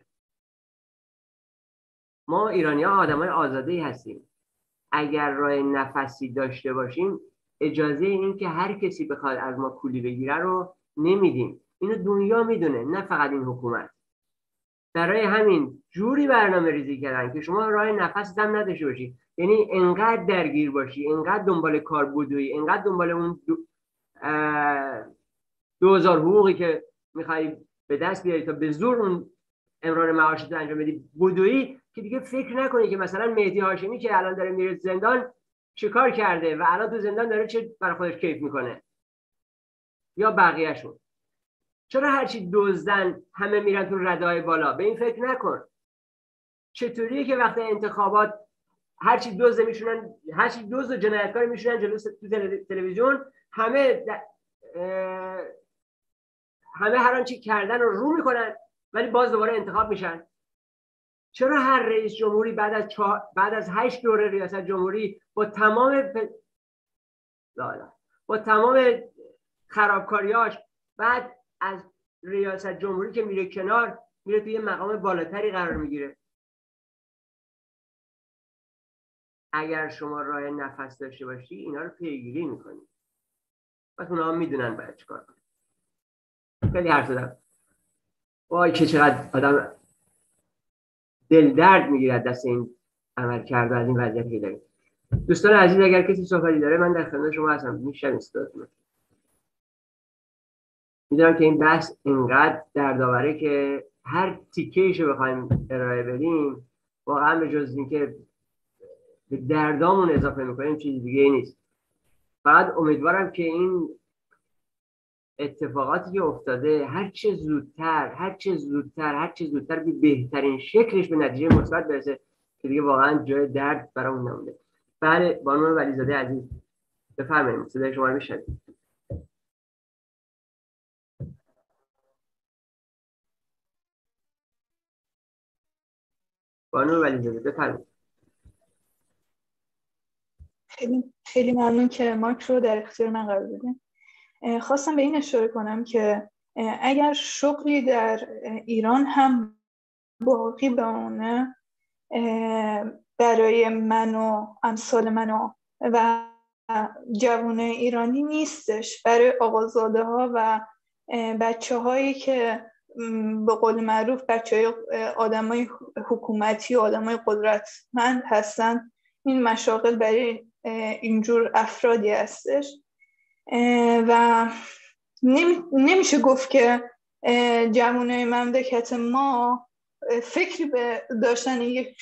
ما ایرانی‌ها آدمای آزاده‌ای هستیم. اگر راه نفسی داشته باشیم اجازه این که هر کسی بخواد از ما کولی بگیره رو نمیدیم. اینو دنیا میدونه، نه فقط این حکومت. برای همین جوری برنامه ریزی کردن که شما راه نفس هم نداشته باشی، یعنی انقدر درگیر باشی، انقدر دنبال کار بدوی، انقدر دنبال اون 2000 حقوقی که میخوای به دست بیاری تا به زور اون امرار معاشت رو انجام بدی بدوی، که دیگه فکر نکنی که مثلا مهدی هاشمی که الان داره میره زندان چه کار کرده و الان تو زندان داره چه برای خودش کیف میکنه، یا بقیهشون. چرا هرچی دزدن همه میرن تو رده‌های بالا؟ به این فکر نکن. چطوریه که وقتی انتخابات هرچی دزد میشونن، هرچی دزد و جنایتکار میشونن جلو تلویزیون، همه هر آنچه کردن رو میکنن ولی باز دوباره انتخاب میشن؟ چرا هر رئیس جمهوری بعد از 8 دوره ریاست جمهوری با تمام خرابکاریاش، بعد از ریاست جمهوری که میره کنار، میره توی مقام بالاتری قرار میگیره؟ اگر شما راه نفس داشته باشی اینا رو پیگیری میکنی، پس اونا هم میدونن باید چیکار کنن. خیلی حرف زدم، وای که چقدر آدم دل درد میگیرد دست این عمل کرده از این وضعیتی که داریم. دوستان عزیز، اگر کسی صحبتی داره من در خدمت شما هستم، میشم استادتون. میدونم که این بحث اینقدر دردآوره که هر تیکه‌ایشو بخوایم ارائه بدیم واقعا به جز اینکه به دردامون اضافه میکنیم چیز دیگه ای نیست. فقط امیدوارم که این اتفاقاتی که افتاده هر چه زودتر به بهترین شکلش به نتیجه مثبت برسه که دیگه واقعا جای درد برامون نمونده. بله بانو ولیزاده عزیز بفرمایید، صدای شما رو میشنویم. بانو ولیزاده بفرمایید. خیلی ممنون که مایک رو در اختیار من قرار دادین. خواستم به این اشاره کنم که اگر شغلی در ایران هم باقی بمونه برای من و امثال من و جوان ایرانی نیستش، برای آقازاده ها و بچه هایی که به قول معروف بچه های آدم های حکومتی و آدم های قدرتمند هستن، این مشاغل برای اینجور افرادی هستش و نمیشه گفت که جوانای مملکت ما فکری به داشتن یک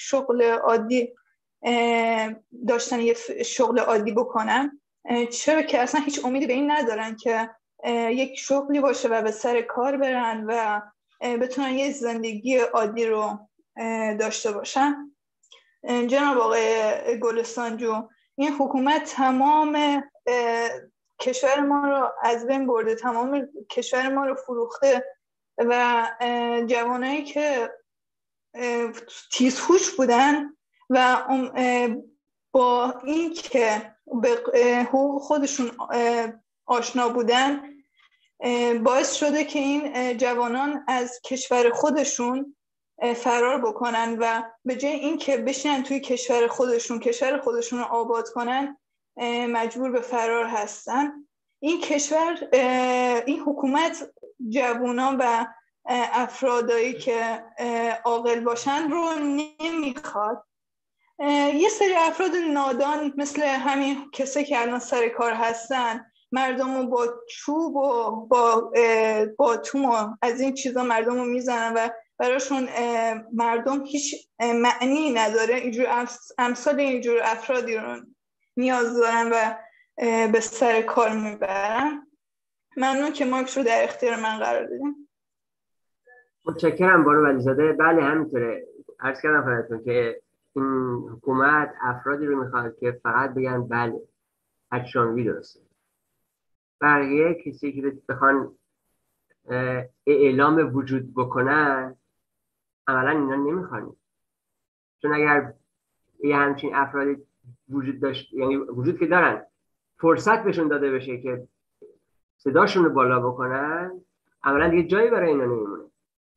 شغل عادی بکنن، چرا که اصلا هیچ امیدی به این ندارن که یک شغلی باشه و به سر کار برن و بتونن یه زندگی عادی رو داشته باشن. جناب آقای گلستانجو، این حکومت تمام کشور ما رو از بین برده، تمام کشور ما رو فروخته و جوانایی که تیزهوش بودن و با این که به حقوق خودشون آشنا بودن باعث شده که این جوانان از کشور خودشون فرار بکنن و به جای این که بشینن توی کشور خودشون رو آباد کنن مجبور به فرار هستن. این حکومت جوانان و افرادایی که عاقل باشن رو نمیخواد. یه سری افراد نادان مثل همین کسایی که الان سر کار هستن مردم رو با چوب و با توم از این چیزا مردم رو میزنن و براشون مردم هیچ معنی نداره. اینجور امثال اینجور افرادی رو نیاز دارن و به سر کار میبرن. ممنون که مایک رو در اختیار من قرار دادیم. متشکرم بانو ولیزاده. بله همینطوره، عرض کردم خدمتتون که این حکومت افرادی رو میخواد که فقط بگن بله اکشنوی درسته. بقیه کسی که بخوان اعلام وجود بکنن عملا اینا نمیخوان، چون اگر یه همچین افرادی وجود داشت، یعنی وجود که دارن، فرصت بهشون داده بشه که صداشون رو بالا بکنن، عملا دیگه جایی برای اینا نمیمونه.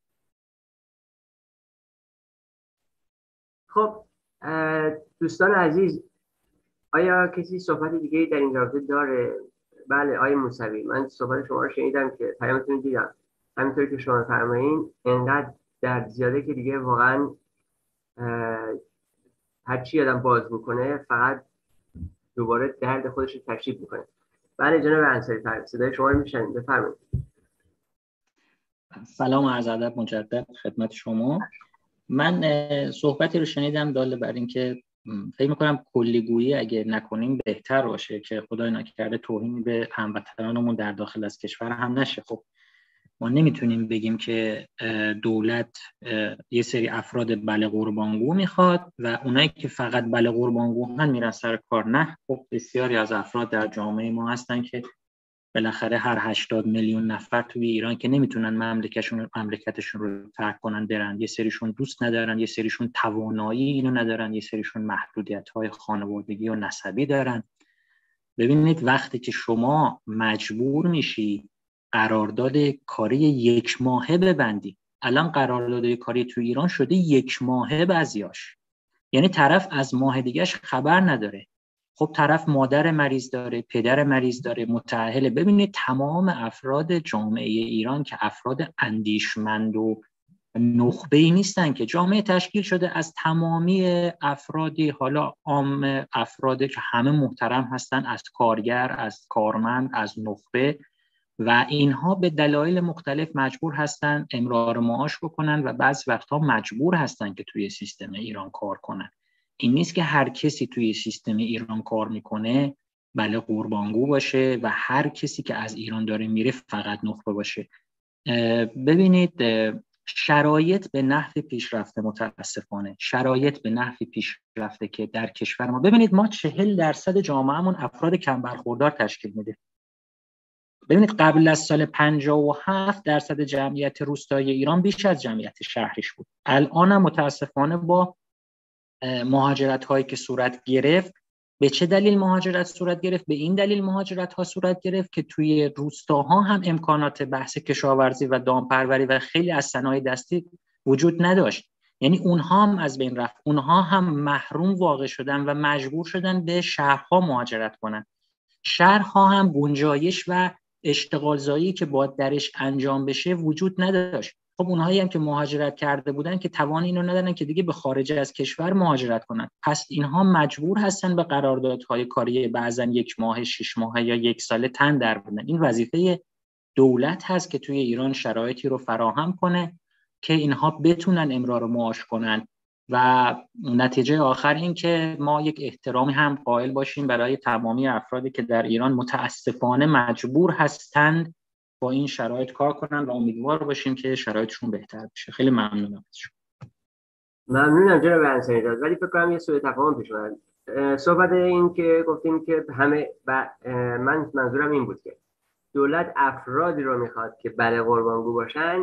خب دوستان عزیز، آیا کسی صحبت دیگه در این رابطه داره؟ بله آقای موسوی، من صحبت شما رو شنیدم که پیامتون دیدم، همینطور که شما فرمایین انقدر درد زیاده که دیگه واقعا هر چی آدم باز بکنه فقط دوباره درد خودش رو تشدید میکنه. بله جناب انصاری فرد، صدای شما رو میشنیم، بفرمایید. سلام و عرض ادب مجدد خدمت شما. من صحبتی رو شنیدم داله بر این که فکر میکنم کلیگویی اگه نکنیم بهتر باشه که خدای نکرده توهینی به هموطنانمون در داخل از کشور هم نشه. خب ما نمیتونیم بگیم که دولت یه سری افراد بله قربانگو میخواد و اونایی که فقط بله قربانگو هم میرن سر کار. نه، خب بسیاری از افراد در جامعه ما هستن که بالاخره هر 80 میلیون نفر توی ایران که نمیتونن مملکتشون رو ترک کنن برن. یه سریشون دوست ندارن، یه سریشون توانایی اینو ندارن، یه سریشون محدودیت‌های خانوادگی و نسبی دارن. ببینید وقتی که شما مجبور میشی قرارداد کاری 1 ماهه ببندی، الان قرارداد کاری تو ایران شده 1 ماهه بعضیاش، یعنی طرف از ماه دیگهش خبر نداره. خب طرف مادر مریض داره، پدر مریض داره، متأهله. ببینید تمام افراد جامعه ایران که افراد اندیشمند و نخبه‌ای نیستن، که جامعه تشکیل شده از تمامی افرادی، حالا عام افرادی که همه محترم هستن، از کارگر، از کارمند، از نخبه، و اینها به دلایل مختلف مجبور هستن امرار معاش بکنن و بعضی وقتها مجبور هستن که توی سیستم ایران کار کنن. این نیست که هر کسی توی سیستم ایران کار میکنه بله قربانگو باشه و هر کسی که از ایران داره میره فقط نخبه باشه. ببینید شرایط به نحو پیشرفته، متاسفانه شرایط به نحو پیشرفته که در کشور ما، ببینید ما 40% جامعهمون افراد کم برخوردار تشکیل میده. ببینید قبل از سال 57% جمعیت روستایی ایران بیش از جمعیت شهریش بود. الان هم متاسفانه با مهاجرت هایی که صورت گرفت، به چه دلیل مهاجرت صورت گرفت؟ به این دلیل مهاجرت ها صورت گرفت که توی روستاها هم امکانات بحث کشاورزی و دامپروری و خیلی از صنایع دستی وجود نداشت. یعنی اونها هم از بین رفت، اونها هم محروم واقع شدن و مجبور شدن به شهرها مهاجرت کنن. شهرها هم گنجایش و اشتغالزایی که باید درش انجام بشه وجود نداشت. خب اونهایی هم که مهاجرت کرده بودن که توان اینو ندارن که دیگه به خارج از کشور مهاجرت کنن، پس اینها مجبور هستن به قراردادهای کاری بعضا 1 ماه، 6 ماه یا 1 ساله تن در بدن. این وظیفه دولت هست که توی ایران شرایطی رو فراهم کنه که اینها بتونن امرار معاش کنن و نتیجه آخر این که ما یک احترامی هم قائل باشیم برای تمامی افرادی که در ایران متاسفانه مجبور هستند با این شرایط کار کنن و امیدوار باشیم که شرایطشون بهتر بشه. خیلی ممنونم از شما. ممنونم جناب انصاری، ولی فکر کنم یه سوء تفاهم پیش اومد. صحبت این که گفتیم که همه من منظورم این بود که دولت افرادی رو میخواد که بله قربانگو باشن.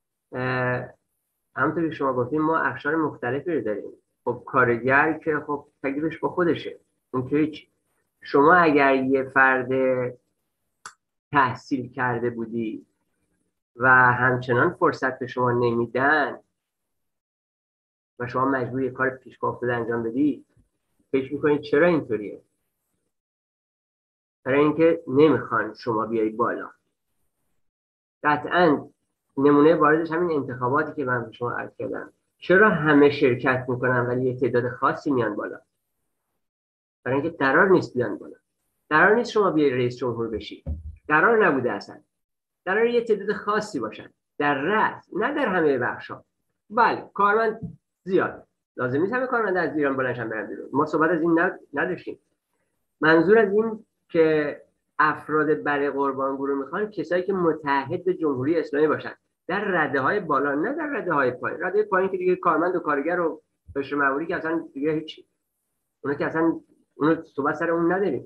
همونطور که شما گفتیم ما اقشار مختلفی رو داریم. خب کارگر که خب تکلیفش با خودشه، اون که هیچ. شما اگر یه فرد تحصیل کرده بودی و همچنان فرصت به شما نمیدن و شما مجبوری کار پیشپا افتاده انجام بدی، فکر میکنید چرا اینطوریه؟ برای اینکه نمیخوان شما بیایی بالا. قطعاً نمونه باردش همین انتخاباتی که من به شما عرض کردم. چرا همه شرکت میکنن ولی یه تعداد خاصی میان بالا؟ برای اینکه قرار نیست بیان بالا. قرار نیست شما بیای رئیس جمهور بشی. قرار نبوده اصلا. قرار یه تعداد خاصی باشن در رأس، نه در همه بخشا. بله کارمند زیاد، لازم نیست همه کارمند از ایران بلنشن برن بیرون. ما صحبت از این نداشتیم. منظور از این که افراد بله قربانگو رو میخوان کسایی که متحد به جمهوری اسلامی باشن، در رده های بالا، نه در رده های پایین. رده پایین که دیگه کارمند و کارگر و بشه معمولی که اصلا دیگه هیچ، اونا که اصلا اونو صحبت سر اون نداریم.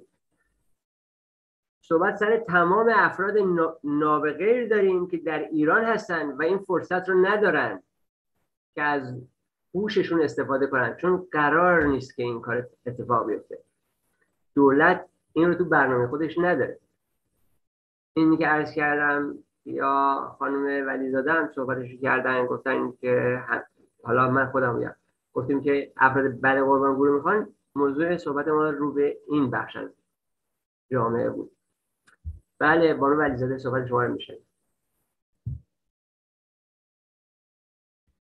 صحبت سر تمام افراد نابغیر داریم که در ایران هستن و این فرصت رو ندارن که از هوششون استفاده کنن، چون قرار نیست که این کار اتفاق بیفته. دولت این رو تو برنامه خودش نداره. اینی که عرض کردم یا خانم ولیزاده هم صحبتش کردن، گفتن که حالا من خودم میگم، گفتیم که افراد بله قربانگو رو میخوان. موضوع صحبت ما رو به این بخش از جامعه بود. بله بانو ولیزاده صحبت شما رو میشه.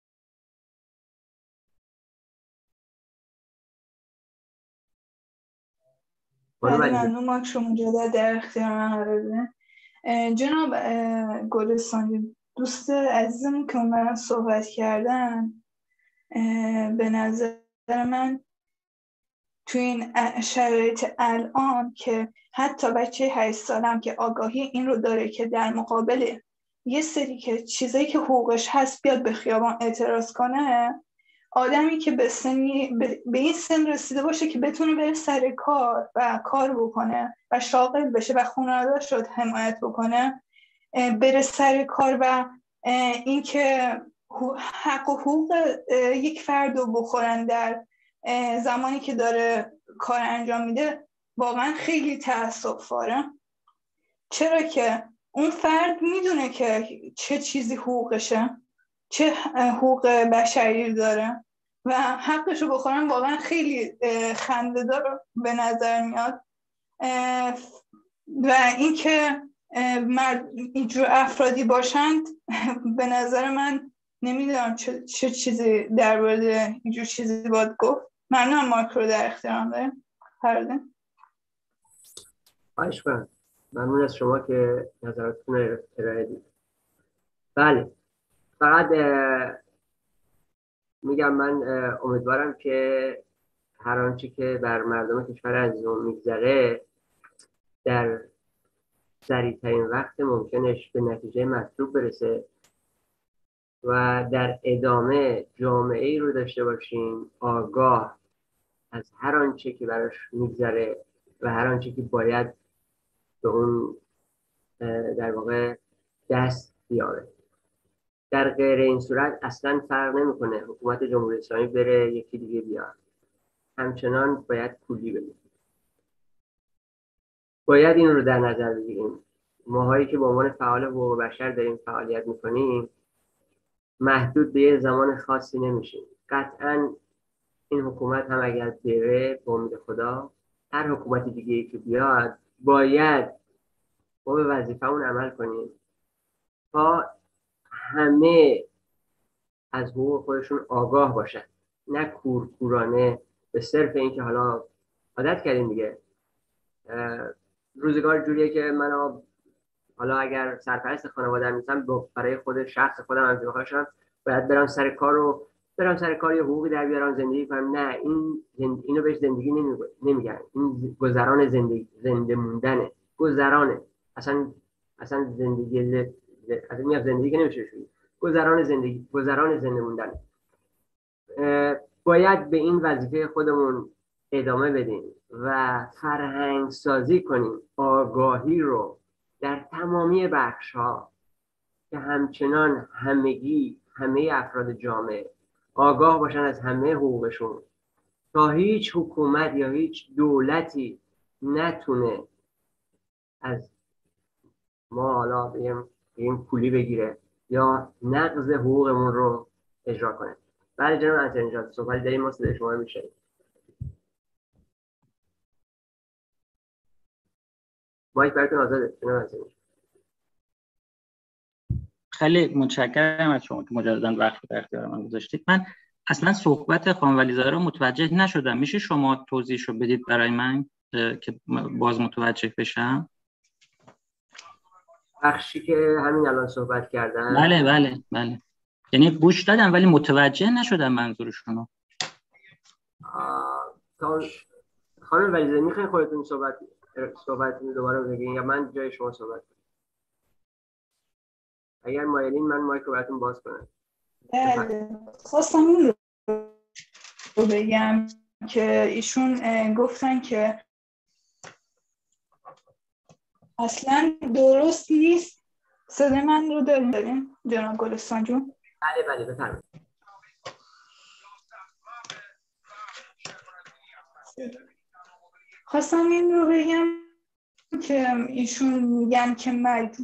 بله ممنون مایک شما جدا در اختیار من قرار بدین. جناب گلستان، دوست عزیزم که اومدن صحبت کردن، به نظر من تو این شرایط الان که حتی بچه 8 سالم که آگاهی این رو داره که در مقابل یه سری که چیزایی که حقوقش هست بیاد به خیابان اعتراض کنه، آدمی که به این سن رسیده باشه که بتونه بره سر کار و کار بکنه و شاغل بشه و خانواده‌اش رو حمایت بکنه، بره سر کار و این که حق و حقوق یک فرد رو بخورن در زمانی که داره کار انجام میده، واقعا خیلی تأسف‌باره. چرا که اون فرد میدونه که چه چیزی حقوقشه، چه حقوق بشری داره و حقش رو بخورن واقعا خیلی خنده‌دار به نظر میاد. و اینکه اینجور افرادی باشند به نظر من نمیدونم چه چیزی در مورد اینجور چیزی باید گفت. ممنونم مایک رو در اختیارم داریم. فرده خواهش کنم. ممنون از شما که نظراتتون رو ارائه دید. بله، فقط میگم من امیدوارم که هر آنچه که بر مردم کشور عزیزمون میگذره در سریع‌ترین وقت ممکنش به نتیجه مطلوب برسه و در ادامه جامعه‌ای رو داشته باشیم آگاه از هر آنچه که براش میگذره و هر آنچه که باید به اون در واقع دست بیاره. در غیر این صورت اصلا فرق نمیکنه حکومت جمهوری اسلامی بره یکی دیگه بیاد، همچنان باید پولی بدیم. باید این رو در نظر بگیریم. ماهایی که به عنوان فعال حقوق بشر داریم فعالیت میکنیم محدود به یه زمان خاصی نمیشیم. قطعاً این حکومت هم اگر بره به امید خدا، هر حکومت دیگه‌ای که بیاد باید ما به وظیفه‌مون عمل کنیم تا همه از حقوق خودشون آگاه باشن، نه کورکورانه به صرف اینکه حالا عادت کردیم دیگه. روزگار جوریه که من حالا اگر سرپرست خانواده نیستم برای خود شخص خودم هم بخواشم باید برم سر کار یه حقوقی در بیارم زندگی کنم. نه، اینو بهش زندگی نمیگن. این گذران زنده موندنه. گذرانه. اصلا زندگی زندگی که نمیشه شد. گذران زنده موندنه. باید به این وظیفه خودمون ادامه بدیم و فرهنگ سازی کنیم آگاهی رو در تمامی بخش‌ها که همچنان همه افراد جامعه آگاه باشن از همه حقوقشون تا هیچ حکومت یا هیچ دولتی نتونه از ما حالا بگیم پولی بگیره یا نقض حقوقمون رو اجرا کنه. بله جناب انتونی جان، صحبت داریم، ما صدای شما رو میشنویم. مایک براتون آزاده جناب انتونی. خیلی متشکرم از شما که مجدداً وقت رو در اختیار من گذاشتید. من اصلا صحبت خانم ولیزاده رو متوجه نشدم. میشه شما توضیحشو بدید برای من که باز متوجه بشم؟ بخشی که همین الان صحبت کردن. بله. یعنی گوش دادم ولی متوجه نشدم منظورشونو. خانم ولیزاده میخواین خودتون صحبتتون دوباره بگین یا من جای شما صحبت کنم؟ اگر مایلین من مایک رو براتون باز کنم. بله، خواستم این رو بگم که ایشون گفتن که اصلا درست نیست. صدای من رو داریم جناب گلستان جون؟ بله بفرمایید. خواستم این رو بگم که ایشون میگن که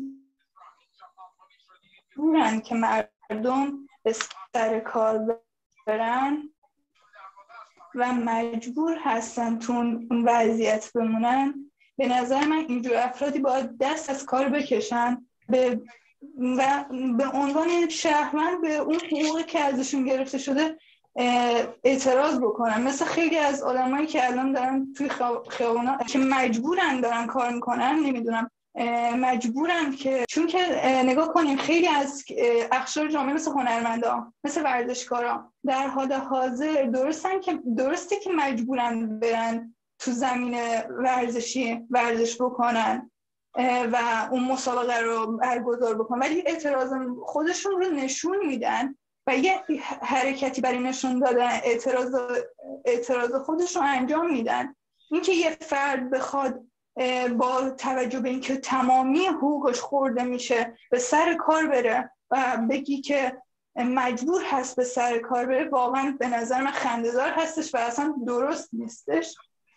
مجبورن که مردم به سر کار برن و مجبور هستن تو اون وضعیت بمونن. به نظر من اینجور افرادی باید دست از کار بکشن و به عنوان شهروند به اون حقوقی که ازشون گرفته شده اعتراض بکنن، مثل خیلی از علمایی که الان دارن توی خیابونا که مجبورن دارن کار میکنن، نمیدونم مجبورن که، چون که نگاه کنیم خیلی از اقشار جامعه مثل هنرمندان، مثل ورزشکاران در حال حاضر درسته که مجبورن برن تو زمین ورزش بکنن و اون مسابقه رو برگزار بکنن، ولی اعتراض خودشون رو نشون میدن و یه حرکتی برای نشون دادن اعتراض خودش رو انجام میدن. اینکه یه فرد بخواد با توجه به اینکه تمامی حقوقش خورده میشه به سر کار بره و بگی که مجبور هست به سر کار بره، واقعا به نظر من خنده‌دار هستش و اصلا درست نیستش.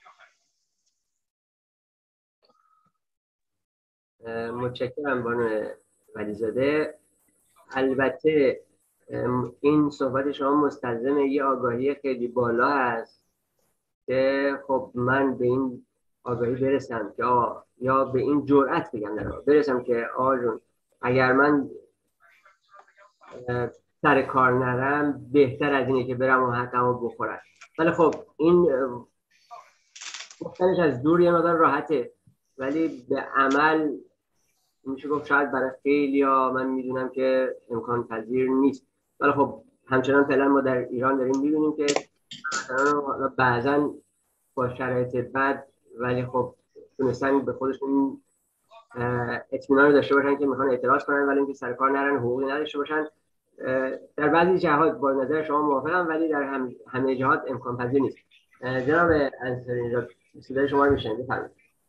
متشکرم بانو ولیزاده. البته این صحبت شما مستلزم یه آگاهی خیلی بالا هست که خب من به این آگاهی برسم که یا به این جرأت بگم برسم که جون اگر من سر کار نرم بهتر از اینه که برم و حقمو بخورم. ولی خب این گفتنش از دور یه مقدار راحته، ولی به عمل میشه گفت شاید برای خیلیا من میدونم که امکان پذیر نیست. ولی خب همچنان فعلا ما در ایران داریم میبینیم که بعضا با شرایط بد ولی خب تونستن به خودشون اطمینان داشته باشن که میخوان اعتراض کنن ولی اینکه سر کار نرن، حقوقی نداشته باشن. در بعضی جهات با نظر شما موافقم ولی در همه جهات امکان پذیر نیست. جناب انصاری صدای شما رو میشنویم، بفرمایید.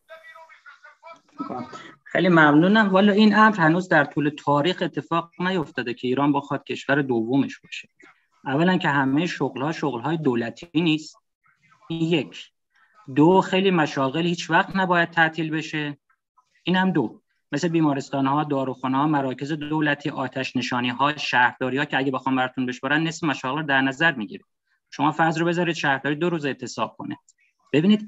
خیلی ممنونم. والا این امر هنوز در طول تاریخ اتفاق نیفتاده که ایران بخواد کشور دومش باشه. اولا که همه شغل‌های دولتی نیست، این یک. دو، خیلی مشاغل هیچ وقت نباید تعطیل بشه، این هم دو. مثل بیمارستان‌ها، داروخانه‌ها، مراکز دولتی، آتش نشانی‌ها، شهرداری‌ها که اگه بخوام براتون بشمارن نصف مشاغل رو در نظر میگیره. شما فرض رو بذارید شهرداری 2 روز اعتصاب کنه. ببینید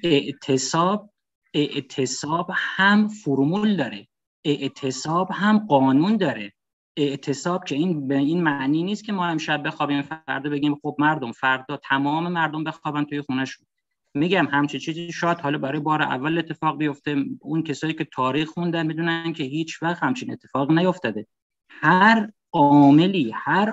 اعتصاب هم فرمول داره، اعتصاب هم قانون داره. اعتصاب که این به این معنی نیست که ما امشب بخوابیم فردا بگیم خب فردا تمام مردم بخوابن توی خونه‌شون. میگم همچین چیزی شاید حالا برای بار اول اتفاق بیفته. اون کسایی که تاریخ خوندن میدونن که هیچ وقت همچین اتفاق نیفتاده. هر عاملی، هر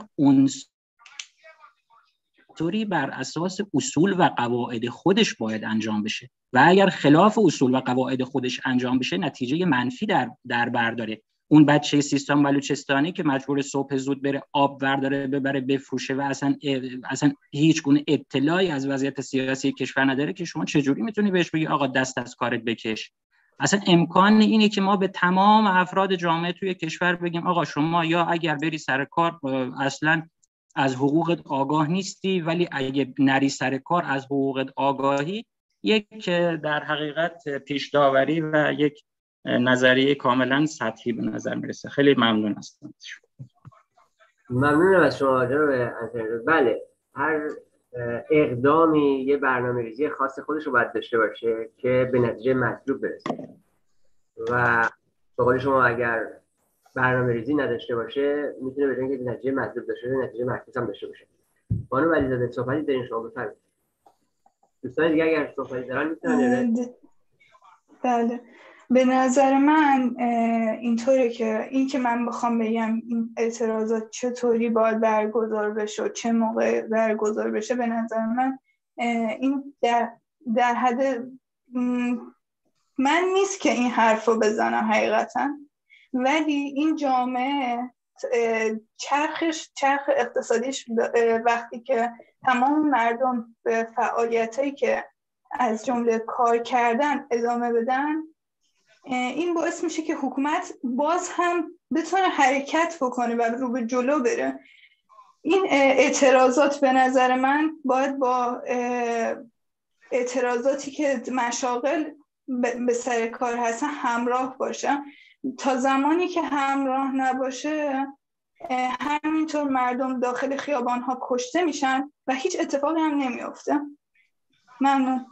عنصری بر اساس اصول و قواعد خودش باید انجام بشه و اگر خلاف اصول و قواعد خودش انجام بشه نتیجه منفی در بر داره. اون بچه سیستان بلوچستانی که مجبور صبح زود بره آب برداره ببره بفروشه و اصلا هیچ گونه اطلاعی از وضعیت سیاسی کشور نداره که شما چجوری میتونی بهش بگی آقا دست از کارت بکش؟ اصلا امکان اینه که ما به تمام افراد جامعه توی کشور بگیم آقا شما یا اگر بری سر کار اصلا از حقوقت آگاه نیستی، ولی اگه نری سر کار از حقوقت آگاهی، یک در حقیقت پیش داوری و یک نظریه کاملا سطحی به نظر میرسه. خیلی ممنون هستم. ممنونم از شما جناب انصاری. بله، هر اقدامی یه برنامه‌ریزی خاص خودش رو باید داشته باشه که به نتیجه مطلوب برسه و به قول شما اگر برنامه‌ریزی نداشته باشه میتونه به اینکه نتیجه مطلوب داشته باشه نتیجه معکوس هم داشته باشه. بانو ولیزاده صحبتی دارین شما بفرمایید. دوستان دیگه اگر صحبتی دارن میتونن. بله، به نظر من اینطوره که این که من بخوام بگم این اعتراضات چطوری باید برگزار بشه و چه موقع برگزار بشه، به نظر من این در حد من نیست که این حرف رو بزنم حقیقتا، ولی این جامعه چرخ اقتصادیش وقتی که تمام مردم به فعالیتایی که از جمله کار کردن ادامه بدن، این باعث میشه که حکومت باز هم بتونه حرکت بکنه و رو به جلو بره. این اعتراضات به نظر من باید با اعتراضاتی که مشاغل به سر کار هستن همراه باشه. تا زمانی که همراه نباشه همینطور مردم داخل خیابان‌ها کشته میشن و هیچ اتفاقی هم نمیفته. ممنون.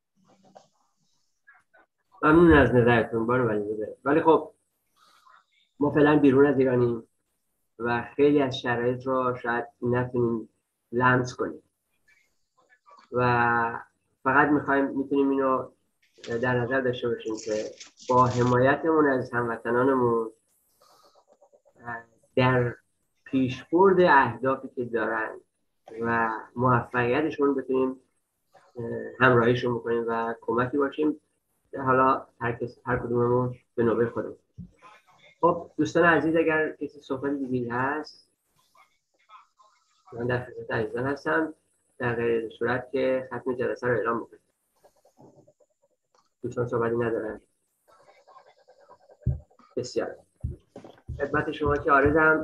ممنون از نظرتون بانو ولیزاده. ولی خب ما فعلا بیرون از ایرانیم و خیلی از شرایط رو شاید نتونیم لمس کنیم. و فقط میتونیم اینو در نظر داشته باشیم که با حمایتمون از هموطنانمون در پیشبرد اهدافی که دارن و موفقیتشون بتونیم همراهیشون بکنیم و کمکی باشیم. حالا هر کدوممون به نوبه خودمون. خب دوستان عزیز، اگر کسی صحبت دیگه هست، من در خدمت عزیزان هستم. در غیر صورت که ختم جلسه رو اعلام بکنیم. دوستان صحبتی ندارن؟ بسیار. خدمت شما که عارضم،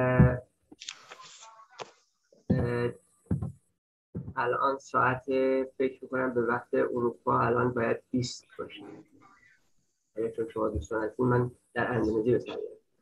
الان ساعت فکر میکنم به وقت اروپا الان باید 20 باشه. چون شما دوستان هستین، من در اندونزی بسیارم.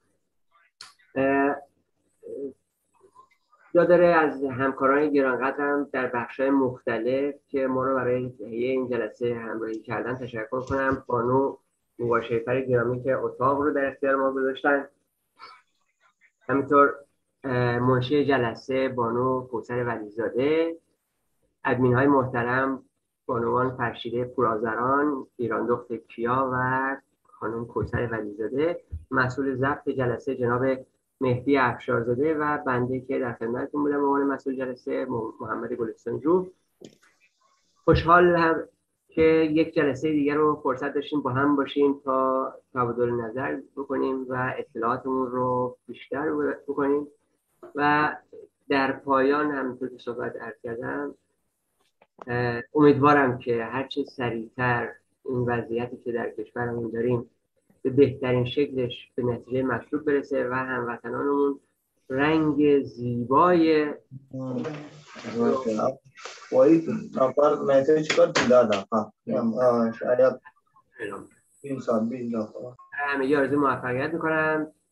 جا داره از همکاران گرانقدرم در بخش‌های مختلف که ما رو برای تهیه این جلسه همراهی کردن تشکر کنم. بانو مباشرفر گرامی که اتاق رو در اختیار ما گذاشتن، همینطور منشی جلسه بانو کوثر ولیزاده، ادمین های محترم بانوان فرشیده پورآذران، ایراندخت کیا و خانم کوثر ولیزاده، مسئول ضبط جلسه جناب مهدی افشارزاده و بنده که در خدمتتون بودم به عنوان مسئول جلسه محمد گلستانجو. خوشحال هم که یک جلسه دیگر رو فرصت داشتیم با هم باشیم تا تبادل نظر بکنیم و اطلاعاتمون رو بیشتر بکنیم و در پایان همونطور که صحبت عرض کردم امیدوارم که هرچه سریعتر این وضعیتی که در کشورمون داریم به بهترین شکلش به نتیجه مطلوب برسه و هموطنانمون رنگ زیبای نفر میسیج کر دادا شاید این سال همه آرزوی موفقیت میکنم.